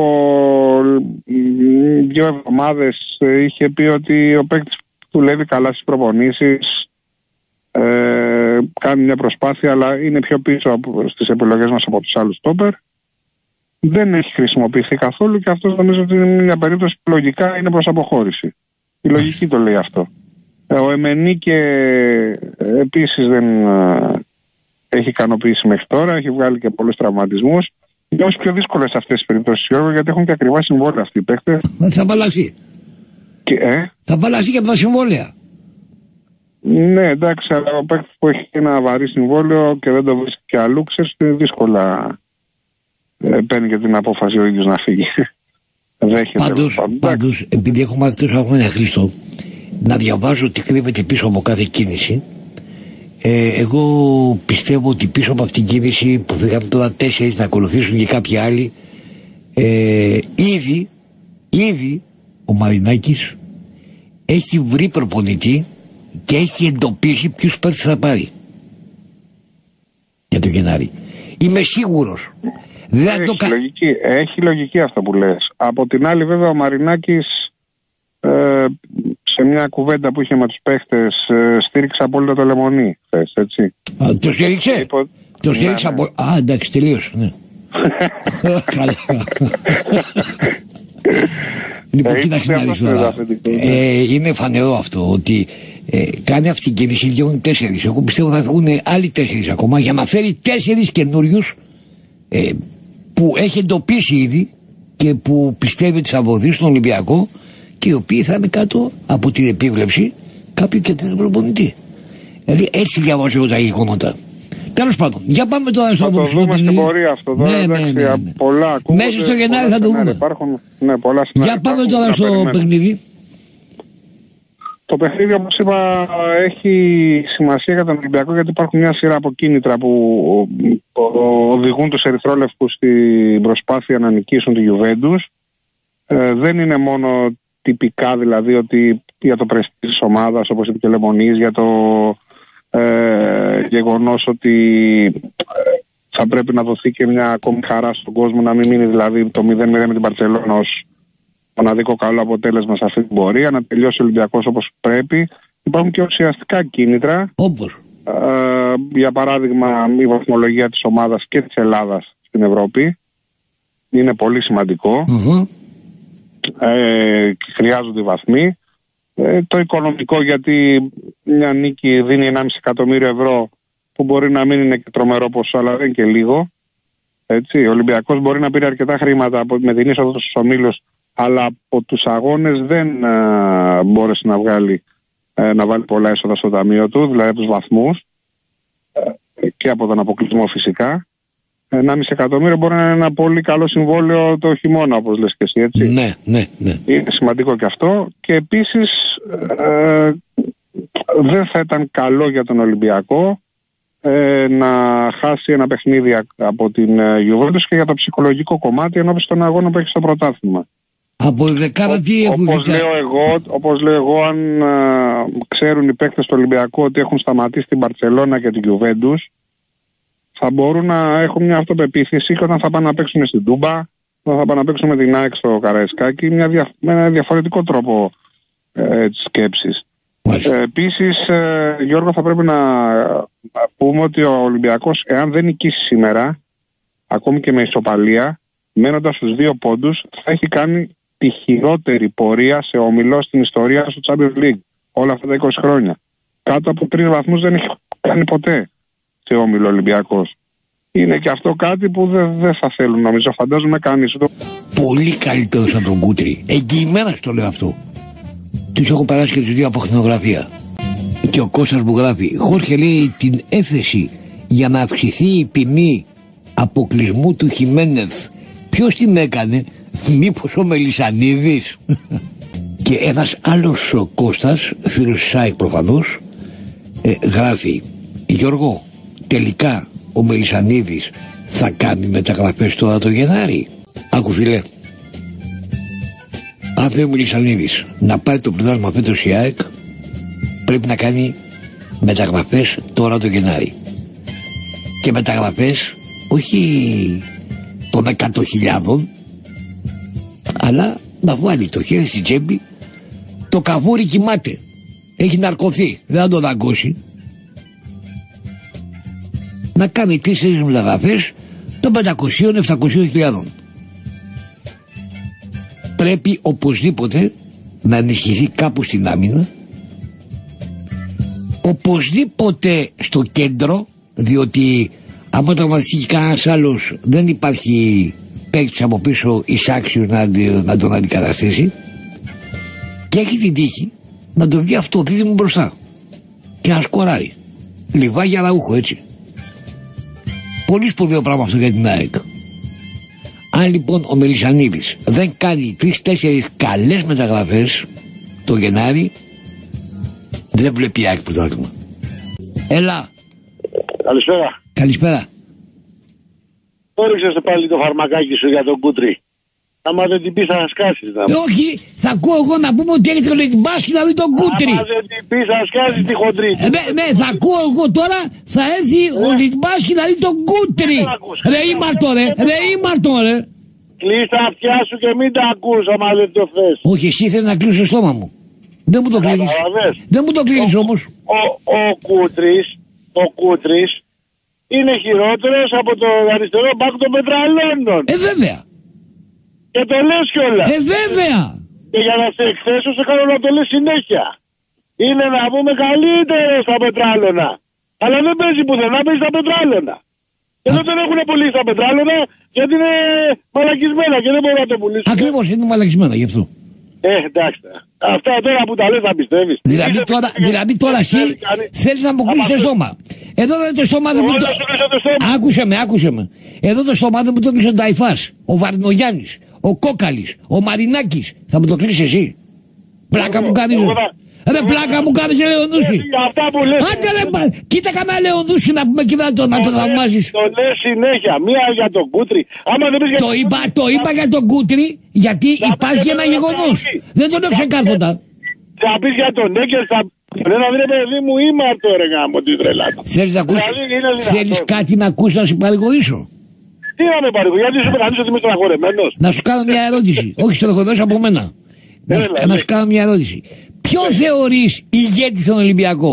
δύο εβδομάδες είχε πει ότι ο παίκτης δουλεύει καλά στις προπονήσεις, ε, κάνει μια προσπάθεια, αλλά είναι πιο πίσω από, στις επιλογές μας από τους άλλους στόπερ. Δεν έχει χρησιμοποιηθεί καθόλου και αυτό νομίζω ότι είναι μια περίπτωση που λογικά είναι προς αποχώρηση. Η λογική το λέει αυτό. Ο Εμενίκε επίσης δεν έχει ικανοποιήσει μέχρι τώρα, έχει βγάλει και πολλούς τραυματισμούς. Είναι όμως πιο δύσκολες αυτές τις περιπτώσεις, γιατί έχουν και ακριβά συμβόλαια αυτοί οι παίκτες. Θα απαλλαχθεί. Ε? Θα απαλλαχθεί και από τα συμβόλαια. Ναι, εντάξει, αλλά ο παίκτης που έχει ένα βαρύ συμβόλαιο και δεν το βρίσκει και αλλού, ξέρεις ότι δύσκολα ε, παίρνει και την απόφαση ο ίδιος να φύγει. Πάντως, πάντως, επειδή έχω μάθει τόσα χρόνια, Χρήστο, να διαβάζω τι κρύβεται πίσω από κάθε κίνηση. Ε, εγώ πιστεύω ότι πίσω από αυτήν την κίνηση που φύγαμε τώρα τέσσερις να ακολουθήσουν και κάποιοι άλλοι, ε, ήδη, ήδη ο Μαρινάκης έχει βρει προπονητή και έχει εντοπίσει ποιους παίκτες θα πάρει για το Γενάρη. Είμαι σίγουρος. Δεν έχει, το... λογική, έχει λογική αυτό που λες. Από την άλλη βέβαια ο Μαρινάκης ε, σε μια κουβέντα που είχε με τους παίχτες ε, στήριξε απόλυτα το Λεμονί χθες, έτσι. Α, το στήριξε? Υπο... Το στήριξε ναι, από... Ναι. Α, εντάξει, τελείωσε, ναι. Καλά. Λοιπόν, ε, κοίταξε να δεις τώρα. Ε, είναι φανερό αυτό ότι ε, κάνει αυτή την κίνηση, βγαίνουν τέσσερις. Εγώ πιστεύω θα βγουν άλλοι τέσσερις ακόμα για να φέρει τέσσερις καινούριους ε, που έχει εντοπίσει ήδη και που πιστεύει ότι θα βοηθήσει τον Ολυμπιακό και οι οποίοι θα είναι κάτω από την επίβλεψη κάποιου κεντρικού προπονητή. Δηλαδή έτσι διαβάζω εγώ τα γεγονότα. Τέλος πάντων, για πάμε τώρα στο ποδοσφαιρικό παιχνίδι. Θα το δούμε στην πορεία αυτό τώρα, ναι, ναι, ναι, ναι. Πολλά ακούγονται. Μέσα στο Γενάρη θα το δούμε. Υπάρχουν, ναι, πολλά για πάμε τώρα στο παιχνίδι. Το παιχνίδι, όπως είπα, έχει σημασία για τον Ολυμπιακό, γιατί υπάρχουν μια σειρά από κίνητρα που οδηγούν τους ερυθρόλευκους στην προσπάθεια να νικήσουν τη Juventus. Ε, δεν είναι μόνο τυπικά, δηλαδή, ότι για το πρεστίζ της ομάδας, όπως είπε και ο Λεμονής, για το ε, γεγονός ότι θα πρέπει να δοθεί και μια ακόμη χαρά στον κόσμο, να μην μείνει δηλαδή το μηδέν μηδέν με την Μπαρτσελόνα ως μοναδικό καλό αποτέλεσμα σε αυτή την πορεία, να τελειώσει ο Ολυμπιακός όπως πρέπει. Υπάρχουν και ουσιαστικά κίνητρα. Όπως. Ε, για παράδειγμα, η βαθμολογία της ομάδας και της Ελλάδας στην Ευρώπη. Είναι πολύ σημαντικό. Mm-hmm. Ε, χρειάζονται οι βαθμοί. Ε, το οικονομικό, γιατί μια νίκη δίνει ενάμιση εκατομμύριο ευρώ, που μπορεί να μην είναι και τρομερό ποσό, αλλά δεν είναι και λίγο. Έτσι, ο Ολυμπιακός μπορεί να πήρε αρκετά χρήματα από, με την είσοδο στους ομίλους, αλλά από τους αγώνες δεν α, μπόρεσε να βγάλει α, να βάλει πολλά έσοδα στο ταμείο του, δηλαδή από τους βαθμούς α, και από τον αποκλεισμό φυσικά. ενάμιση εκατομμύριο μπορεί να είναι ένα πολύ καλό συμβόλαιο το χειμώνα, όπως λες και εσύ, έτσι. Ναι, ναι, ναι. Είναι σημαντικό και αυτό. Και επίσης ε, δεν θα ήταν καλό για τον Ολυμπιακό ε, να χάσει ένα παιχνίδι από την Juventus και για το ψυχολογικό κομμάτι ενώπιση των αγώνων που έχει στο πρωτάθλημα. Από δεκάρα τι έχουν. Όπως λέω εγώ, όπως λέω εγώ, αν α, ξέρουν οι παίκτες του Ολυμπιακού ότι έχουν σταματήσει την Μπαρτσελόνα και την Juventus, θα μπορούν να έχουν μια αυτοπεποίθηση και όταν θα πάνε να παίξουν στην Τούμπα, όταν θα πάνε να παίξουν με την ΑΕΚ στο Καραϊσκάκι, μια δια, με ένα διαφορετικό τρόπο ε, της σκέψης. Ε, επίσης, ε, Γιώργο, θα πρέπει να πούμε ότι ο Ολυμπιακός, εάν δεν νικήσει σήμερα, ακόμη και με ισοπαλία, μένοντας στους δύο πόντους, θα έχει κάνει τη χειρότερη πορεία σε όμιλο στην ιστορία στο Champions League όλα αυτά τα είκοσι χρόνια. Κάτω από τρεις βαθμούς δεν έχει κάνει ποτέ σε όμιλο Ολυμπιακός. Είναι και αυτό κάτι που δεν δε θα θέλουν, νομίζω, φαντάζομαι κανείς. Πολύ καλύτερος από τον Κούτρι. Εγγυημένα στο λέω αυτό. Τους έχω περάσει και τους δύο από χνηλογραφία. Και ο Κώστας μου γράφει, Χόρχε, λέει, την έφεση για να αυξηθεί η ποινή αποκλεισμού του Χιμένεθ. Ποιος την έκανε? Μήπως ο Μελισσανίδης? Και ένας άλλος ο Κώστας, φίλος ΣΑΕΚ προφανώς, ε, γράφει, Γιώργο, τελικά ο Μελισσανίδης θα κάνει μεταγραφές τώρα το Γενάρη? Άκου φίλε, αν θέλει ο Μελισσανίδης να πάρει το πρωτάθλημα φέτος η ΑΕΚ, πρέπει να κάνει μεταγραφές τώρα το Γενάρη. Και μεταγραφές όχι των εκατό χιλιάδων, αλλά να βάλει το χέρι στην τσέπη. Το καβούρι κοιμάται, έχει ναρκωθεί, δεν θα το δαγκώσει. Να κάνει τέσσερις μεταγραφές των πεντακόσιων με επτακόσιων χιλιάδων. Πρέπει οπωσδήποτε να ενισχυθεί κάπου στην άμυνα, οπωσδήποτε στο κέντρο, διότι άμα τραυματιστεί κανένας άλλος δεν υπάρχει παίκτης από πίσω εισάξιος να, να τον αντικαταστήσει, και έχει την τύχη να το βγει αυτό δίδυμο μπροστά και να σκοράρει. Λιβάγια Ραούχο, έτσι. Πολύ σπουδαίο πράγμα αυτό για την ΑΕΚ. Αν λοιπόν ο Μελισσανίδης δεν κάνει τρεις-τέσσερις καλές μεταγραφές το Γενάρη, δεν βλέπει η ΑΕΚ πρωτάθλημα. Έλα. Καλησπέρα. Καλησπέρα. Όριξες πάλι το φαρμακάκι σου για τον Κούτρι. Άμα δεν την πεις θα σκάσεις. Να... Ε, όχι, θα ακούω εγώ να πούμε ότι έχετε τον Λιτμπάσκι να δει τον Κούτρι. Άμα δεν την πεις θα σκάσεις τη χοντρή. Ε, ναι, ναι, θα ακούω εγώ τώρα, θα έρθει ε. ο Λιτμπάσκι να δει τον Κούτρι. Ρε ήμαρτο ρε, ρε ήμαρτο ρε. Κλείς τα αυτιά σου και μην τα ακούς άμα δεν το θες. Όχι, εσύ θέλει να κλείσει το στόμα μου. Δεν μου το κλείνεις. Δεν μου το κλείνεις όμως. Ο, ο Κούτρις, ο Κούτρις είναι χειρότερος από το αριστερό μπακ των Πετραλώνων. Ε, βέβαια. Και το λες κιόλας. Ε, βέβαια. Και για να σε εκθέσω σε κάνω να το λες συνέχεια. Είναι να πούμε καλύτερο στα Πετράλωνα. Αλλά δεν παίζει πουθενά, παίζει στα Πετράλωνα. Και δεν τον έχουν πουλήσει στα Πετράλωνα γιατί είναι μαλακισμένα και δεν μπορούν να το πουλήσουν. Ακριβώς, είναι μαλακισμένα γι' αυτό. Ε, εντάξει. Αυτά τώρα που τα λες θα πιστεύεις. Δηλαδή τώρα, δηλαδή τώρα εσύ θέλεις να μου κλείσεις το στόμα. Εδώ δεν το στόμα δεν μου το... Άκουσε με, άκουσε με. Εδώ το στόμα δεν μου το κλείσει ο Νταϊφάς, ο Βαρδινογιάννης, ο Κόκαλης, ο Μαρινάκης. Θα μου το κλείσεις εσύ? Πλάκα μου κάνεις. Ρε πλάκα μου κάνεις Λεωνούση. Άντε ρε, κοίτα κανένα Λεωνούση να πούμε και να το, να το θαυμάζεις. Το λες συνέχεια, μία για τον Κούτρι. Άμα δεν πεις για το, είπα, το είπα για τον Κούτρι γιατί υπάρχει ένα γεγονός. Δεν τον έχω κάρποτα. Θα πεις για τον Έγκερ, θα... Δεν θα βρει παιδί μου ήμαρτο ρε γάμο τη τρελά. Θέλεις να ακούσεις, θέλεις κάτι να ακούσεις να σε παρηγορήσω. Τι να με παρηγορήσω, γιατί σου πετανείς ότι είμαι στεναχωρεμένος. Να σου κάνω μια ερώτηση, όχι στεναχωρεμένος από μένα. Να σου, να σου κάνω μια ερώτηση. Ποιο θεωρείς ηγέτη στον Ολυμπιακό?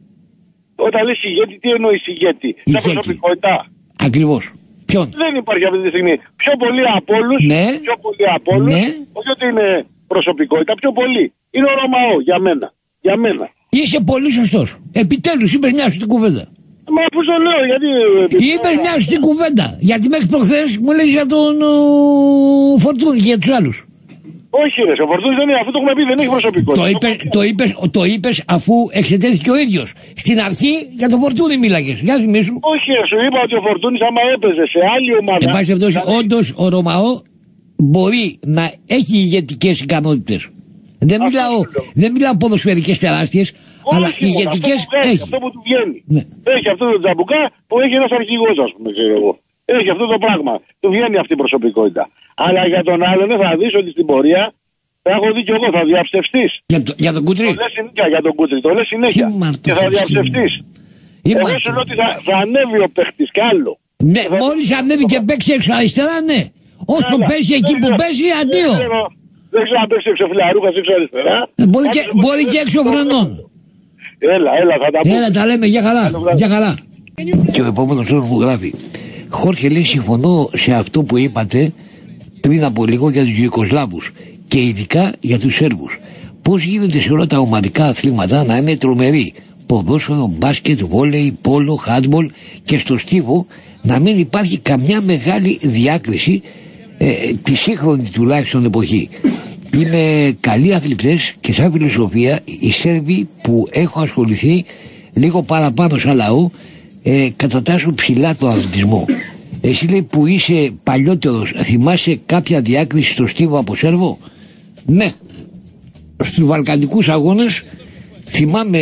Όταν λες ηγέτη, τι εννοείς ηγέτη? Τα προσωπικότητα. Ακριβώς. Ποιον? Δεν υπάρχει αυτή τη στιγμή. Πιο πολύ από όλους, ναι. πιο πολύ από όλους, ναι. Όχι ότι είναι προσωπικότητα, πιο πολύ. Είναι ο Ρωμαό για μένα. Για μένα. Είσαι πολύ σωστός. Επιτέλους είπες μια σωστή κουβέντα. Μα πού το λέω, γιατί... Είπες μια σωστή κουβέντα. Γιατί μέχρι προχθές μου λέει για τον ο, Φορτούνη και για τους άλλους. Όχι ρε, ο Φορτούνης δεν είναι, αφού το έχουμε πει, δεν έχει προσωπικότητα. Το, είπε, το, είπες, το είπες αφού εξετέθηκε ο ίδιος. Στην αρχή για τον Φορτούνη μίλαγες. Για θυμίσου. Όχι ρε, σου είπα ότι ο Φορτούνης άμα έπαιζε σε άλλη ομάδα... Εν πάση περιπτώσει, όντως ο Ρωμαό μπορεί να έχει ηγετικές ικανότητες. Δεν μιλάω, δεν μιλάω ποδοσφαιρικές τεράστιες, όχι, αλλά ηγετικές έχει. Αυτό που του βγαίνει. Ναι. Έχει αυτό το τζαμπουκά που έχει ένας αρχηγός, ας πούμε, ξέρω εγώ. Έχει αυτό το πράγμα. Του βγαίνει αυτή η προσωπικότητα. Αλλά για τον άλλον θα δεις ότι στην πορεία θα έχω δει κι εγώ, θα διαψευστείς. Για, το, για τον Κούτρι. Το λες συνέχεια για τον Κούτρι, το λες συνέχεια. Και θα διαψευστείς. Εγώ σου λέω ότι θα, θα ανέβει ο παίχτης κι άλλο. Ναι, μόλις ανέβει και παίξει έξω αριστερά, ναι. Όσο παίζει εκεί που παίζει, αντίο. Δεν ξέρω αν παίξει έξω φιλαρούχα, έξω αριστερά. Μπορεί και, μπορεί και έξω βρενών. Έλα, έλα, θα τα πούμε. Έλα, τα λέμε, για καλά, για καλά. Και ο επόμενος τώρα μου γράφει. Χόρχε, λέει, συμφωνώ σε αυτό που είπατε πριν από λίγο για τους Ιουγκοσλάβους και ειδικά για τους Σέρβους. Πώς γίνεται σε όλα τα ομαδικά αθλήματα να είναι τρομεροί? Ποδόσφαιρο, μπάσκετ, βόλεϊ, πόλο, χάντμπολ και στο στίβο να μην υπάρχει καμιά μεγάλη διάκριση ε, τη σύγχρονη τουλάχιστον εποχή. Είναι καλοί αθλητές και σαν φιλοσοφία οι Σέρβοι που έχω ασχοληθεί λίγο παραπάνω σαν λαό ε, κατατάσσουν ψηλά το αθλητισμό. Εσύ, λέει, που είσαι παλιότερος, θυμάσαι κάποια διάκριση στο στίβο από Σέρβο? Ναι, στους βαλκανικούς αγώνες θυμάμαι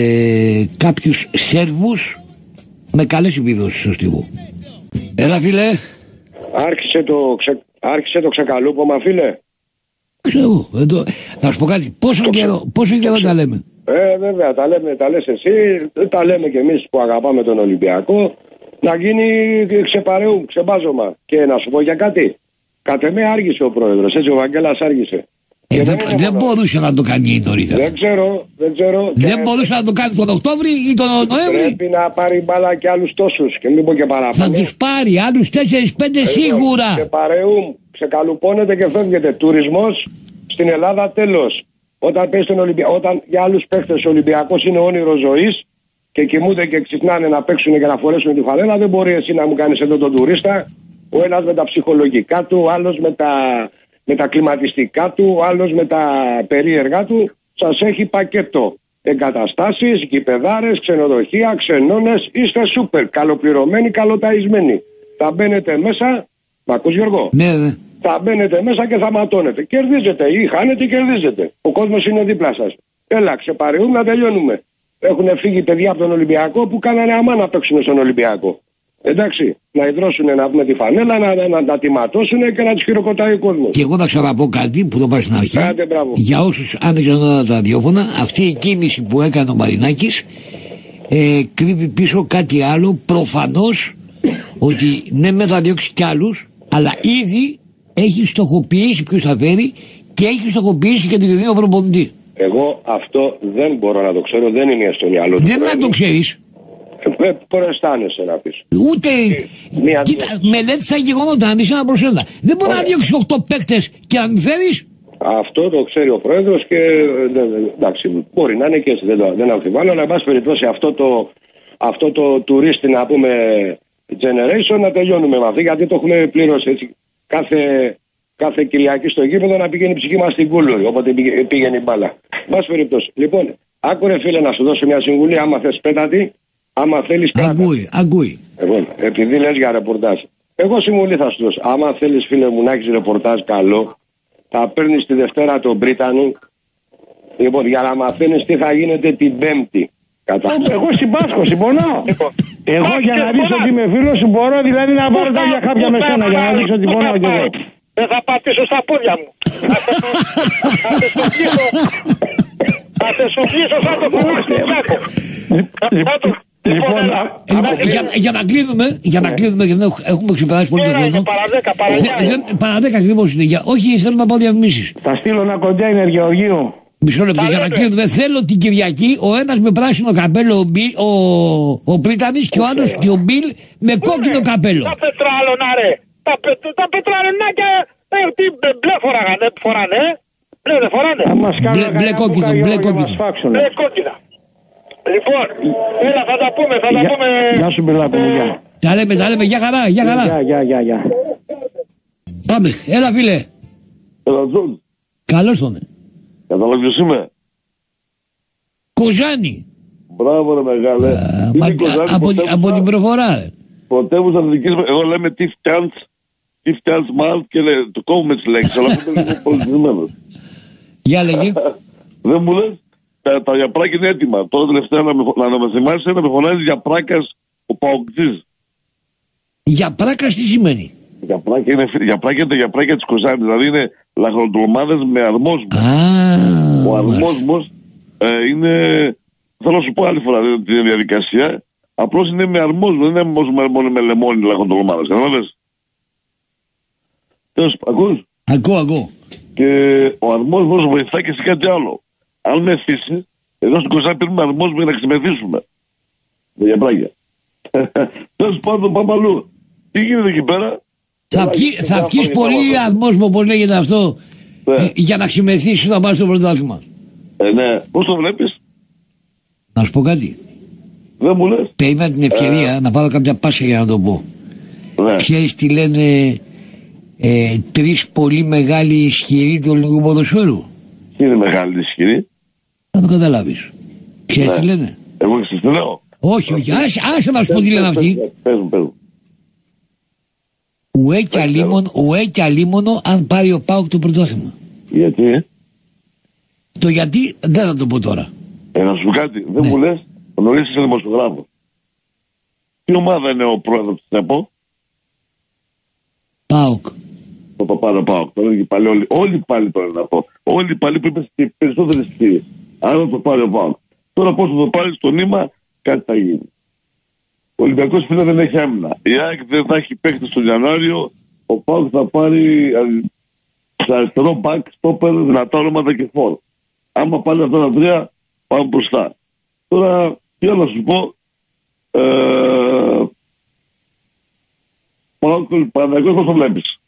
κάποιους Σέρβους με καλές επιδόσεις στο στίβο. Έλα φίλε. Άρχισε το, ξε... Άρχισε το ξεκαλούπομα φίλε. Ξέρω, το... να σου πω κάτι, πόσο το καιρό, ξε... πόσο καιρό τα λέμε? Ε, βέβαια, τα, λέμε, τα λες εσύ, τα λέμε και εμείς που αγαπάμε τον Ολυμπιακό. Να γίνει ξεπαρεού, ξεμπάζωμα. Και να σου πω για κάτι. Κατ' εμέ άργησε ο πρόεδρος, έτσι ο Βαγγέλας άργησε. Ε, δεν δεν μπορούσε να το κάνει νωρίτερα. Δεν ξέρω, δεν ξέρω. Δεν και... μπορούσε να το κάνει τον Οκτώβρη ή τον Νοέμβρη. Πρέπει να πάρει μπάλα και άλλους τόσους και μην πω και παραπάνω. Θα τους πάρει άλλους τέσσερις πέντε σίγουρα. Ξεπαρεού, ξεκαλουπώνεται και φεύγεται. Τουρισμός στην Ελλάδα τέλος. Όταν πες τον Ολυμπιακό, όταν για άλλους παίχτες ο Ολυμπιακός είναι όνειρο ζωής και κοιμούνται και ξυπνάνε να παίξουν και να φορέσουν τη φανέλα, δεν μπορεί εσύ να μου κάνεις εδώ τον τουρίστα. Ο ένας με τα ψυχολογικά του, ο άλλος με τα, με τα κλιματιστικά του, ο άλλος με τα περίεργα του. Σας έχει πακέτο. Εγκαταστάσεις, γηπεδάρες, ξενοδοχεία, ξενώνες. Είστε σούπερ. Καλοπληρωμένοι, καλοταϊσμένοι. Θα μπαίνετε μέσα. Μ' ακούς Γιώργο? Ναι, ναι. Θα μπαίνετε μέσα και θα ματώνετε. Κερδίζετε ή χάνετε ή κερδίζετε. Ο κόσμος είναι δίπλα σας. Έλα, ξεπαρεούμε να τελειώνουμε. Έχουν φύγει παιδιά από τον Ολυμπιακό που κάνανε αμά να παίξουν στον Ολυμπιακό. Εντάξει, να υδρώσουν να πούμε τη φανέλα, να, να, να, να τη ματώσουν και να τους χειροκροτάει ο κόσμος. Και εγώ θα ξαναπώ κάτι που το πάει στην αρχή. Άντε, για όσους άνοιξαν όλα τα ραδιόφωνα, αυτή η κίνηση που έκανε ο Μαρινάκης ε, κρύβει πίσω κάτι άλλο. Προφανώς ότι ναι, με θα διώξει κι άλλους, αλλά ήδη έχει στοχοποιήσει ποιος θα φέρει και έχει στοχοποιήσει και την κοινωνία προπονητή. Εγώ αυτό δεν μπορώ να το ξέρω, δεν είναι στο μυαλό του. Δεν να το ξέρεις. Ε, προαισθάνεσαι να πεις. Ούτε. Μία... Κοίτα, μελέτησα γεγονότα, να δεις ένα προς ένα. Δεν μπορεί να διώξει οκτώ παίκτες και να μην φέρεις. Αυτό το ξέρει ο πρόεδρος και εντάξει, μπορεί να είναι και έτσι, δεν, δεν αμφιβάλλω, αλλά εν πάση περιπτώσει αυτό το, αυτό το τουρίστη να πούμε generation να τελειώνουμε με αυτό, γιατί το έχουμε πληρώσει έτσι. Κάθε, κάθε Κυριακή στο γήπεδο να πηγαίνει η ψυχή μας στην Κούλουρη, όποτε πήγαινε η μπάλα. Εν πάση περιπτώσει. Λοιπόν, άκουρε φίλε να σου δώσω μια συμβουλή, άμα θες πέτατη, άμα θέλεις κράτα. Αγκούει, αγκούει. Λοιπόν, επειδή λες για ρεπορτάζ. Εγώ συμβουλή θα σου δώσω. Άμα θέλεις φίλε μου να έχεις ρεπορτάζ καλό, θα παίρνεις τη Δευτέρα τον Πρίτανη Λοιπόν, για να μαθαίνεις τι θα γίνεται την Πέμπτη. Κατά... Εγώ συμπάσχω, συμφωνώ. Εγώ για να δείξω ότι είμαι φίλος σου μπορώ δηλαδή να πάρω τα ίδια χάπια με σένα για να δείξω ότι πονάω κι εγώ. Δεν θα πατήσω στα πόδια μου. Θα σε σοφλήσω. Θα σε σοφλήσω σαν το κουμπάκι. Λοιπόν, για, για να κλείνουμε, για να κλείνουμε, γιατί έχουμε ξεπεράσει πολύ το χρόνο. Παραδέκα ακριβώς είναι. Όχι, θέλουμε να πάω διαφημίσεις. Θα στείλω ένα κοντέινερ Γεωργίου. Μισό λεπτό για να κλείνουμε. Θέλω την Κυριακή ο ένας με πράσινο καπέλο, ο, ο, ο Πρίτανης, και ο άλλος και ο Μπιλ με κόκκινο καπέλο. Τα πετράλωνα, ρε. Τα, πε, τα πετράλωνάκια ε, τι μπλε φοράγανε, φοράνε. Μπλε δεν φοράνε. Μπλε, μπλε κόκκινο, μπλε κόκκινο. Μπλε κόκκινα. Λοιπόν, έλα θα τα πούμε, θα τα πούμε. Γεια σου Μπελάκο, γεια. Τα λέμε, τα λέμε, για χαρά, για χαρά. Γεια, γεια, γεια, γεια. Πάμε, έλα φίλε. Έλα Τζον. Καλώς τον. Κατάλαβε ποιος είμαι. Κοζάνη. Μπράβο ρε μεγάλε. Α, μα, Κοζάνη, από, από την προφορά. Πρωτεύουσα δικής μου, εγώ λέμε τι φτιάνς, τι φτιάνς μάλλον και λέ, το κόβουμε τις λέξεις, αλλά αυτό είναι λίγο πολιτισμένος. Για λέγε. Δεν μου λες, τα, τα γιαπράκια είναι έτοιμα. Τώρα τελευταία να με, να με θυμάσαι να με φωνάζει γιαπράκας ο Παοκτζής. Γιαπράκας τι σημαίνει? Γιαπράκια είναι, γιαπράκια είναι τα γιαπράκια της Κοζάνης, δηλαδή είναι λαχανοτολμάδες με αρμόσμο. Ah, ο αρμόσμος ε, είναι, θέλω να σου πω άλλη φορά την διαδικασία, απλώς είναι με αρμόσμο, δεν είναι μόνο, μόνο με λεμόνι λαχανοτολμάδες, καταλάβες. Τέλος, ακούς? Ακούω, ακούω. Και ο αρμόσμος βοηθάει και σε κάτι άλλο. Αν με αφήσει, εδώ στην Κοζάνη παίρνουμε αρμόσμο για να ξεμεθύσουμε. Με γιαπράκια. Τέλος πάντων, πάμε αλλού. Τι γίνεται εκεί πέρα? Θα, πιει, θα πιεις πολύ αρμόσμο, όπως λέγεται αυτό, ναι. ε, για να ξημεθύσεις να πας στο πρωτάθλημα. Ε, ναι. Πώς το βλέπεις? Να σου πω κάτι. Δεν μου λες. Περίμενα την ευκαιρία ε. να πάρω κάποια πάσα για να το πω. Ναι. Ξέρεις τι λένε ε, τρεις πολύ μεγάλοι ισχυροί του ελληνικού ποδοσφαίρου? Τι είναι μεγάλη ισχυρή? Να το καταλάβεις. Ξέρεις ναι. τι λένε? Εγώ ξέρεις τι λέω? Όχι, όχι. Άσε, άσε να σου πω τι λένε αυτοί. Πες μου, πες μου. Ουέ και αλίμονο, ουέ και αλίμονο αν πάρει ο ΠΑΟΚ το πρωτάθλημα. Γιατί? Το γιατί δεν θα το πω τώρα. Ε, να σου πω κάτι, δεν ναι. μου λες, ο Νωρίς είσαι δημοσιογράφος. Τι ομάδα είναι ο πρόεδρος της ΕΠΟ? ΠΑΟΚ. Το παπάρο ΠΑΟΚ. Τώρα και πάλι όλοι, όλοι πάλι τώρα να πω. Όλοι πάλι που είπες και περισσότερες στιγμές. Άρα το πάρει ο ΠΑΟΚ. Τώρα πώς θα το πάρει στο νήμα, κάτι θα γίνει. Ο Ολυμπιακός φίλε δεν έχει άμυνα. Η ΑΕΚ δεν θα έχει παίχτη τον Ιανουάριο. Ο ΠΑΟΚ θα πάρει σε αριστερό μπακ, στόπερ, δυνατά ονόματα και φόρ. Άμα πάλι αυτά τα τρία, πάμε μπροστά. Τώρα, τι άλλο να σου πω. Ε, Παναθηναϊκός πώς το βλέπεις?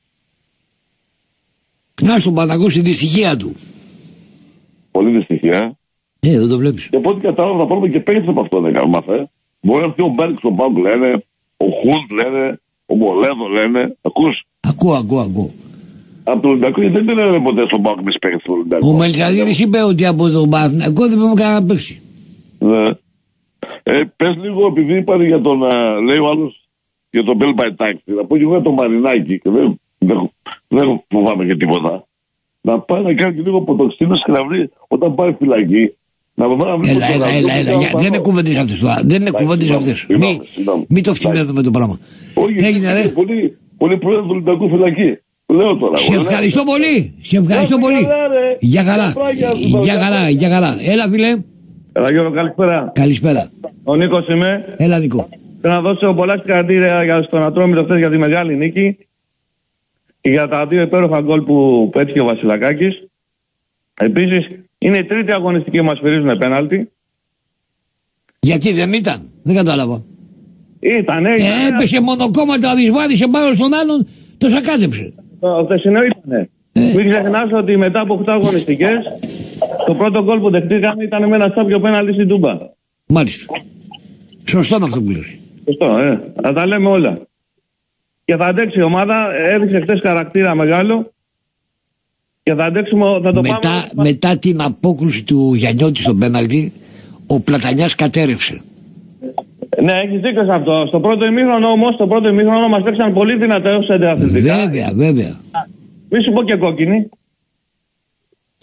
Να στον Παναθηναϊκό στη δυστυχία του. Πολύ δυστυχία. Ε, δεν το βλέπεις. Και από ό,τι κατάλαβα θα πάρουμε και παίχτες από αυτό, δεν κάνω μάθε. Μπορεί να έρθει ο Μπέρκ στον ΠΑΟΚ λένε, ο Χουλτ λένε, ο Μολέδο λένε. Ακούς? Ακούω, ακούω, ακούω. Από το Ολυμπιακό γιατί δεν λένε ποτέ στον ΠΑΟΚ μες παίχτες στον Ολυμπιακό. Ο Μελισσαδίδης είπε ότι από τον Παναθηναϊκό δεν πρέπει κανένα να παίξει. Ναι. Ε, πες λίγο, επειδή είπαν για τον, uh, λέει ο άλλος, για τον Μπέλ Μπαϊτάκη, να πω και εγώ για τον Μαρινάκη, και δεν, δεν, δεν φοβάμαι και τίποτα. Να πάει να κάνει και λίγο ποτοξίνος και να βρει όταν πάει φυλακή. Έλα, έλα, έλα, έλα. Δεν είναι κουβέντες αυτές. Δεν είναι κουβέντες αυτές. Μην το φτηνέδουμε το πράγμα. Έγινε, ρε. Πολύ πρόεδρο του Ολυμπιακού φυλακή. Λέω τώρα. Σε ευχαριστώ πολύ. Σε ευχαριστώ πολύ. Για χαρά. Για χαρά, για χαρά. Έλα, φίλε. Έλα, Γιώργο, καλησπέρα. Καλησπέρα. Ο Νίκος είμαι. Έλα, Νίκο. Θέλω να δώσω πολλά συγχαρητήρια στον Ατρόμητο χθες για τη μεγάλη νίκη και για τα δύο υπέροχα γκολ που πέτυχε ο Βασιλακάκης. Επίσης, είναι η τρίτη αγωνιστική που μας φυρίζουν πέναλτι. Γιατί δεν ήταν, δεν κατάλαβα. Ήταν, ε, έπεσε μονοκόμματα, δυσβάδισε πάνω στον άλλον, το σακάτεψε. Το χθεσινό ήτανε. Ε. Μην ξεχνάς ότι μετά από οκτώ αγωνιστικές, το πρώτο γκολ που δεχτήκαμε ήταν με ένα σάπιο πέναλτι στην Τούμπα. Μάλιστα. Σωστό είναι αυτό που λες. Σωστό, ε. Θα τα λέμε όλα. Και θα αντέξει η ομάδα, έδειξε χθες χαρακτήρα μεγάλο. Και θα αντέξουμε, θα το μετά, πάμε... μετά την απόκρουση του Γιαννιώτη στον πέναλτι, ο Πλατανιάς κατέρευσε. Ναι, έχεις δίκιο σε αυτό. Στο πρώτο ημίχρονο όμως, στο πρώτο ημίχρονο μας παίξαν πολύ δυνατά ως αντιαθλητικά. Βέβαια, βέβαια. Μη σου πω και κόκκινη.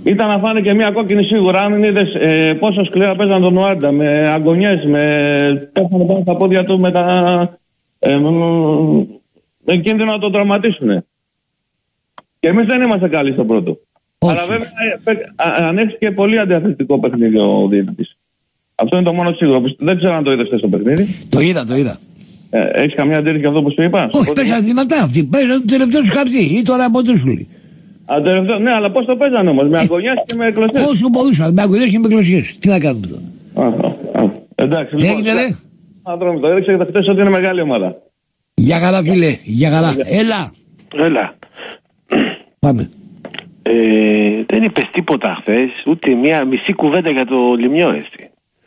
Ήταν να φάνε και μια κόκκινη σίγουρα. Αν είδες ε, πόσο σκληρά παίζαν τον Ουάντα, με αγωνιές, με πέφτανε πάνω στα πόδια του με, τα, ε, με, με κίνδυνο να τον τραυματίσουν. Και εμείς δεν είμαστε καλοί στο πρώτο. Όχι. Αλλά βέβαια ανέχει και πολύ αντιαθλητικό παιχνίδι ο διαιτητής. Αυτό είναι το μόνο σίγουρο. Δεν ξέρω αν το είδες στο παιχνίδι. Το είδα, το είδα. Ε, έχεις καμία αντίρρηση για αυτό που σου είπα? Όχι, πέσαν δυνατά αυτοί. Πέσαν το τελευταίο σου χαρτί ή το αναποτούσουλι. Ναι, αλλά πώς το παίζανε όμως, με αγωνιές και με εκλωσίες? Όσο μπορούσαν, με αγωνιές και με εκλωσίες. Τι να κάνουμε τώρα. Εντάξει, λοιπόν. Έγινε, ρε. Το έδειξε και χτες ότι είναι μεγάλη ομάδα. Για καλά, φίλε, για καλά. Έλα. Έλα. Πάμε. Ε, δεν είπες τίποτα χθες, ούτε μια μισή κουβέντα για το Λιμιό, εσύ.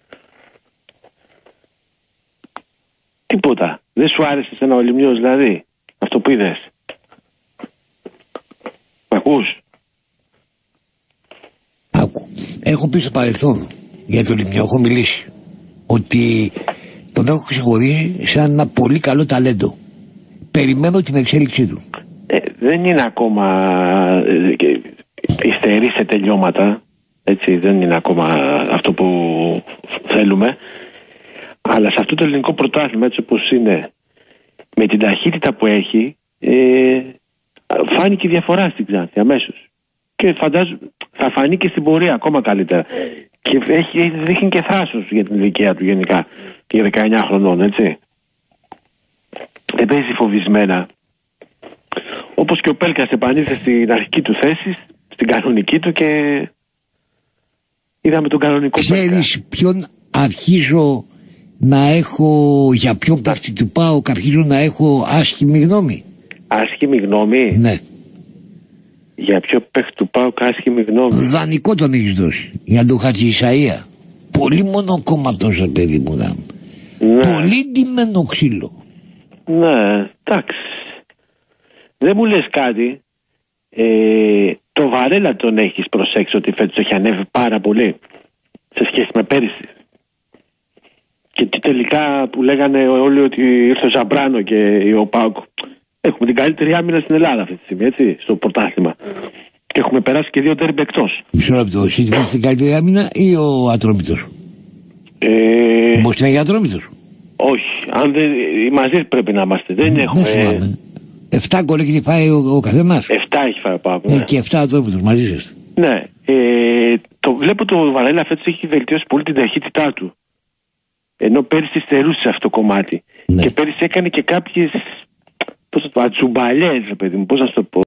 Τίποτα. Δεν σου άρεσε εσένα ο Λιμιός, δηλαδή, αυτό που είδες? Μ' ακούς? Άκου. Έχω πει στο παρελθόν για το Λιμιό, έχω μιλήσει ότι τον έχω ξεχωρίσει σαν ένα πολύ καλό ταλέντο. Περιμένω την εξέλιξή του. Ε, δεν είναι ακόμα ε, υστερεί σε τελειώματα, έτσι, δεν είναι ακόμα αυτό που θέλουμε, αλλά σε αυτό το ελληνικό πρωτάθλημα, έτσι όπως είναι, με την ταχύτητα που έχει, ε, φάνηκε η διαφορά στην Ξάνθη αμέσως. Και φαντάζομαι θα φανεί και στην πορεία ακόμα καλύτερα. Και έχει, δείχνει και θράσος για την ηλικία του γενικά, για δεκαεννιά χρονών, έτσι. Δεν παίζει φοβισμένα. Όπως και ο Πέλκας επανήλθε στην αρχική του θέση, στην κανονική του, και είδαμε τον κανονικό Πέλκα. Ξέρεις ποιον αρχίζω να έχω, για ποιον παίκτη του πάω, αρχίζω να έχω άσχημη γνώμη? Άσχημη γνώμη? Ναι. Για ποιο παίκτη του πάω άσχημη γνώμη? Δανεικό τον έχεις δώσει, για τον Χατζη Ισαΐα. Πολύ μονοκόμματος, ρε παιδί μου, ναι. Πολύ ντυμένο ξύλο. Ναι, εντάξει. Δεν μου λες κάτι. Ε, το Βαρέλα τον έχεις προσέξει ότι φέτος έχει ανέβει πάρα πολύ σε σχέση με πέρυσι? Και τι τελικά που λέγανε όλοι ότι ήρθε ο Ζαμπράνο και ο ΠΑΟΚ. Έχουμε την καλύτερη άμυνα στην Ελλάδα αυτή τη στιγμή, έτσι, στο πρωτάθλημα. Και έχουμε περάσει και δύο τέρμπι εκτός. Μισό λεπτό, εσύ είσαι την καλύτερη άμυνα ή ο Ατρόμητος? Ε... Μπορείς να είναι Ατρόμητος? Όχι, αν δεν... μαζί πρέπει να είμαστε. Δεν έχουμε... θυμάμαι. Εφτά γκολ έχει φάει ο, ο καθένας. Εφτά έχει φάει ο ΠΑΟΚ. Ναι. Ε, και εφτά Ατρόμητος, μαζί σας. Ναι. Ε, το βλέπω το Βαρέλα φέτος έχει βελτιώσει πολύ την ταχύτητά του. Ενώ πέρυσι στερούσε αυτό το κομμάτι. Ναι. Και πέρυσι έκανε και κάποιες, πώς θα το πω, ατσουμπαλιές, παιδί μου, πώς να σου το πω.